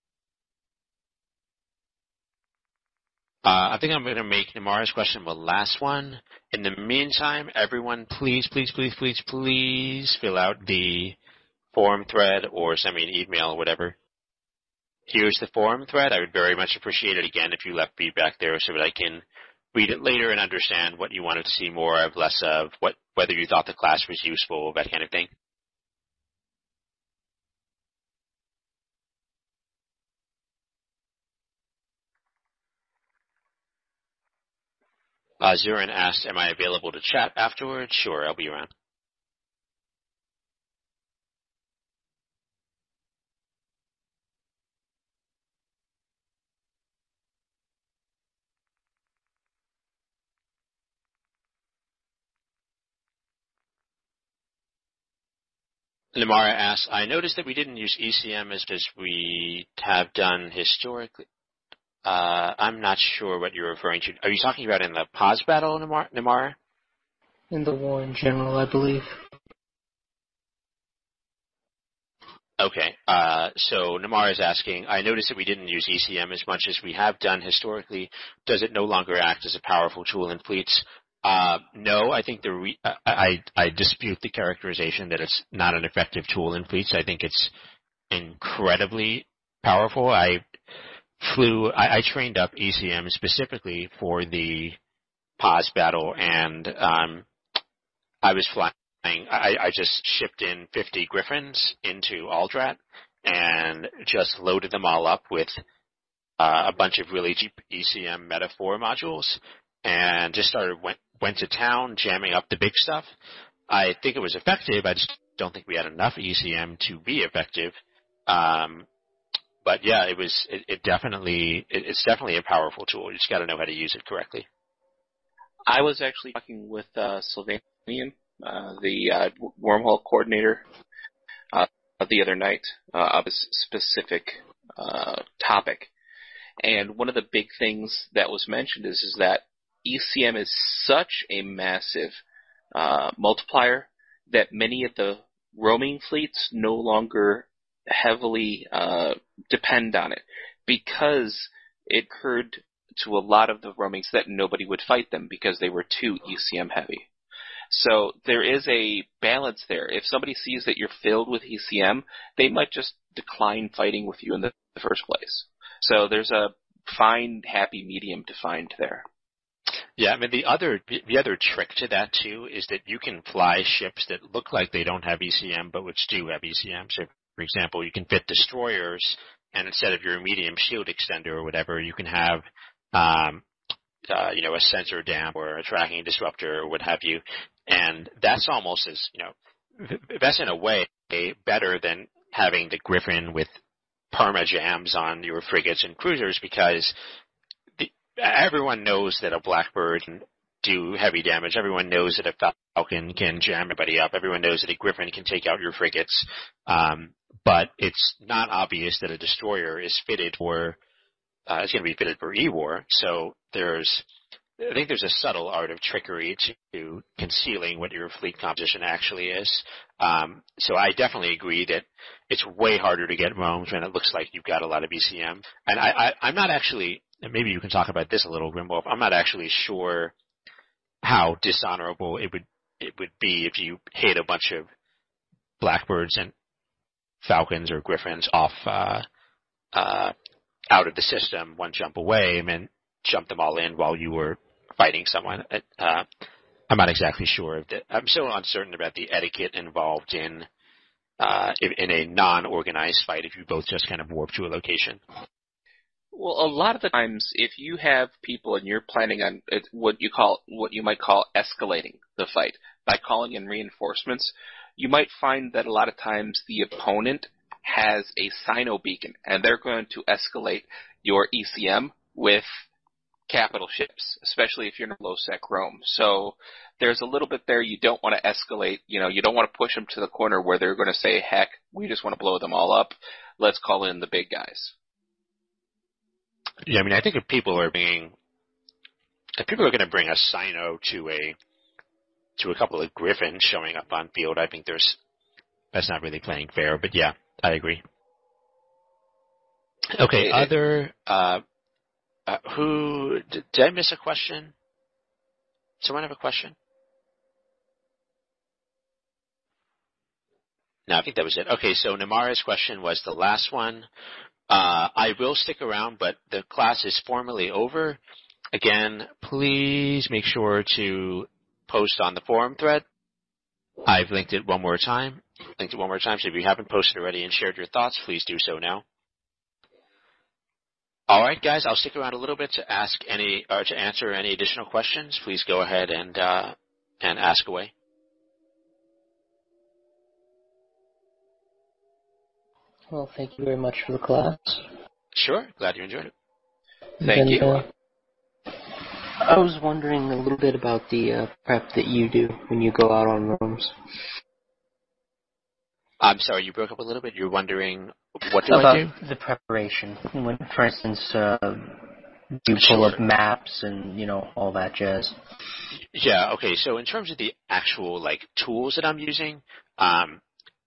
Uh, I think I'm going to make Namara's question the last one. In the meantime, everyone, please, please, please, please, please fill out the forum thread or send me an email or whatever. Here's the forum thread. I would very much appreciate it, again, if you left feedback there so that I can read it later and understand what you wanted to see more of, less of, what, whether you thought the class was useful, that kind of thing. Uh, Zurin asked, am I available to chat afterwards? Sure, I'll be around. Namara asks, I noticed that we didn't use E C M as as we have done historically. Uh, I'm not sure what you're referring to. Are you talking about in the pause battle, Namara? In the war in general, I believe. Okay, uh, so Namar is asking, I noticed that we didn't use E C M as much as we have done historically. Does it no longer act as a powerful tool in fleets? Uh, no, I think the re- I, I, I dispute the characterization that it's not an effective tool in fleets. I think it's incredibly powerful. I flew, I, I trained up E C M specifically for the P O S battle, and um, I was flying. I, I just shipped in fifty Griffins into Aldrat and just loaded them all up with uh, a bunch of really cheap E C M Meta four modules and just started went went to town jamming up the big stuff. I think it was effective. I just don't think we had enough E C M to be effective. Um, but yeah, it was. It, it definitely. It, it's definitely a powerful tool. You just got to know how to use it correctly. I was actually talking with uh, Sylvanian, uh, the uh, wormhole coordinator, uh, the other night uh, of this specific uh, topic, and one of the big things that was mentioned is is that E C M is such a massive uh, multiplier that many of the roaming fleets no longer heavily uh, depend on it because it occurred to a lot of the roamings that nobody would fight them because they were too E C M heavy. So there is a balance there. If somebody sees that you're filled with E C M, they might just decline fighting with you in the, the first place. So there's a fine, happy medium to find there. Yeah, I mean the other the other trick to that too is that you can fly ships that look like they don't have E C M but which do have E C M. So, for example, you can fit destroyers, and instead of your medium shield extender or whatever, you can have um, uh, you know a sensor dam or a tracking disruptor or what have you, and that's almost as you know that's in a way better than having the Griffin with perma jams on your frigates and cruisers because everyone knows that a Blackbird can do heavy damage. Everyone knows that a Falcon can jam everybody up. Everyone knows that a Griffin can take out your frigates. Um, but it's not obvious that a destroyer is fitted for, uh, it's going to be fitted for E-War. So there's, I think there's a subtle art of trickery to concealing what your fleet composition actually is. Um, so I definitely agree that it's way harder to get roams when it looks like you've got a lot of E C M. And I, I, I'm not actually, and maybe you can talk about this a little, Grimwolf. I'm not actually sure how dishonorable it would it would be if you hit a bunch of Blackbirds and Falcons or Griffins off uh, uh, out of the system one jump away and then jump them all in while you were fighting someone. Uh, I'm not exactly sure. Of the, I'm so uncertain about the etiquette involved in uh, in a non-organized fight if you both just kind of warp to a location. Well, a lot of the times, if you have people and you're planning on what you call what you might call escalating the fight by calling in reinforcements, you might find that a lot of times the opponent has a Sino beacon, and they're going to escalate your E C M with capital ships, especially if you're in a low-sec roam. So there's a little bit there you don't want to escalate. You know, you don't want to push them to the corner where they're going to say, heck, we just want to blow them all up. Let's call in the big guys. Yeah, I mean, I think if people are being, if people are going to bring a Sino to a, to a couple of Griffins showing up on field, I think there's, that's not really playing fair, but yeah, I agree. Okay, it, other, uh, uh, who, did, did I miss a question? Someone have a question? No, I think that was it. Okay, so Namara's question was the last one. Uh, I will stick around, but the class is formally over. Again, please make sure to post on the forum thread. I've linked it one more time. Linked it one more time, so if you haven't posted already and shared your thoughts, please do so now. All right, guys, I'll stick around a little bit to ask any or to answer any additional questions. Please go ahead and uh, and ask away. Well, thank you very much for the class. Sure. Glad you enjoyed it. Thank and, you. Uh, I was wondering a little bit about the uh, prep that you do when you go out on roams. I'm sorry, you broke up a little bit. You're wondering, what do about I do? The preparation. When, for instance, uh, you pull sure. up maps and, you know, all that jazz. Yeah, okay. So in terms of the actual, like, tools that I'm using, um,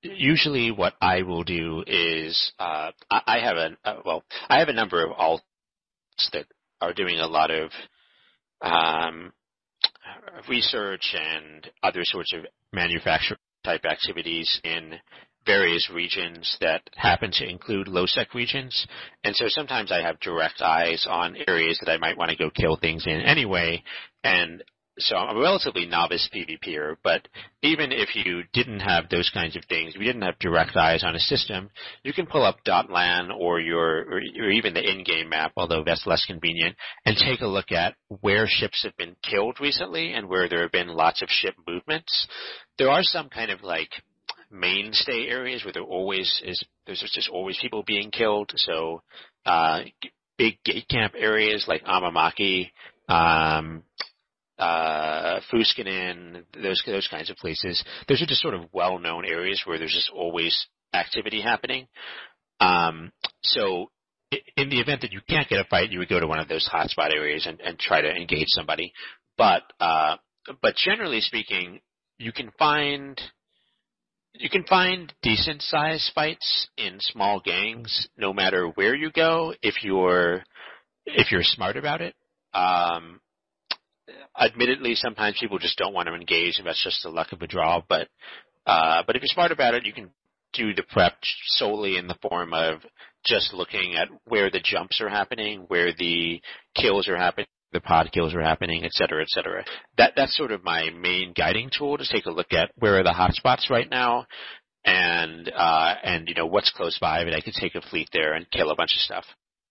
usually what I will do is uh, I, I have a uh, well, I have a number of alts that are doing a lot of um, research and other sorts of manufacturing type activities in various regions that happen to include low-sec regions. And so sometimes I have direct eyes on areas that I might want to go kill things in anyway. And so I'm a relatively novice PvPer, but even if you didn't have those kinds of things, if you didn't have direct eyes on a system, you can pull up .lan or your, or, or even the in-game map, although that's less convenient, and take a look at where ships have been killed recently and where there have been lots of ship movements. There are some kind of like mainstay areas where there always is, there's just always people being killed. So, uh, big gate camp areas like Amamaki, um, uh, Fuskinen, those, those kinds of places. Those are just sort of well-known areas where there's just always activity happening. Um, so in the event that you can't get a fight, you would go to one of those hotspot areas and, and try to engage somebody. But, uh, but generally speaking, you can find, You can find decent sized fights in small gangs no matter where you go if you're if you're smart about it. Um, admittedly, sometimes people just don't want to engage, and that's just the luck of a draw. But uh, but if you're smart about it, you can do the prep solely in the form of just looking at where the jumps are happening, where the kills are happening, the pod kills are happening, et cetera, et cetera. That, that's sort of my main guiding tool, to take a look at where are the hotspots right now and, uh, and, you know, what's close by, and I could take a fleet there and kill a bunch of stuff.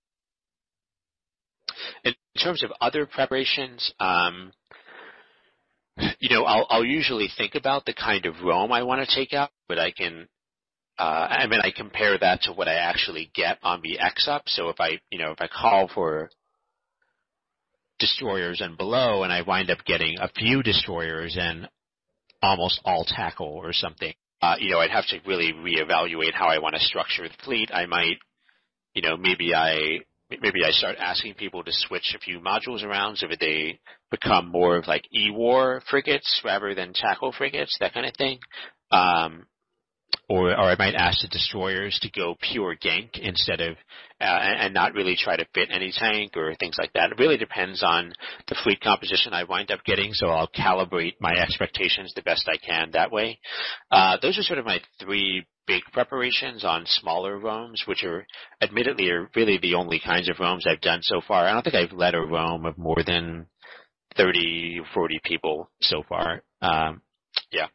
In terms of other preparations, um, you know, I'll, I'll usually think about the kind of roam I want to take out, but I can, uh, I mean, I compare that to what I actually get on the X-Up. So if I, you know, if I call for destroyers and below, and I wind up getting a few destroyers and almost all tackle or something, uh, you know, I'd have to really reevaluate how I want to structure the fleet. I might, you know, maybe I maybe I start asking people to switch a few modules around so that they become more of like E-War frigates rather than tackle frigates, that kind of thing. Um, Or, or I might ask the destroyers to go pure gank instead of, uh, and not really try to fit any tank or things like that. It really depends on the fleet composition I wind up getting, so I'll calibrate my expectations the best I can that way. Uh, those are sort of my three big preparations on smaller roams, which are, admittedly, are really the only kinds of roams I've done so far. I don't think I've led a roam of more than thirty, forty people so far. Um, yeah.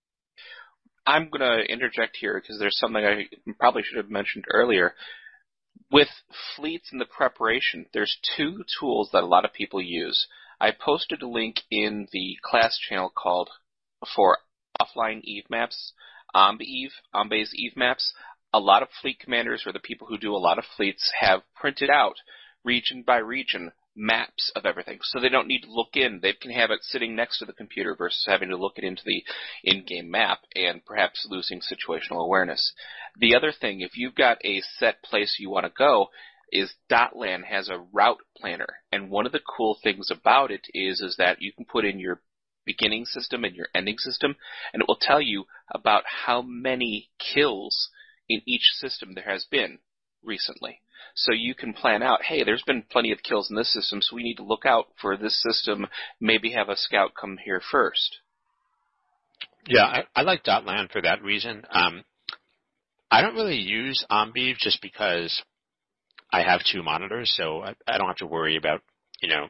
I'm going to interject here because there's something I probably should have mentioned earlier. With fleets and the preparation, there's two tools that a lot of people use. I posted a link in the class channel called for offline Eve maps, Amb Eve, Ambe's Eve maps. A lot of fleet commanders, or the people who do a lot of fleets, have printed out region by region maps of everything, so they don't need to look in. They can have it sitting next to the computer versus having to look it into the in-game map and perhaps losing situational awareness. The other thing, if you've got a set place you want to go, is .lan has a route planner, and one of the cool things about it is is that you can put in your beginning system and your ending system, and it will tell you about how many kills in each system there has been recently. So you can plan out, hey, there's been plenty of kills in this system, so we need to look out for this system, maybe have a scout come here first. Yeah, I, I like .lan for that reason. Um, I don't really use Ambev just because I have two monitors, so I, I don't have to worry about, you know,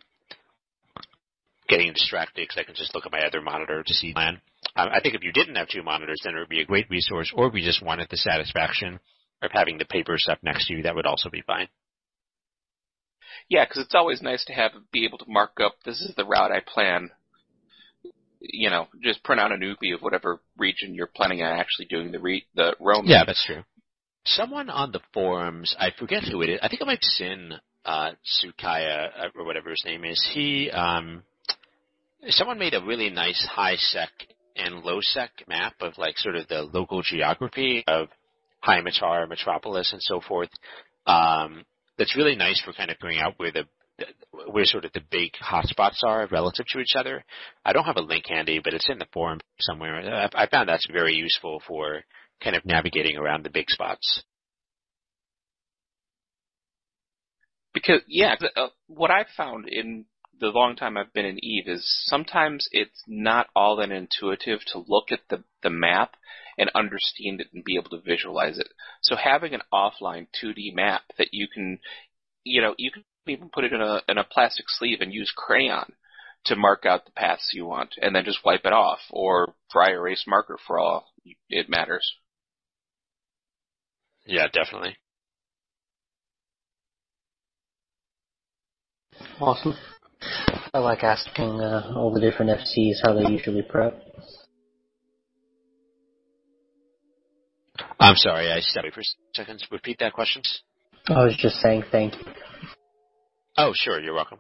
getting distracted because I can just look at my other monitor to see LAN. Um, I think if you didn't have two monitors, then it would be a great resource, or if you just wanted the satisfaction of having the papers up next to you, that would also be fine. Yeah, because it's always nice to have be able to mark up, this is the route I plan. You know, just print out an U P I of whatever region you're planning on actually doing the re- the roaming. Yeah, that's true. Someone on the forums, I forget who it is, I think it might be Sin uh, Tsukaya, or whatever his name is. He, um, someone made a really nice high-sec and low-sec map of, like, sort of the local geography of High Matar, Metropolis, and so forth. Um, that's really nice for kind of figuring out where the where sort of the big hotspots are relative to each other. I don't have a link handy, but it's in the forum somewhere. I, I found that's very useful for kind of navigating around the big spots. Because, yeah, uh, what I've found in the long time I've been in EVE is sometimes it's not all that intuitive to look at the, the map and understand it and be able to visualize it. So having an offline two D map that you can, you know, you can even put it in a in a plastic sleeve and use crayon to mark out the paths you want, and then just wipe it off, or dry erase marker for all it matters. Yeah, definitely. Awesome. I like asking uh, all the different F Cs how they usually prep. I'm sorry, I stepped away for a second. Repeat that question. I was just saying thank you. Oh, sure, you're welcome.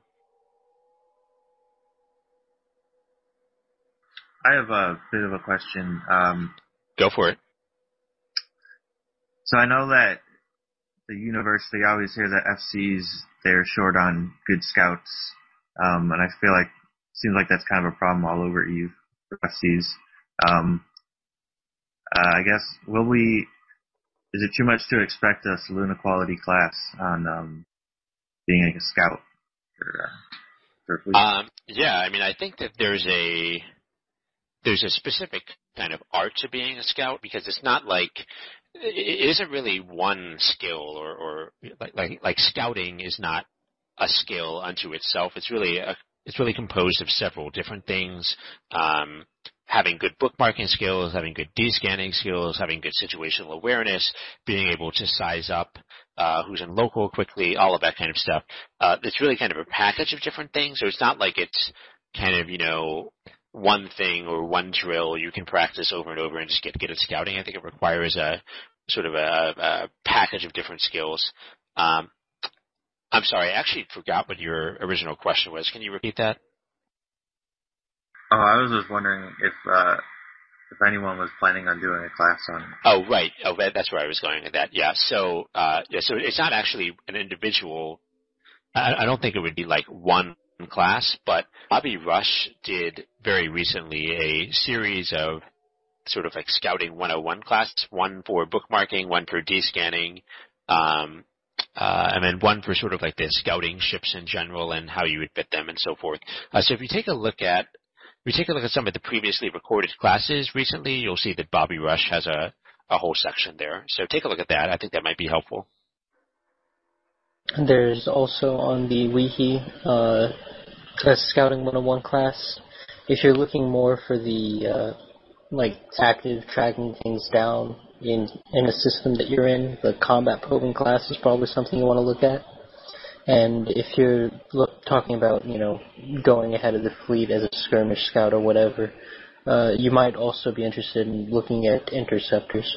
I have a bit of a question. Um, Go for it. so I know that the university always hear that F Cs, they're short on good scouts, um, and I feel like it seems like that's kind of a problem all over EVE for F Cs. Um, uh, I guess, will we, is it too much to expect a Saluna quality class on um, being like a scout for, uh, for fleet? Um, yeah, I mean, I think that there's a there's a specific kind of art to being a scout, because it's not like it isn't really one skill, or, or like, like like scouting is not a skill unto itself. It's really a, it's really composed of several different things. Um, having good bookmarking skills, having good de-scanning skills, having good situational awareness, being able to size up uh, who's in local quickly, all of that kind of stuff. Uh, it's really kind of a package of different things. So it's not like it's kind of, you know, one thing or one drill you can practice over and over and just get good at scouting. I think it requires a sort of a, a package of different skills. Um, I'm sorry, I actually forgot what your original question was. Can you repeat that? Oh, I was just wondering if uh, if anyone was planning on doing a class on it. Oh, right. Oh, that, that's where I was going with that. Yeah. So, uh, yeah. So it's not actually an individual. I, I don't think it would be like one class, but Bobby Rush did very recently a series of sort of like Scouting one oh one classes, one for bookmarking, one for de-scanning, um, uh, and then one for sort of like the scouting ships in general and how you would fit them and so forth. Uh, so if you take a look at If you take a look at some of the previously recorded classes recently, you'll see that Bobby Rush has a, a whole section there. So take a look at that. I think that might be helpful. There's also on the Wiki uh, a Scouting one oh one class. If you're looking more for the uh, like active tracking things down in in a system that you're in, the combat probing class is probably something you want to look at. And if you're look, talking about, you know, going ahead of the fleet as a skirmish scout or whatever, uh, you might also be interested in looking at interceptors.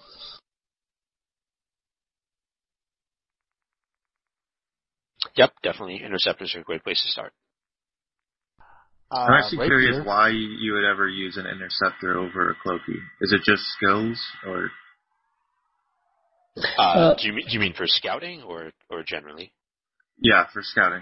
Yep, definitely. Interceptors are a great place to start. Uh, I'm actually right curious here. why you would ever use an interceptor over a cloaky. Is it just skills, or? Uh, Uh, do you mean, do you mean for scouting or, or generally? Yeah, for scouting.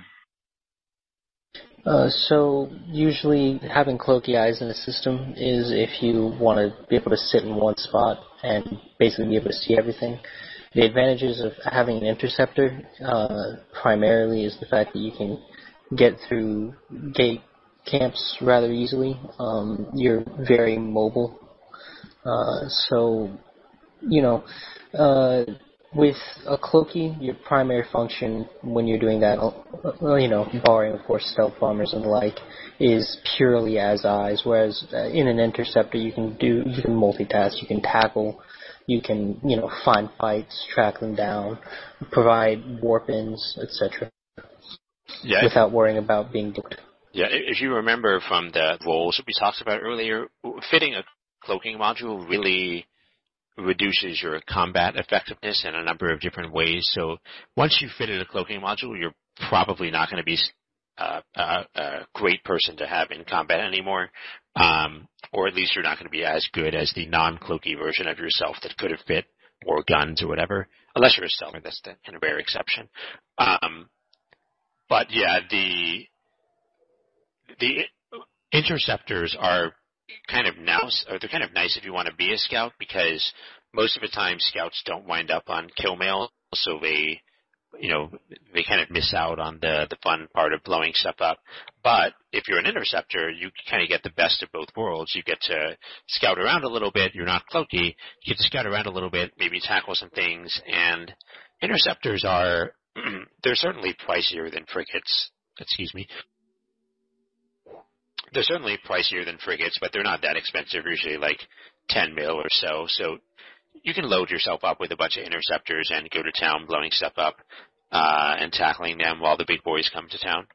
Uh, so usually having cloaky eyes in a system is if you want to be able to sit in one spot and basically be able to see everything. The advantages of having an interceptor uh, primarily is the fact that you can get through gate camps rather easily. Um, you're very mobile. Uh, so, you know, uh, with a cloaky, your primary function when you're doing that, uh, you know, barring of course stealth bombers and the like, is purely as eyes. Whereas uh, in an interceptor, you can do, you can multitask, you can tackle, you can, you know, find fights, track them down, provide warp-ins, et cetera. Yeah. Without worrying about being duped. Yeah, if you remember from the roles that we talked about earlier, fitting a cloaking module really reduces your combat effectiveness in a number of different ways. So once you've fitted a cloaking module, you're probably not going to be uh, a, a great person to have in combat anymore, um, or at least you're not going to be as good as the non-cloaky version of yourself that could have fit more guns or whatever, unless you're a stealther. That's the kind of rare exception. Um, but yeah, the the interceptors are kind of nice, or they're kind of nice if you want to be a scout, because most of the time scouts don't wind up on kill mail, so they, you know, they kind of miss out on the, the fun part of blowing stuff up. But if you're an interceptor, you kind of get the best of both worlds. You get to scout around a little bit. You're not cloaky. You get to scout around a little bit, maybe tackle some things. And interceptors are, they're certainly pricier than frigates. Excuse me. They're certainly pricier than frigates, but they're not that expensive, usually like ten mil or so. So you can load yourself up with a bunch of interceptors and go to town blowing stuff up uh, and tackling them while the big boys come to town.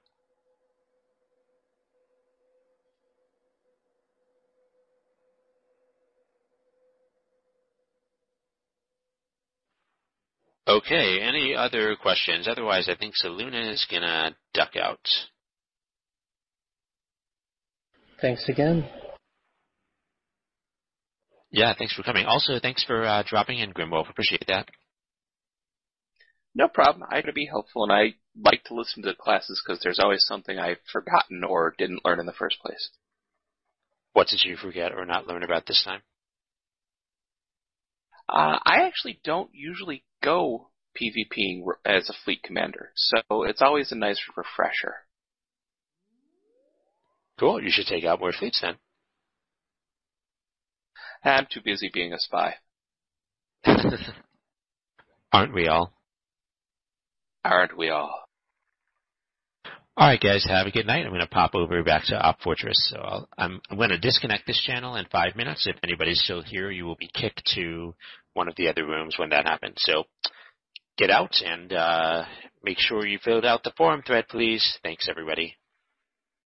Okay, any other questions? Otherwise, I think Saluna is going to duck out. Thanks again. Yeah, thanks for coming. Also, thanks for uh, dropping in, Grimwolf. Appreciate that. No problem. I try to be helpful, and I like to listen to classes because there's always something I've forgotten or didn't learn in the first place. What did you forget or not learn about this time? Uh, I actually don't usually go PvPing as a fleet commander, so it's always a nice refresher. Cool. You should take out more fleets then. I'm too busy being a spy. Aren't we all? Aren't we all? All right, guys, have a good night. I'm going to pop over back to Op Fortress. So I'll, I'm, I'm going to disconnect this channel in five minutes. If anybody's still here, you will be kicked to one of the other rooms when that happens. So get out and uh, make sure you filled out the forum thread, please. Thanks, everybody.